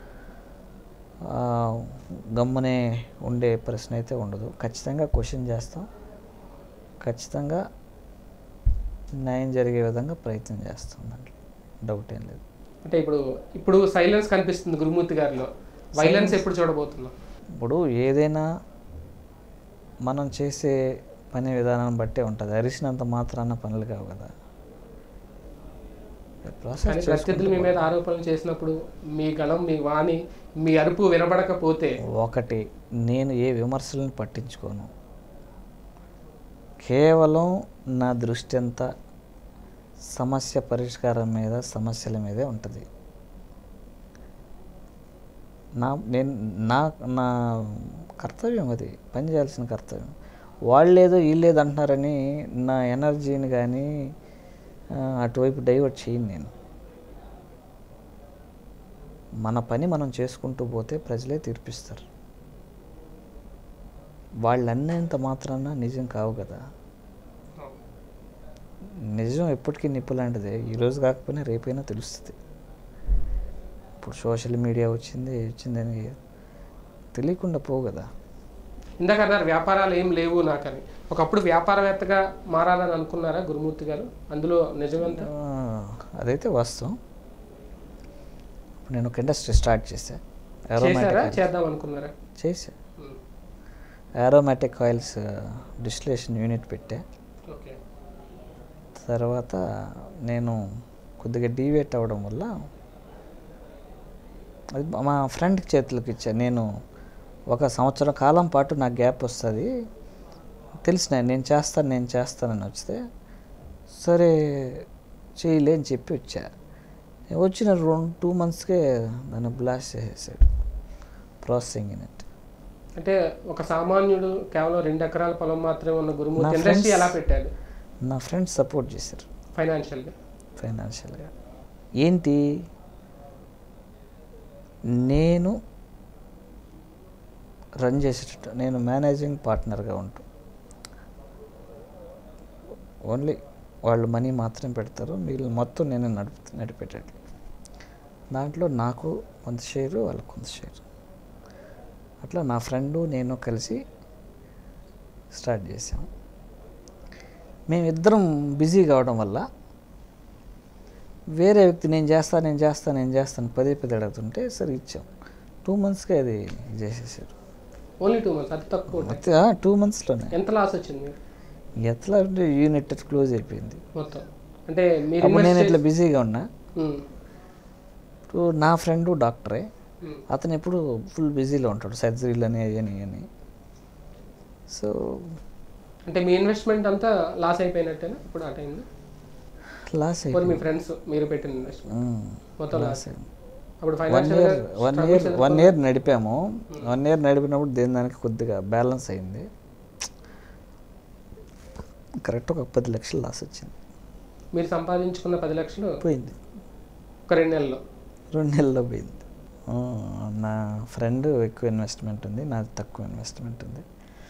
గమ్మునే ఉండే ప్రశ్న అయితే ఉండదు. ఖచ్చితంగా క్వశ్చన్ చేస్తాం, ఖచ్చితంగా న్యాయం జరిగే విధంగా ప్రయత్నం చేస్తాం, దాంట్లో డౌట్ ఏం లేదు. అంటే ఇప్పుడు ఇప్పుడు సైలెన్స్ కనిపిస్తుంది గురుమూర్తి గారిలో, వైలెన్స్ ఎప్పుడు చూడబోతున్నాం? ఇప్పుడు ఏదైనా మనం చేసే పని విధానాన్ని బట్టే ఉంటుంది. అరిసినంత మాత్రాన పనులు కావు కదా. కానీ ప్రత్యర్థులు మీ మీద ఆరోపణలు చేసినప్పుడు మీ గళం, మీ వాణి, మీ అరుపు వినబడకపోతే ఒకటి, నేను ఏ విమర్శలను పట్టించుకోను. కేవలం నా దృష్టి అంతా సమస్య పరిష్కారం మీద, సమస్యల మీదే ఉంటుంది. నా నేను నా నా కర్తవ్యం అది, పని చేయాల్సిన కర్తవ్యం. వాళ్ళేదో వీళ్ళేదో అంటున్నారని నా ఎనర్జీని కానీ అటువైపు డైవర్ట్ చేయను నేను. మన పని మనం చేసుకుంటూ పోతే ప్రజలే తీర్పిస్తారు. వాళ్ళు అన్నంత మాత్రాన నిజం కావు కదా. నిజం ఎప్పటికీ నిప్పు లాంటిదే, ఈరోజు కాకపోయినా రేపైనా తెలుస్తుంది. ఇప్పుడు సోషల్ మీడియా వచ్చింది వచ్చిందని తెలియకుండా పోవు కదా. ఇందాక అన్నారు వ్యాపారాలు ఏం లేవు నాకని. ఒకప్పుడు వ్యాపారవేత్తగా మారాలని అనుకున్నారా గురుమూర్తి గారు? అందులో నిజమంతా? అదైతే వాస్తవం. ఇప్పుడు నేను ఒక ఇండస్ట్రీ స్టార్ట్ చేశా. చేద్దాం అనుకున్నారా? చేసా. ఏరోమాటిక్ ఆయిల్స్ డిస్టిలేషన్ యూనిట్ పెట్టా. తర్వాత నేను కొద్దిగా డీవేట్ అవ్వడం వల్ల అది మా ఫ్రెండ్కి చేతులకు ఇచ్చా. నేను ఒక సంవత్సరం కాలం పాటు నాకు గ్యాప్ వస్తుంది తెలిసిన, నేను చేస్తాను నేను చేస్తానని వస్తే సరే చేయలే అని చెప్పి వచ్చా. వచ్చిన రెండు టూ మంత్స్కే దాన్ని బ్లాస్ట్ చేసేసాడు ప్రాసెసింగ్ యూనిట్. అంటే ఒక సామాన్యుడు కేవలం రెండు ఎకరాల పొలం మాత్రమే ఉన్న గురుమూర్తి ఇండస్ట్రీ ఎలా పెట్టాడు? నా ఫ్రెండ్స్ సపోర్ట్ చేశారు ఫైనాన్షియల్గా. ఫైనాన్షియల్గా ఏంటి, నేను రన్ చేసేటట్టు, నేను మేనేజింగ్ పార్ట్నర్గా ఉంటూ ఓన్లీ వాళ్ళు మనీ మాత్రం పెడతారు, మిగిలిన మొత్తం నేను నడుపు నడిపేటట్లు. దాంట్లో నాకు కొంత షేరు, వాళ్ళకి కొంత షేరు, అట్లా నా ఫ్రెండు నేను కలిసి స్టార్ట్ చేసాము. మేమిద్దరం బిజీ కావడం వల్ల వేరే వ్యక్తి నేను చేస్తాను నేను చేస్తాను నేను చేస్తాను పదే పదే అడుగుతుంటే సరే ఇచ్చాం. టూ మంత్స్కే అది చేసేసారు. ఓన్లీ టూ మంత్స్ అది తక్కువ? టూ మంత్స్లోనే. ఎంత లాస్ వచ్చింది? ఎట్లా అంటే యూనిట్ క్లోజ్ అయిపోయింది మొత్తం. అంటే నేను ఇట్లా బిజీగా ఉన్నా. ఇప్పుడు నా ఫ్రెండ్ డాక్టరే, అతను ఎప్పుడు ఫుల్ బిజీలో ఉంటాడు, సర్జరీలు అని అని అని. సో అంటే మీ ఇన్వెస్ట్మెంట్ అంతా లాస్ అయిపోయినట్టేనా ఇప్పుడు ఆ టైంలో? లాస్ అయిపోయింది. మీ ఫ్రెండ్స్ మీరు పెట్టిన ఇన్వెస్ట్మెంట్ మొత్తం లాస్ అయింది. అప్పుడు one year one year one year నడిపాము. వన్ ఇయర్ నడిపినప్పుడు దేని దానికి కొద్దిగా బ్యాలెన్స్ అయింది. కరెక్ట్ ఒక పది లక్షలు లాస్ వచ్చింది. మీరు సంపాదించుకున్న పది లక్షలు పోయింది ఒక రెండు నెలల్లో. రెండు నెలల్లో పోయింది. నా ఫ్రెండ్ ఎక్కువ ఇన్వెస్ట్మెంట్ ఉంది, నాది తక్కువ ఇన్వెస్ట్మెంట్ ఉంది.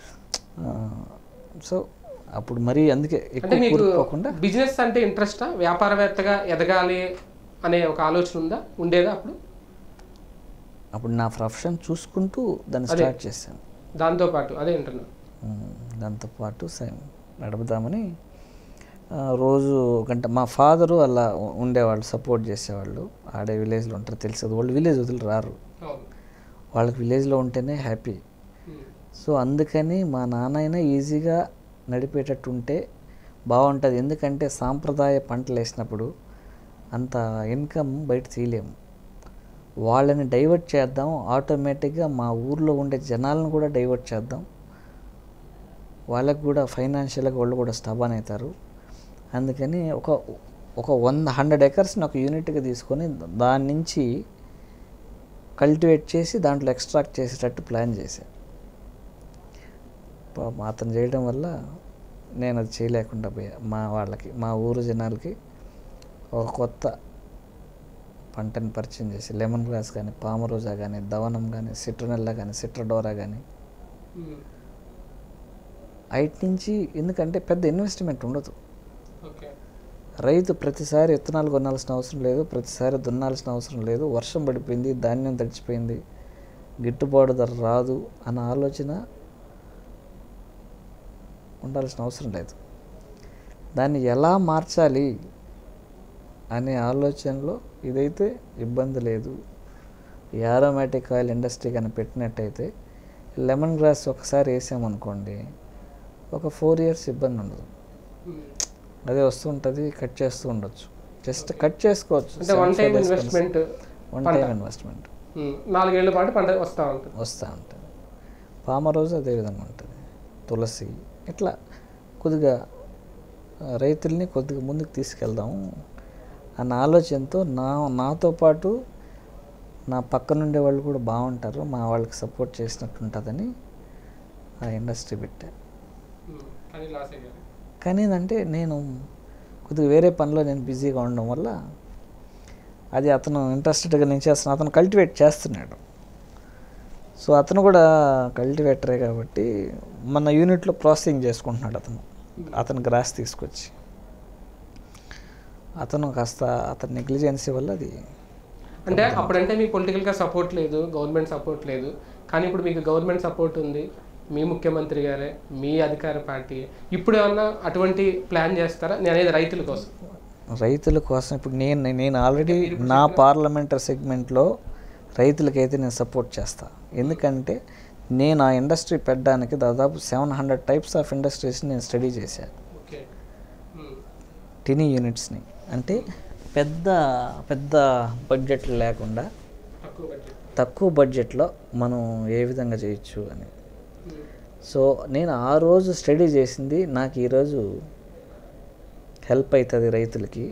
సో అప్పుడు మరీ అందుకే ఎక్కువ కూరుకోకుండా. బిజినెస్ అంటే ఇంట్రెస్టా? వ్యాపారవేత్తగా ఎదగాలి అనే ఒక ఆలోచన ఉందా, ఉండేదా అప్పుడు? అప్పుడు నా ప్రొఫెషన్ చూసుకుంటూ దాన్ని స్టార్ట్ చేశాను. దాంతోపాటు అదే అంటున్నా, దాంతోపాటు సేమ్ నడుపుదామని రోజు గంట. మా ఫాదరు అలా ఉండేవాళ్ళు, సపోర్ట్ చేసేవాళ్ళు. ఆడే విలేజ్లో ఉంటారు తెలిసేది, వాళ్ళు విలేజ్ వదిలి రారు, వాళ్ళకి విలేజ్లో ఉంటేనే హ్యాపీ. సో అందుకని మా నాన్నైనా ఈజీగా నడిపేటట్టు ఉంటే బాగుంటుంది. ఎందుకంటే సాంప్రదాయ పంటలు వేసినప్పుడు అంత ఇన్కమ్ బయట తీయలేము. వాళ్ళని డైవర్ట్ చేద్దాం, ఆటోమేటిక్గా మా ఊర్లో ఉండే జనాలను కూడా డైవర్ట్ చేద్దాం. వాళ్ళకు కూడా ఫైనాన్షియల్గా వాళ్ళు కూడా స్టబాన్ అవుతారు. అందుకని ఒక ఒక వంద హండ్రెడ్ ఎకర్స్ని ఒక యూనిట్గా తీసుకొని దాని నుంచి కల్టివేట్ చేసి దాంట్లో ఎక్స్ట్రాక్ట్ చేసేటట్టు ప్లాన్ చేశాను. అతను చేయడం వల్ల నేను అది చేయలేకుండా పోయా. మా వాళ్ళకి, మా ఊరు జనాలకి ఒక కొత్త పంటని పరిచయం చేసి లెమన్ గ్రాస్ కానీ, పామరోజా కానీ, దవనం కానీ, సిట్రనెల్లా కానీ, సిట్రడోరా కానీ ఐటి నుంచి, ఎందుకంటే పెద్ద ఇన్వెస్ట్మెంట్ ఉండదు. రైతు ప్రతిసారి విత్తనాలు కొనాల్సిన అవసరం లేదు, ప్రతిసారి దున్నాల్సిన అవసరం లేదు. వర్షం పడిపోయింది, ధాన్యం తడిచిపోయింది, గిట్టుబాటు ధర రాదు అన్న ఆలోచన ఉండాల్సిన అవసరం లేదు. దాన్ని ఎలా మార్చాలి అనే ఆలోచనలో ఇదైతే ఇబ్బంది లేదు. ఈ ఆరోమాటిక్ ఆయిల్ ఇండస్ట్రీ కానీ పెట్టినట్టయితే లెమన్ గ్రాస్ ఒకసారి వేసామనుకోండి, ఒక ఫోర్ ఇయర్స్ ఇబ్బంది ఉండదు. అదే వస్తుంటుంది, కట్ చేస్తూ ఉండొచ్చు, జస్ట్ కట్ చేసుకోవచ్చు. One time investment one time investment నాలుగేళ్ల పాటు పంట వస్తూ ఉంటుంది వస్తూ ఉంటుంది. పామరోజు అదేవిధంగా ఉంటుంది, తులసి, ఇట్లా కొద్దిగా రైతుల్ని కొద్దిగా ముందుకు తీసుకెళ్దాము అన్న ఆలోచనతో నా నాతో పాటు నా పక్కన ఉండే వాళ్ళు కూడా బాగుంటారు, మా వాళ్ళకి సపోర్ట్ చేసినట్టు ఉంటుందని ఆ ఇండస్ట్రీ పెట్టా. కానీ ఏంటంటే నేను కొద్దిగా వేరే పనిలో నేను బిజీగా ఉండడం వల్ల అది అతను ఇంట్రెస్టెడ్గా నేను చేస్తున్నాను. అతను కల్టివేట్ చేస్తున్నాడు. సో అతను కూడా కల్టివేటరే కాబట్టి మన యూనిట్లో ప్రాసెసింగ్ చేసుకుంటున్నాడు. అతను అతను గ్రాస్ తీసుకొచ్చి అతను కాస్త అతని నెగ్లిజెన్సీ వల్ల అది. అంటే అప్పుడంటే మీకు పొలిటికల్గా సపోర్ట్ లేదు, గవర్నమెంట్ సపోర్ట్ లేదు. కానీ ఇప్పుడు మీకు గవర్నమెంట్ సపోర్ట్ ఉంది, మీ ముఖ్యమంత్రి గారే, మీ అధికార పార్టీ. ఇప్పుడు ఏమన్నా అటువంటి ప్లాన్ చేస్తారా? నేను అనేది రైతుల కోసం. రైతుల కోసం ఇప్పుడు నేను నేను ఆల్రెడీ నా పార్లమెంటరీ సెగ్మెంట్లో రైతులకైతే నేను సపోర్ట్ చేస్తాను. ఎందుకంటే నేను ఆ ఇండస్ట్రీ పెట్టడానికి దాదాపు సెవెన్ హండ్రెడ్ టైప్స్ ఆఫ్ ఇండస్ట్రీస్ని నేను స్టడీ చేశాను. టినీ యూనిట్స్ని, అంటే పెద్ద పెద్ద బడ్జెట్లు లేకుండా తక్కువ బడ్జెట్లో మనం ఏ విధంగా చేయొచ్చు అని. సో నేను ఆ రోజు స్టడీ చేసింది నాకు ఈరోజు హెల్ప్ అవుతుంది రైతులకి.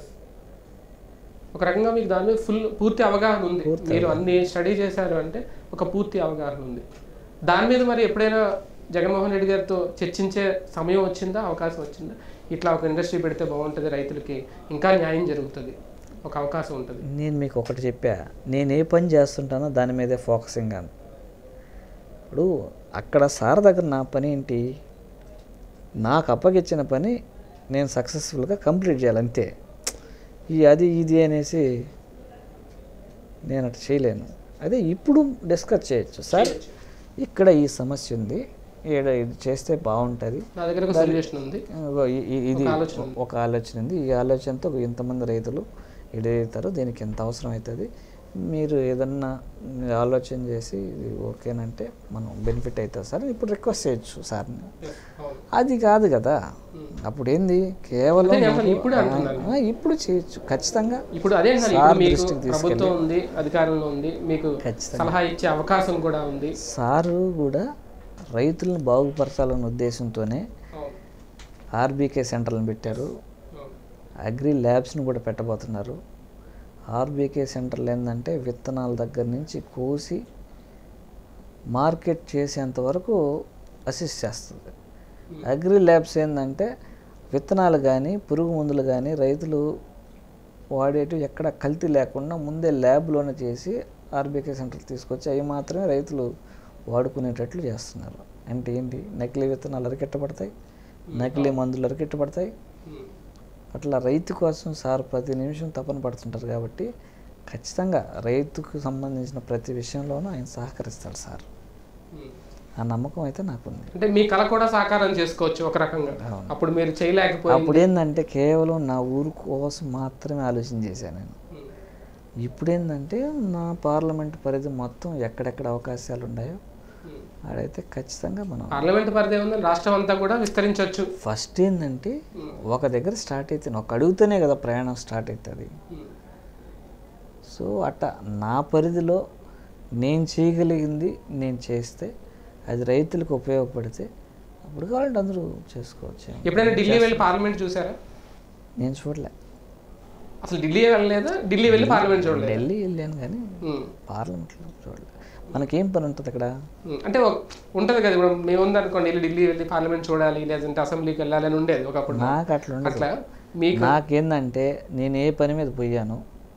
ఒక రకంగా మీకు దాని మీద ఫుల్ పూర్తి అవగాహన ఉంది. మీరు అన్ని స్టడీ చేశారు అంటే ఒక పూర్తి అవగాహన ఉంది దాని మీద. మరి ఎప్పుడైనా జగన్మోహన్ రెడ్డి గారితో చర్చించే సమయం వచ్చిందా, అవకాశం వచ్చిందా? ఇట్లా ఒక ఇండస్ట్రీ పెడితే బాగుంటుంది, రైతులకి ఇంకా న్యాయం జరుగుతుంది, ఒక అవకాశం ఉంటుంది. నేను మీకు ఒకటి చెప్పా, నేను ఏ పని చేస్తుంటానో దాని మీదే ఫోకసింగ్ అని. ఇప్పుడు అక్కడ సార్ దగ్గర నా పని ఏంటి, నాకు అప్పగిచ్చిన పని నేను సక్సెస్ఫుల్గా కంప్లీట్ చేయాలి అంతే. ఈ అది ఇది అనేసి నేను అట్లా చేయలేను. అదే ఇప్పుడు డిస్కస్ చేయొచ్చు, సార్ ఇక్కడ ఈ సమస్య ఉంది, ఈడ ఇది చేస్తే బాగుంటుంది, నా దగ్గర ఒక సొల్యూషన్ ఉంది, ఇది ఒక ఆలోచన ఉంది, ఈ ఆలోచనతో ఇంతమంది రైతులు ఎదుగుతారు, దీనికి ఎంత అవసరం అవుతుంది, మీరు ఏదన్నా ఆలోచన చేసి ఇది ఓకేనంటే మనం బెనిఫిట్ అవుతుంది సార్ ఇప్పుడు రిక్వెస్ట్ చేయొచ్చు సార్ని. అది కాదు కదా, అప్పుడు ఏంది కేవలం ఇప్పుడు చేయొచ్చు ఖచ్చితంగా. ఇప్పుడు అదే ప్రభుత్వం ఉంది, అధికారంలో ఉంది, మీకు సలహా ఇచ్చే అవకాశం కూడా ఉంది. సారు కూడా రైతులను బాగుపరచాలన్న ఉద్దేశంతోనే ఆర్బీకే సెంటర్లను పెట్టారు, అగ్రి ల్యాబ్స్ని కూడా పెట్టబోతున్నారు. ఆర్బీకే సెంటర్లు ఏంటంటే విత్తనాల దగ్గర నుంచి కోసి మార్కెట్ చేసేంత వరకు అసిస్ట్ చేస్తుంది. అగ్రి ల్యాబ్స్ ఏంటంటే విత్తనాలు కానీ పురుగు మందులు కానీ రైతులు వాడేటివి ఎక్కడ కల్తీ లేకుండా ముందే ల్యాబ్లోనే చేసి ఆర్బీకే సెంటర్ తీసుకొచ్చి అవి మాత్రమే రైతులు వాడుకునేటట్లు చేస్తున్నారు. అంటే ఏంటి, నకిలీ విత్తనాలు అరికెట్టబడతాయి, నకిలీ మందులు అరికెట్టబడతాయి. అట్లా రైతు కోసం సార్ ప్రతి నిమిషం తపన పడుతుంటారు కాబట్టి ఖచ్చితంగా రైతుకు సంబంధించిన ప్రతి విషయంలోనూ ఆయన సహకరిస్తాడు సార్. ఆ నమ్మకం అయితే నాకుంది. అంటే మీ కళ కూడా సాకారం చేసుకోవచ్చు ఒక రకంగా. అప్పుడు మీరు చేయలేకపోతే అప్పుడు ఏంటంటే కేవలం నా ఊరు కోసం మాత్రమే ఆలోచన చేశాను నేను. ఇప్పుడు ఏంటంటే నా పార్లమెంట్ పరిధి మొత్తం ఎక్కడెక్కడ అవకాశాలు ఉన్నాయో అడైతే ఖచ్చితంగా మనం పార్లమెంట్ పరిధి ఉంది, రాష్ట్రం అంతా కూడా విస్తరించవచ్చు. ఫస్ట్ ఏంటంటే ఒక దగ్గర స్టార్ట్ అవుతుంది, ఒక అడుగుతూనే కదా ప్రయాణం స్టార్ట్ అవుతుంది. సో అట్ట నా పరిధిలో నేను చేయగలిగింది నేను చేస్తే అది రైతులకు ఉపయోగపడితే ఎప్పుడు కావాలంటే అందరూ చేసుకోవచ్చు. ఎప్పుడైనా ఢిల్లీ వెళ్ళి పార్లమెంట్ చూసారా? నేను చూడలే. అసలు ఢిల్లీ వెళ్ళలేదా? ఢిల్లీ వెళ్ళి పార్లమెంట్ చూడలేదు? ఢిల్లీ వెళ్ళాను కానీ పార్లమెంట్లో చూడలేదు. మనకేం పని ఉంటుంది అక్కడ? అంటే ఉంటుంది కదా, ఇప్పుడు మేము ఉందనుకోండి వెళ్ళి ఢిల్లీ వెళ్ళి పార్లమెంట్ చూడాలి లేదంటే అసెంబ్లీకి వెళ్ళాలి అని ఉండేది ఒకప్పుడు. నాకు అట్లా ఉండదు. అట్లా మీకు నాకేందంటే నేను ఏ పని మీద పోయాను,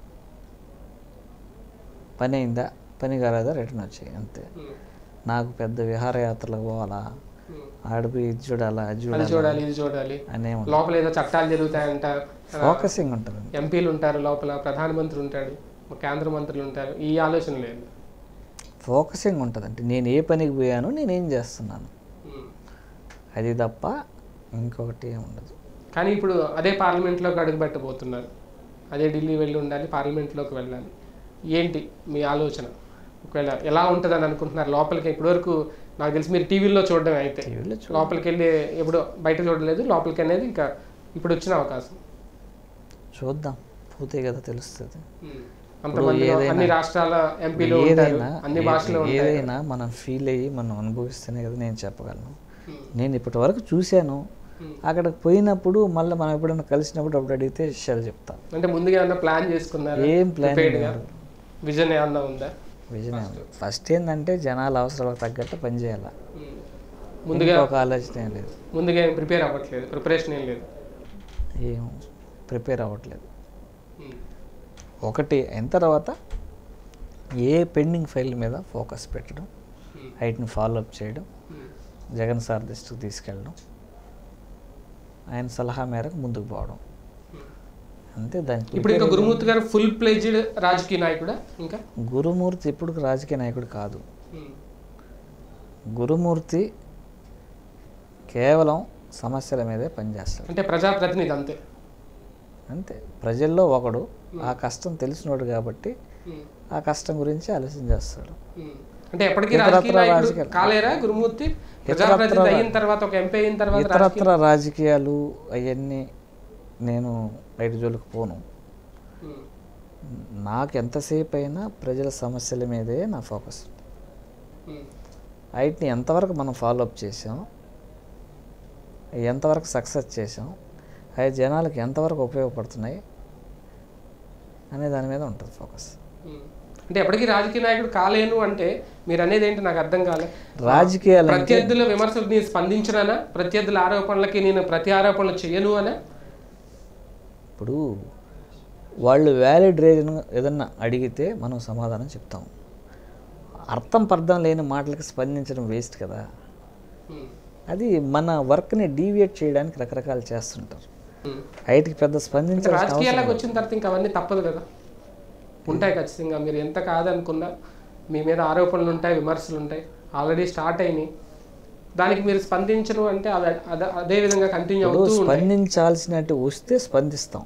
పని అయిందా, పని కాలేదా, రిటర్న్ వచ్చాయి అంతే. నాకు పెద్ద విహారయాత్రలకు పోవాలా, ఆడిపోయి ఇది చూడాలా, అది అది చూడాలి ఇది చూడాలి అనే లోపల ఏదో చట్టాలు జరుగుతాయంట, ఫోకసింగ్ ఉంటుంది. ఎంపీలు ఉంటారు లోపల, ప్రధానమంత్రి ఉంటాడు, కేంద్ర మంత్రులు ఉంటారు, ఈ ఆలోచన లేదు. ఫోకసింగ్ ఉంటుంది. అంటే నేను ఏ పనికి పోయాను, నేనేం చేస్తున్నాను, అది తప్ప ఇంకొకటి ఏమి ఉండదు. కానీ ఇప్పుడు అదే పార్లమెంట్లోకి అడుగు పెట్టబోతున్నారు, అదే ఢిల్లీ వెళ్ళి ఉండాలి, పార్లమెంట్లోకి వెళ్ళాలి. ఏంటి మీ ఆలోచన? ఒకవేళ ఎలా ఉంటుందని అనుకుంటున్నారు లోపలికి? ఇప్పటివరకు నాకు తెలిసి మీరు టీవీలో చూడడం అయితే, లోపలికి వెళ్ళి ఎప్పుడు బయట చూడలేదు, లోపలికి అనేది ఇంకా ఇప్పుడు వచ్చిన అవకాశం. చూద్దాం, పోతే కదా తెలుస్తుంది. అంతమంది అన్ని రాష్ట్రాల ఎంపీలు ఉంటారు, అన్ని భాషలు ఉంటాయి. ఏదైనా మనం ఫీల్ అయ్యి మనం అనుభవిస్తేనే కదా నేను చెప్పగలను. నేను ఇప్పటి వరకు చూశాను, అక్కడికి పోయినప్పుడు మళ్ళీ మనం ఎప్పుడైనా కలిసినప్పుడు అప్పుడు అడిగితే విషయాలు చెప్తాను. అంటే ముందుగా ఏమన్నా ప్లాన్ చేసుకున్నారు? ఏం ప్లాన్, విజన్ ఏమన్నా ఉందా? విజన్ ఫస్ట్ ఏంటంటే జనాల అవసరాలకు తగ్గట్టు పని చేయాలి. ముందుగా ఒక ఆలోచన ఏం లేదు, ముందుగా ఏం ప్రిపేర్ అవ్వట్లేదు, ప్రిపరేషన్ ఏం లేదు, ఏం ప్రిపేర్ అవ్వట్లేదు. ఒకటి అయిన తర్వాత ఏ పెండింగ్ ఫైల్ మీద ఫోకస్ పెట్టడం, వాటిని ఫాలోఅప్ చేయడం, జగన్ సార్ దృష్టికి తీసుకెళ్ళడం, ఆయన సలహా మేరకు ముందుకు పోవడం అంతే. దానికి ఇప్పుడు ఇంకా గురుమూర్తి గారు ఫుల్ ప్లేజ్డ్ రాజకీయ నాయకుడా? ఇంకా గురుమూర్తి ఇప్పుడు రాజకీయ నాయకుడు కాదు. గురుమూర్తి కేవలం సమస్యల మీదే పనిచేస్తాడు. అంటే ప్రజాప్రతినిధి అంతే అంతే. ప్రజల్లో ఒకడు, ఆ కష్టం తెలిసినోడు కాబట్టి ఆ కష్టం గురించి ఆలోచన చేస్తాడు. అంటే ఎప్పటికీ రాజకీయ కాలేరా గురుమూర్తి? ప్రజాప్రతినిధి అయిన తర్వాత, ఒక ఎంపీ అయిన తర్వాత ఇతరత్ర రాజకీయాలు అవన్నీ నేను బయట జోలికి పోను. నాకు ఎంతసేపు అయినా ప్రజల సమస్యల మీదే నా ఫోకస్. వాటిని ఎంతవరకు మనం ఫాలోఅప్ చేసాం, ఎంతవరకు సక్సెస్ చేసాం, అవి జనాలకు ఎంతవరకు ఉపయోగపడుతున్నాయి అనే దాని మీద ఉంటుంది ఫోకస్. అంటే ఎప్పటికీ రాజకీయ నాయకుడు కాలేను అంటే మీరు అనేది ఏంటి నాకు అర్థం కాలే. రాజకీయాలు ప్రత్యర్థుల విమర్శలకు నేను స్పందించనా, ప్రత్యర్థుల ఆరోపణలకి నేను ప్రతి ఆరోపణలు చేయను అనే? ఇప్పుడు వాళ్ళు వ్యాలిడ్ రీజన్ ఏదన్నా అడిగితే మనం సమాధానం చెప్తాం. అర్థం పర్థం లేని మాటలకి స్పందించడం వేస్ట్ కదా. అది మన వర్క్ని డీవియేట్ చేయడానికి రకరకాలు చేస్తుంటారు. వాటికి పెద్ద స్పందించే రాజకీయాలకు వచ్చిన తర్వాత ఇంకా అవన్నీ తప్పదు కదా, ఉంటాయి ఖచ్చితంగా. మీరు ఎంత కాదనుకున్నా మీ మీద ఆరోపణలు ఉంటాయి, విమర్శలు ఉంటాయి, ఆల్రెడీ స్టార్ట్ అయినాయి. దానికి మీరు స్పందించరు అంటే అదే విధంగా కంటిన్యూ అవుతూ స్పందించాల్సినట్టు వస్తే స్పందిస్తాం.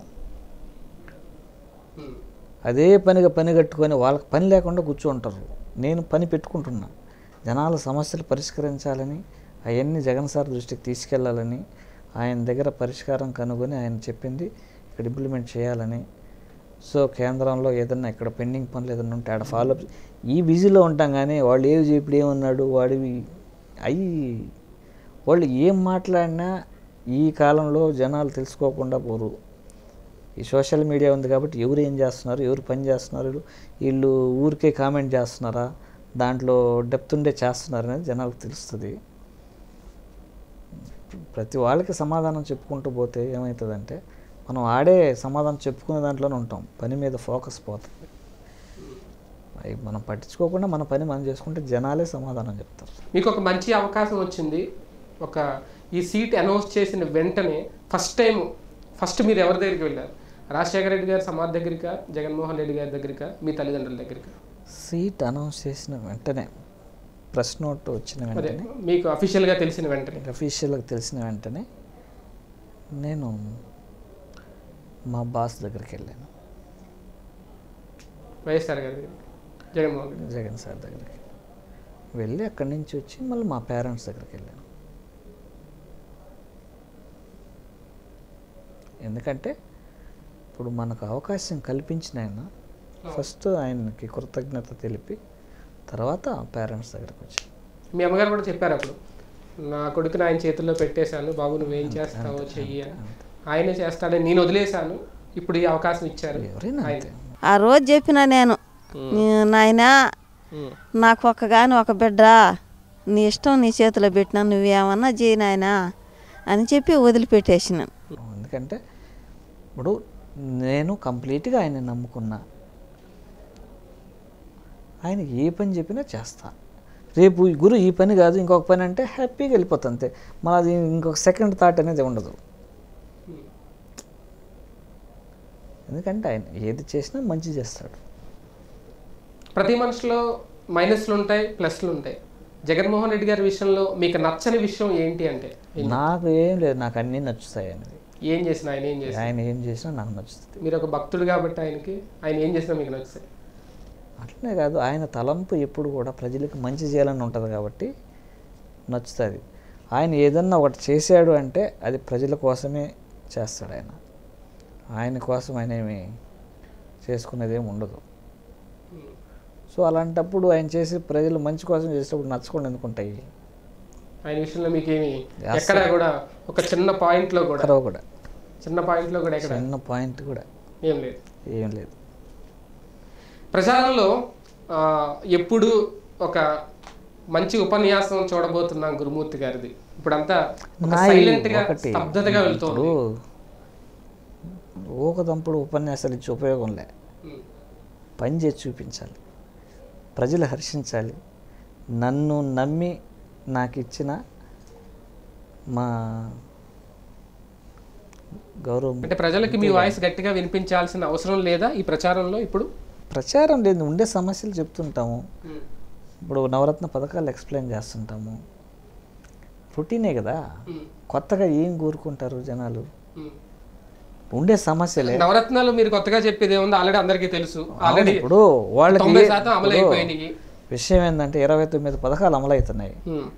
అదే పనిగా పని కట్టుకొని వాళ్ళకి పని లేకుండా కూర్చుంటారు. నేను పని పెట్టుకుంటున్నా, జనాల సమస్యలు పరిష్కరించాలని, అవన్నీ జగన్ సార్ దృష్టికి తీసుకెళ్లాలని, ఆయన దగ్గర పరిష్కారం కనుగొని ఆయన చెప్పింది ఇక్కడ ఇంప్లిమెంట్ చేయాలని. సో కేంద్రంలో ఏదన్నా ఇక్కడ పెండింగ్ పనులు ఏదన్నా ఉంటే ఆడ ఫాలోఅప్ ఈ బిజీలో ఉంటాం. కానీ వాళ్ళు ఏవి చెప్పి ఏమన్నాడు వాడివి అవి వాళ్ళు ఏం మాట్లాడినా ఈ కాలంలో జనాలు తెలుసుకోకుండా పోరు. ఈ సోషల్ మీడియా ఉంది కాబట్టి ఎవరు ఏం చేస్తున్నారు, ఎవరు పని చేస్తున్నారు, వీళ్ళు ఊరికే కామెంట్ చేస్తున్నారా, దాంట్లో డెప్త్ ఉండే చేస్తున్నారు అనేది జనాలకు తెలుస్తుంది. ప్రతి వాళ్ళకి సమాధానం చెప్పుకుంటూ పోతే ఏమవుతుందంటే మనం ఆడే సమాధానం చెప్పుకునే దాంట్లోనే ఉంటాం, పని మీద ఫోకస్ పోతుంది. అవి మనం పట్టించుకోకుండా మన పని మనం చేసుకుంటే జనాలే సమాధానం చెప్తారు. మీకు ఒక మంచి అవకాశం వచ్చింది, ఒక ఈ సీట్ అనౌన్స్ చేసిన వెంటనే ఫస్ట్ టైం ఫస్ట్ మీరు ఎవరి దగ్గరికి వెళ్ళారు? రాజశేఖర రెడ్డి గారి సమాధి దగ్గరికా, జగన్మోహన్ రెడ్డి గారి దగ్గరికా, మీ తల్లిదండ్రుల దగ్గరికా? సీట్ అనౌన్స్ చేసిన వెంటనే, ప్రెస్ నోట్ వచ్చిన వెంటనే, మీకు అఫీషియల్గా తెలిసిన వెంటనే అఫీషియల్గా తెలిసిన వెంటనే నేను మా బాస్ దగ్గరికి వెళ్ళాను. వైఎస్ఆర్ గారి జగన్మోహన్ రెడ్డి జగన్ సార్ దగ్గరికి వెళ్ళి అక్కడి నుంచి వచ్చి మళ్ళీ మా పేరెంట్స్ దగ్గరికి వెళ్ళాను. ఎందుకంటే ఇప్పుడు మనకు అవకాశం కల్పించిన ఆయన ఫస్ట్ ఆయనకి కృతజ్ఞత తెలిపి తర్వాత పేరెంట్స్ దగ్గరికి వచ్చి. మీ అమ్మగారు కూడా చెప్పారు అప్పుడు నా కొడుకుని ఆయన చేతుల్లో పెట్టేశాను, బాబు నువ్వేం చేస్తావో చెయ్యి, ఆయనే చేస్తాడని నేను వదిలేశాను, ఇప్పుడు ఈ అవకాశం ఇచ్చారు ఆయన. ఆ రోజు చెప్పిన నేను, నాయనా నాకు ఒక్కగాని ఒక బిడ్డ, నీ ఇష్టం నీ చేతిలో పెట్టినా, నువ్వేమన్నా చేయి నాయనా అని చెప్పి వదిలిపెట్టేసినాను. ఎందుకంటే ఇప్పుడు నేను కంప్లీట్గా ఆయన నమ్ముకున్నా, ఆయన ఏ పని చెప్పినా చేస్తా. రేపు గురు ఈ పని కాదు ఇంకొక పని అంటే హ్యాపీగా వెళ్ళిపోతుంది అంతే. మనది ఇంకొక సెకండ్ థాట్ అనేది ఉండదు. ఎందుకంటే ఆయన ఏది చేసినా మంచి చేస్తాడు. ప్రతి మనిషిలో మైనస్లు ఉంటాయి, ప్లస్లు ఉంటాయి. జగన్మోహన్ రెడ్డి గారి విషయంలో మీకు నచ్చని విషయం ఏంటి అంటే? నాకు ఏం లేదు, నాకు అన్నీ నచ్చుతాయి అనేది. ఏం చేసినా ఆయన ఏం చేసినా ఆయన ఏం చేసినా నాకు నచ్చుతుంది. మీరు ఒక భక్తుడు కాబట్టి ఆయనకి ఆయన ఏం చేసినా మీకు నచ్చుతాయి. అట్లనే కాదు, ఆయన తలంపు ఎప్పుడు కూడా ప్రజలకు మంచి చేయాలని ఉంటుంది కాబట్టి నచ్చుతుంది. ఆయన ఏదన్నా ఒకటి చేశాడు అంటే అది ప్రజల కోసమే చేస్తాడు. ఆయన ఆయన కోసం ఆయన ఏమి చేసుకునేది ఏమి ఉండదు. సో అలాంటప్పుడు ఆయన చేసి ప్రజలు మంచి కోసం చేసేటప్పుడు నచ్చకుండా ఎందుకుంటాయి? ఆయన విషయంలో మీకేమి ఎక్కడ కూడా ఒక చిన్న పాయింట్లో కూడా కూడా చిన్న పాయింట్లో కూడా ఎక్కడ చిన్న పాయింట్ కూడా ఏం లేదు ఏం లేదు. ప్రచారంలో ఎప్పుడు ఒక మంచి ఉపన్యాసం చూడబోతున్నాం గురుమూర్తి గారిది. ఇప్పుడంతా సైలెంట్గా స్తబ్దతగా వెళ్తుంది. ఊకదంపుడు ఉపన్యాసాలు ఇచ్చి ఉపయోగం లే, పని చేసి చూపించాలి, ప్రజలు హర్షించాలి. నన్ను నమ్మి నాకు ఇచ్చిన మా గౌరవం అంటే ప్రజలకి మీ వాయిస్ గట్టిగా వినిపించాల్సిన అవసరం లేదా ఈ ప్రచారంలో? ఇప్పుడు ప్రచారం లేదు, ఉండే సమస్యలు చెప్తుంటాము. ఇప్పుడు నవరత్న పథకాలు ఎక్స్ప్లెయిన్ చేస్తుంటాము. రొటీనే కదా, కొత్తగా ఏం కోరుకుంటారు జనాలు? ఉండే సమస్యలే. నవరత్నాలు మీరు కొత్తగా చెప్పేది ఏముంది, ఆల్రెడీ అందరికీ తెలుసు. ఆల్రెడీ ఇప్పుడు వాళ్ళకి తొంభై శాతం అమలు అయిపోయినాయి. విషయం ఏంటంటే ఇరవై తొమ్మిది పథకాలు అమలవుతున్నాయి,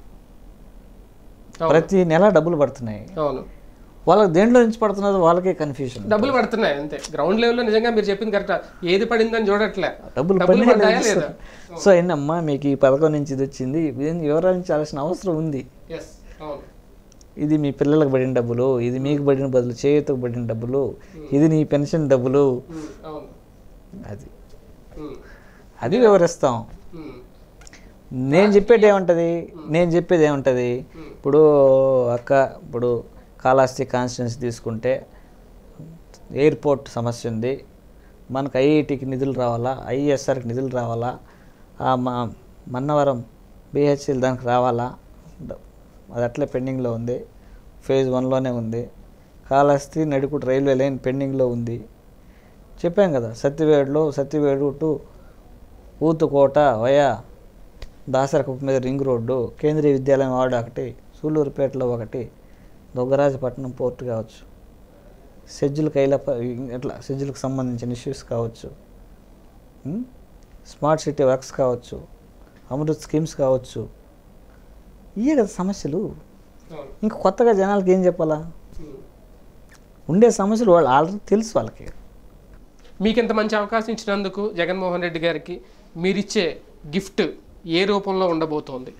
ప్రతి నెల డబ్బులు పడుతున్నాయి. అవును, వాళ్ళకి దేంట్లో నుంచి పడుతున్నది వాళ్ళకే కన్ఫ్యూజన్. డబ్బులు పడుతున్నాయి అంతే. గ్రౌండ్ లెవెల్లో నిజంగా మీరు చెప్పింది కరెక్ట్, ఏది పడిందని చూడట్లే, డబ్బులు పడినాయా లేదా. సో ఏంటమ్మా మీకు ఈ పథకం నుంచి ఇది వచ్చింది, వివరించాల్సిన అవసరం ఉంది. ఇది మీ పిల్లలకు పడిన డబ్బులు, ఇది మీకు పడిన బదులు చేతికి పడిన డబ్బులు, ఇది నీ పెన్షన్ డబ్బులు, అది అది వివరిస్తాం. నేను చెప్పేది ఏముంటుంది నేను చెప్పేది ఏముంటుంది ఇప్పుడు అక్క, ఇప్పుడు కాళహస్తి కాన్స్టిట్యున్సీ తీసుకుంటే ఎయిర్పోర్ట్ సమస్య ఉంది, మనకు ఐఐటికి నిధులు రావాలా, ఐఎస్ఆర్కి నిధులు రావాలా, మా మన్నవరం బిహెచ్ఎల్ దానికి రావాలా, అది అట్లే పెండింగ్లో ఉంది, ఫేజ్ వన్లోనే ఉంది. కాళహస్తి నడికుడు రైల్వే లైన్ పెండింగ్లో ఉంది. చెప్పాం కదా, సత్యవేడులో సత్యవేడు టు ఊతుకోట వయా దాసరకపు మీద రింగ్ రోడ్డు, కేంద్రీయ విద్యాలయం వార్డు ఒకటి, సూళ్ళూరుపేటలో ఒకటి, దొగ్గరాజపట్నం పోర్టు కావచ్చు, సెజ్జుల కైలప ఇట్లా సెజ్జులకు సంబంధించిన ఇష్యూస్ కావచ్చు, స్మార్ట్ సిటీ వర్క్స్ కావచ్చు, అమృత్ స్కీమ్స్ కావచ్చు, ఇవే కదా సమస్యలు. ఇంకా కొత్తగా జనాలకి ఏం చెప్పాలా? ఉండే సమస్యలు వాళ్ళు ఆల్రెడీ తెలుసు వాళ్ళకి. మీకు ఇంత మంచి అవకాశం ఇచ్చినందుకు జగన్మోహన్ రెడ్డి గారికి మీరిచ్చే గిఫ్ట్ ఏ రూపంలో ఉండబోతోంది?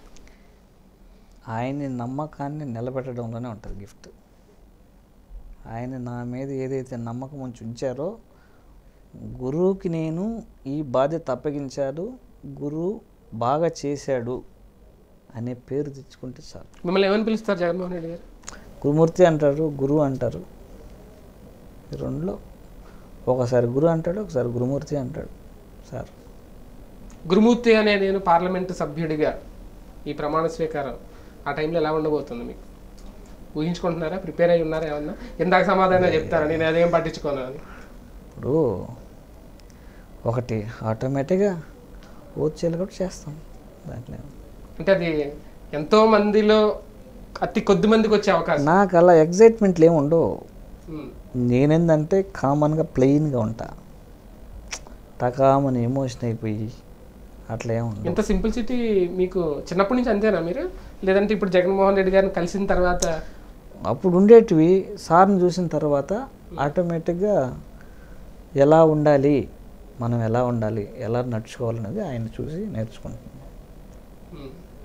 ఆయన నమ్మకాన్ని నిలబెట్టడంలోనే ఉంటుంది గిఫ్ట్. ఆయన నా మీద ఏదైతే నమ్మకం ఉంచి ఉంచారో, గురువుకి నేను ఈ బాధ్యత అప్పగించాడు, గురువు బాగా చేశాడు అనే పేరు తెచ్చుకుంటే చాలు. మిమ్మల్ని ఏమని పిలుస్తారు జగన్మోహన్ రెడ్డి గారు? గురుమూర్తి అంటారు, గురువు అంటారు. రెండులో ఒకసారి గురు అంటాడు, ఒకసారి గురుమూర్తి అంటాడు. సార్ గురుమూర్తి అనే నేను పార్లమెంటు సభ్యుడిగా ఈ ప్రమాణ స్వీకారం ఆ టైంలో ఎలా ఉండబోతుంది మీకు ఊహించుకుంటున్నారా? ప్రిపేర్ అయ్యి ఉన్నారా? ఏమన్నా ఇందాక సమాధానం చెప్తారా, నేను అదేం పట్టించుకోను అని? ఇప్పుడు ఒకటి ఆటోమేటిక్గా ఓచేలు కూడా చేస్తాం దాంట్లో. అంటే అది ఎంతో మందిలో అతి కొద్ది మందికి వచ్చే అవకాశం. నాకు అలా ఎగ్జైట్మెంట్లు ఏమి ఉండవు. నేనేందంటే కామన్గా ప్లెయిన్గా ఉంటా, టకామని ఎమోషన్ అయిపోయి అట్లా ఏముండదు. ఇంత సింప్లిసిటీ మీకు చిన్నప్పటి నుంచి అంతేనా మీరు? లేదంటే ఇప్పుడు జగన్మోహన్ రెడ్డి గారిని కలిసిన తర్వాత? అప్పుడు ఉండేటివి సార్ని చూసిన తర్వాత ఆటోమేటిక్గా ఎలా ఉండాలి, మనం ఎలా ఉండాలి, ఎలా నడుచుకోవాలనేది ఆయన చూసి నేర్చుకుంటున్నాం.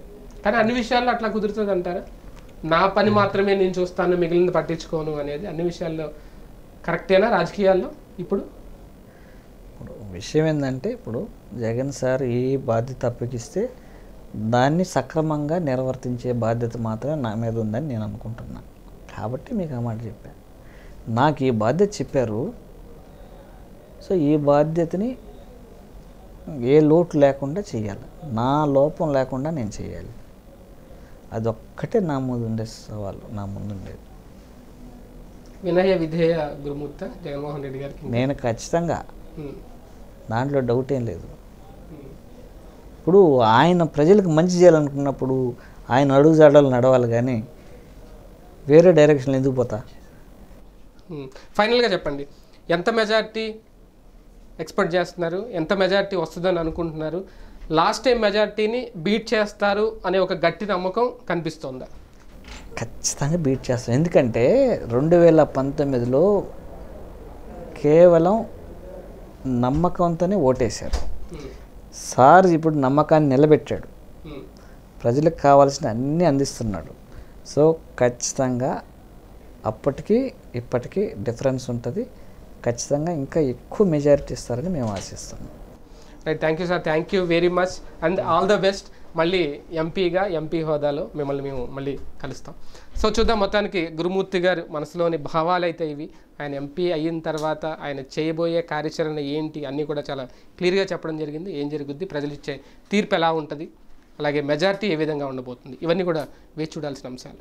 కానీ అన్ని విషయాల్లో అట్లా కుదురుతుంది అంటారా? నా పని మాత్రమే నేను చూస్తాను, మిగిలిన పట్టించుకోను అనేది అన్ని విషయాల్లో కరెక్టేనా రాజకీయాల్లో? ఇప్పుడు ఇప్పుడు విషయం ఏంటంటే, ఇప్పుడు జగన్ సార్ ఏ బాధ్యత అప్పగిస్తే దాన్ని సక్రమంగా నిర్వర్తించే బాధ్యత మాత్రమే నా మీద ఉందని నేను అనుకుంటున్నాను. కాబట్టి మీకు ఆ మాట చెప్పాను. నాకు ఈ బాధ్యత చెప్పారు, సో ఈ బాధ్యతని ఏ లోటు లేకుండా చేయాలి, నా లోపం లేకుండా నేను చేయాలి. అదొక్కటే నా ముందు ఉండే సవాలు, నా ముందు ఉండేది. వినయ విధేయ గురుమూర్త జగన్మోహన్ రెడ్డి గారికి నేను ఖచ్చితంగా ఉమ్, దాంట్లో డౌట్ ఏం లేదు. ఇప్పుడు ఆయన ప్రజలకు మంచి చేయాలనుకున్నప్పుడు ఆయన అడుగుజాడలు నడవాలి, కానీ వేరే డైరెక్షన్లో ఎందుకు పోతా? ఉమ్. ఫైనల్గా చెప్పండి, ఎంత మెజార్టీ ఎక్స్పెక్ట్ చేస్తున్నారు? ఎంత మెజార్టీ వస్తుందని అనుకుంటున్నారు? లాస్ట్ టైం మెజార్టీని బీట్ చేస్తారు అనే ఒక గట్టి నమ్మకం కనిపిస్తుందా? ఖచ్చితంగా బీట్ చేస్తాం. ఎందుకంటే రెండు వేల పంతొమ్మిదిలో కేవలం నమ్మకంతోనే ఓటేశారు. సార్ ఇప్పుడు నమ్మకాన్ని నిలబెట్టాడు, ప్రజలకు కావాల్సిన అన్నీ అందిస్తున్నాడు. సో ఖచ్చితంగా అప్పటికి ఇప్పటికీ డిఫరెన్స్ ఉంటుంది. ఖచ్చితంగా ఇంకా ఎక్కువ మెజారిటీ ఇస్తారని మేము ఆశిస్తున్నాం. Right, thank you sir, thank you very much and all the best. మళ్ళీ ఎంపీగా ఎంపీ హోదాలో మిమ్మల్ని మేము మళ్ళీ కలుస్తాం. సో చూద్దాం, మొత్తానికి గురుమూర్తి గారు మనసులోని భావాలు అయితే ఇవి. ఆయన ఎంపీ అయిన తర్వాత ఆయన చేయబోయే కార్యాచరణ ఏంటి అన్నీ కూడా చాలా క్లియర్గా చెప్పడం జరిగింది. ఏం జరుగుద్ది, ప్రజలు ఇచ్చే తీర్పు ఎలా ఉంటుంది, అలాగే మెజారిటీ ఏ విధంగా ఉండబోతుంది, ఇవన్నీ కూడా వేచి చూడాల్సిన అంశాలు.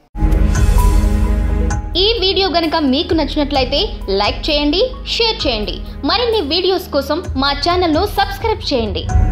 ఈ వీడియో గనుక మీకు నచ్చినట్లయితే లైక్ చేయండి, షేర్ చేయండి. మరిన్ని వీడియోస్ కోసం మా ఛానల్ను సబ్స్క్రైబ్ చేయండి.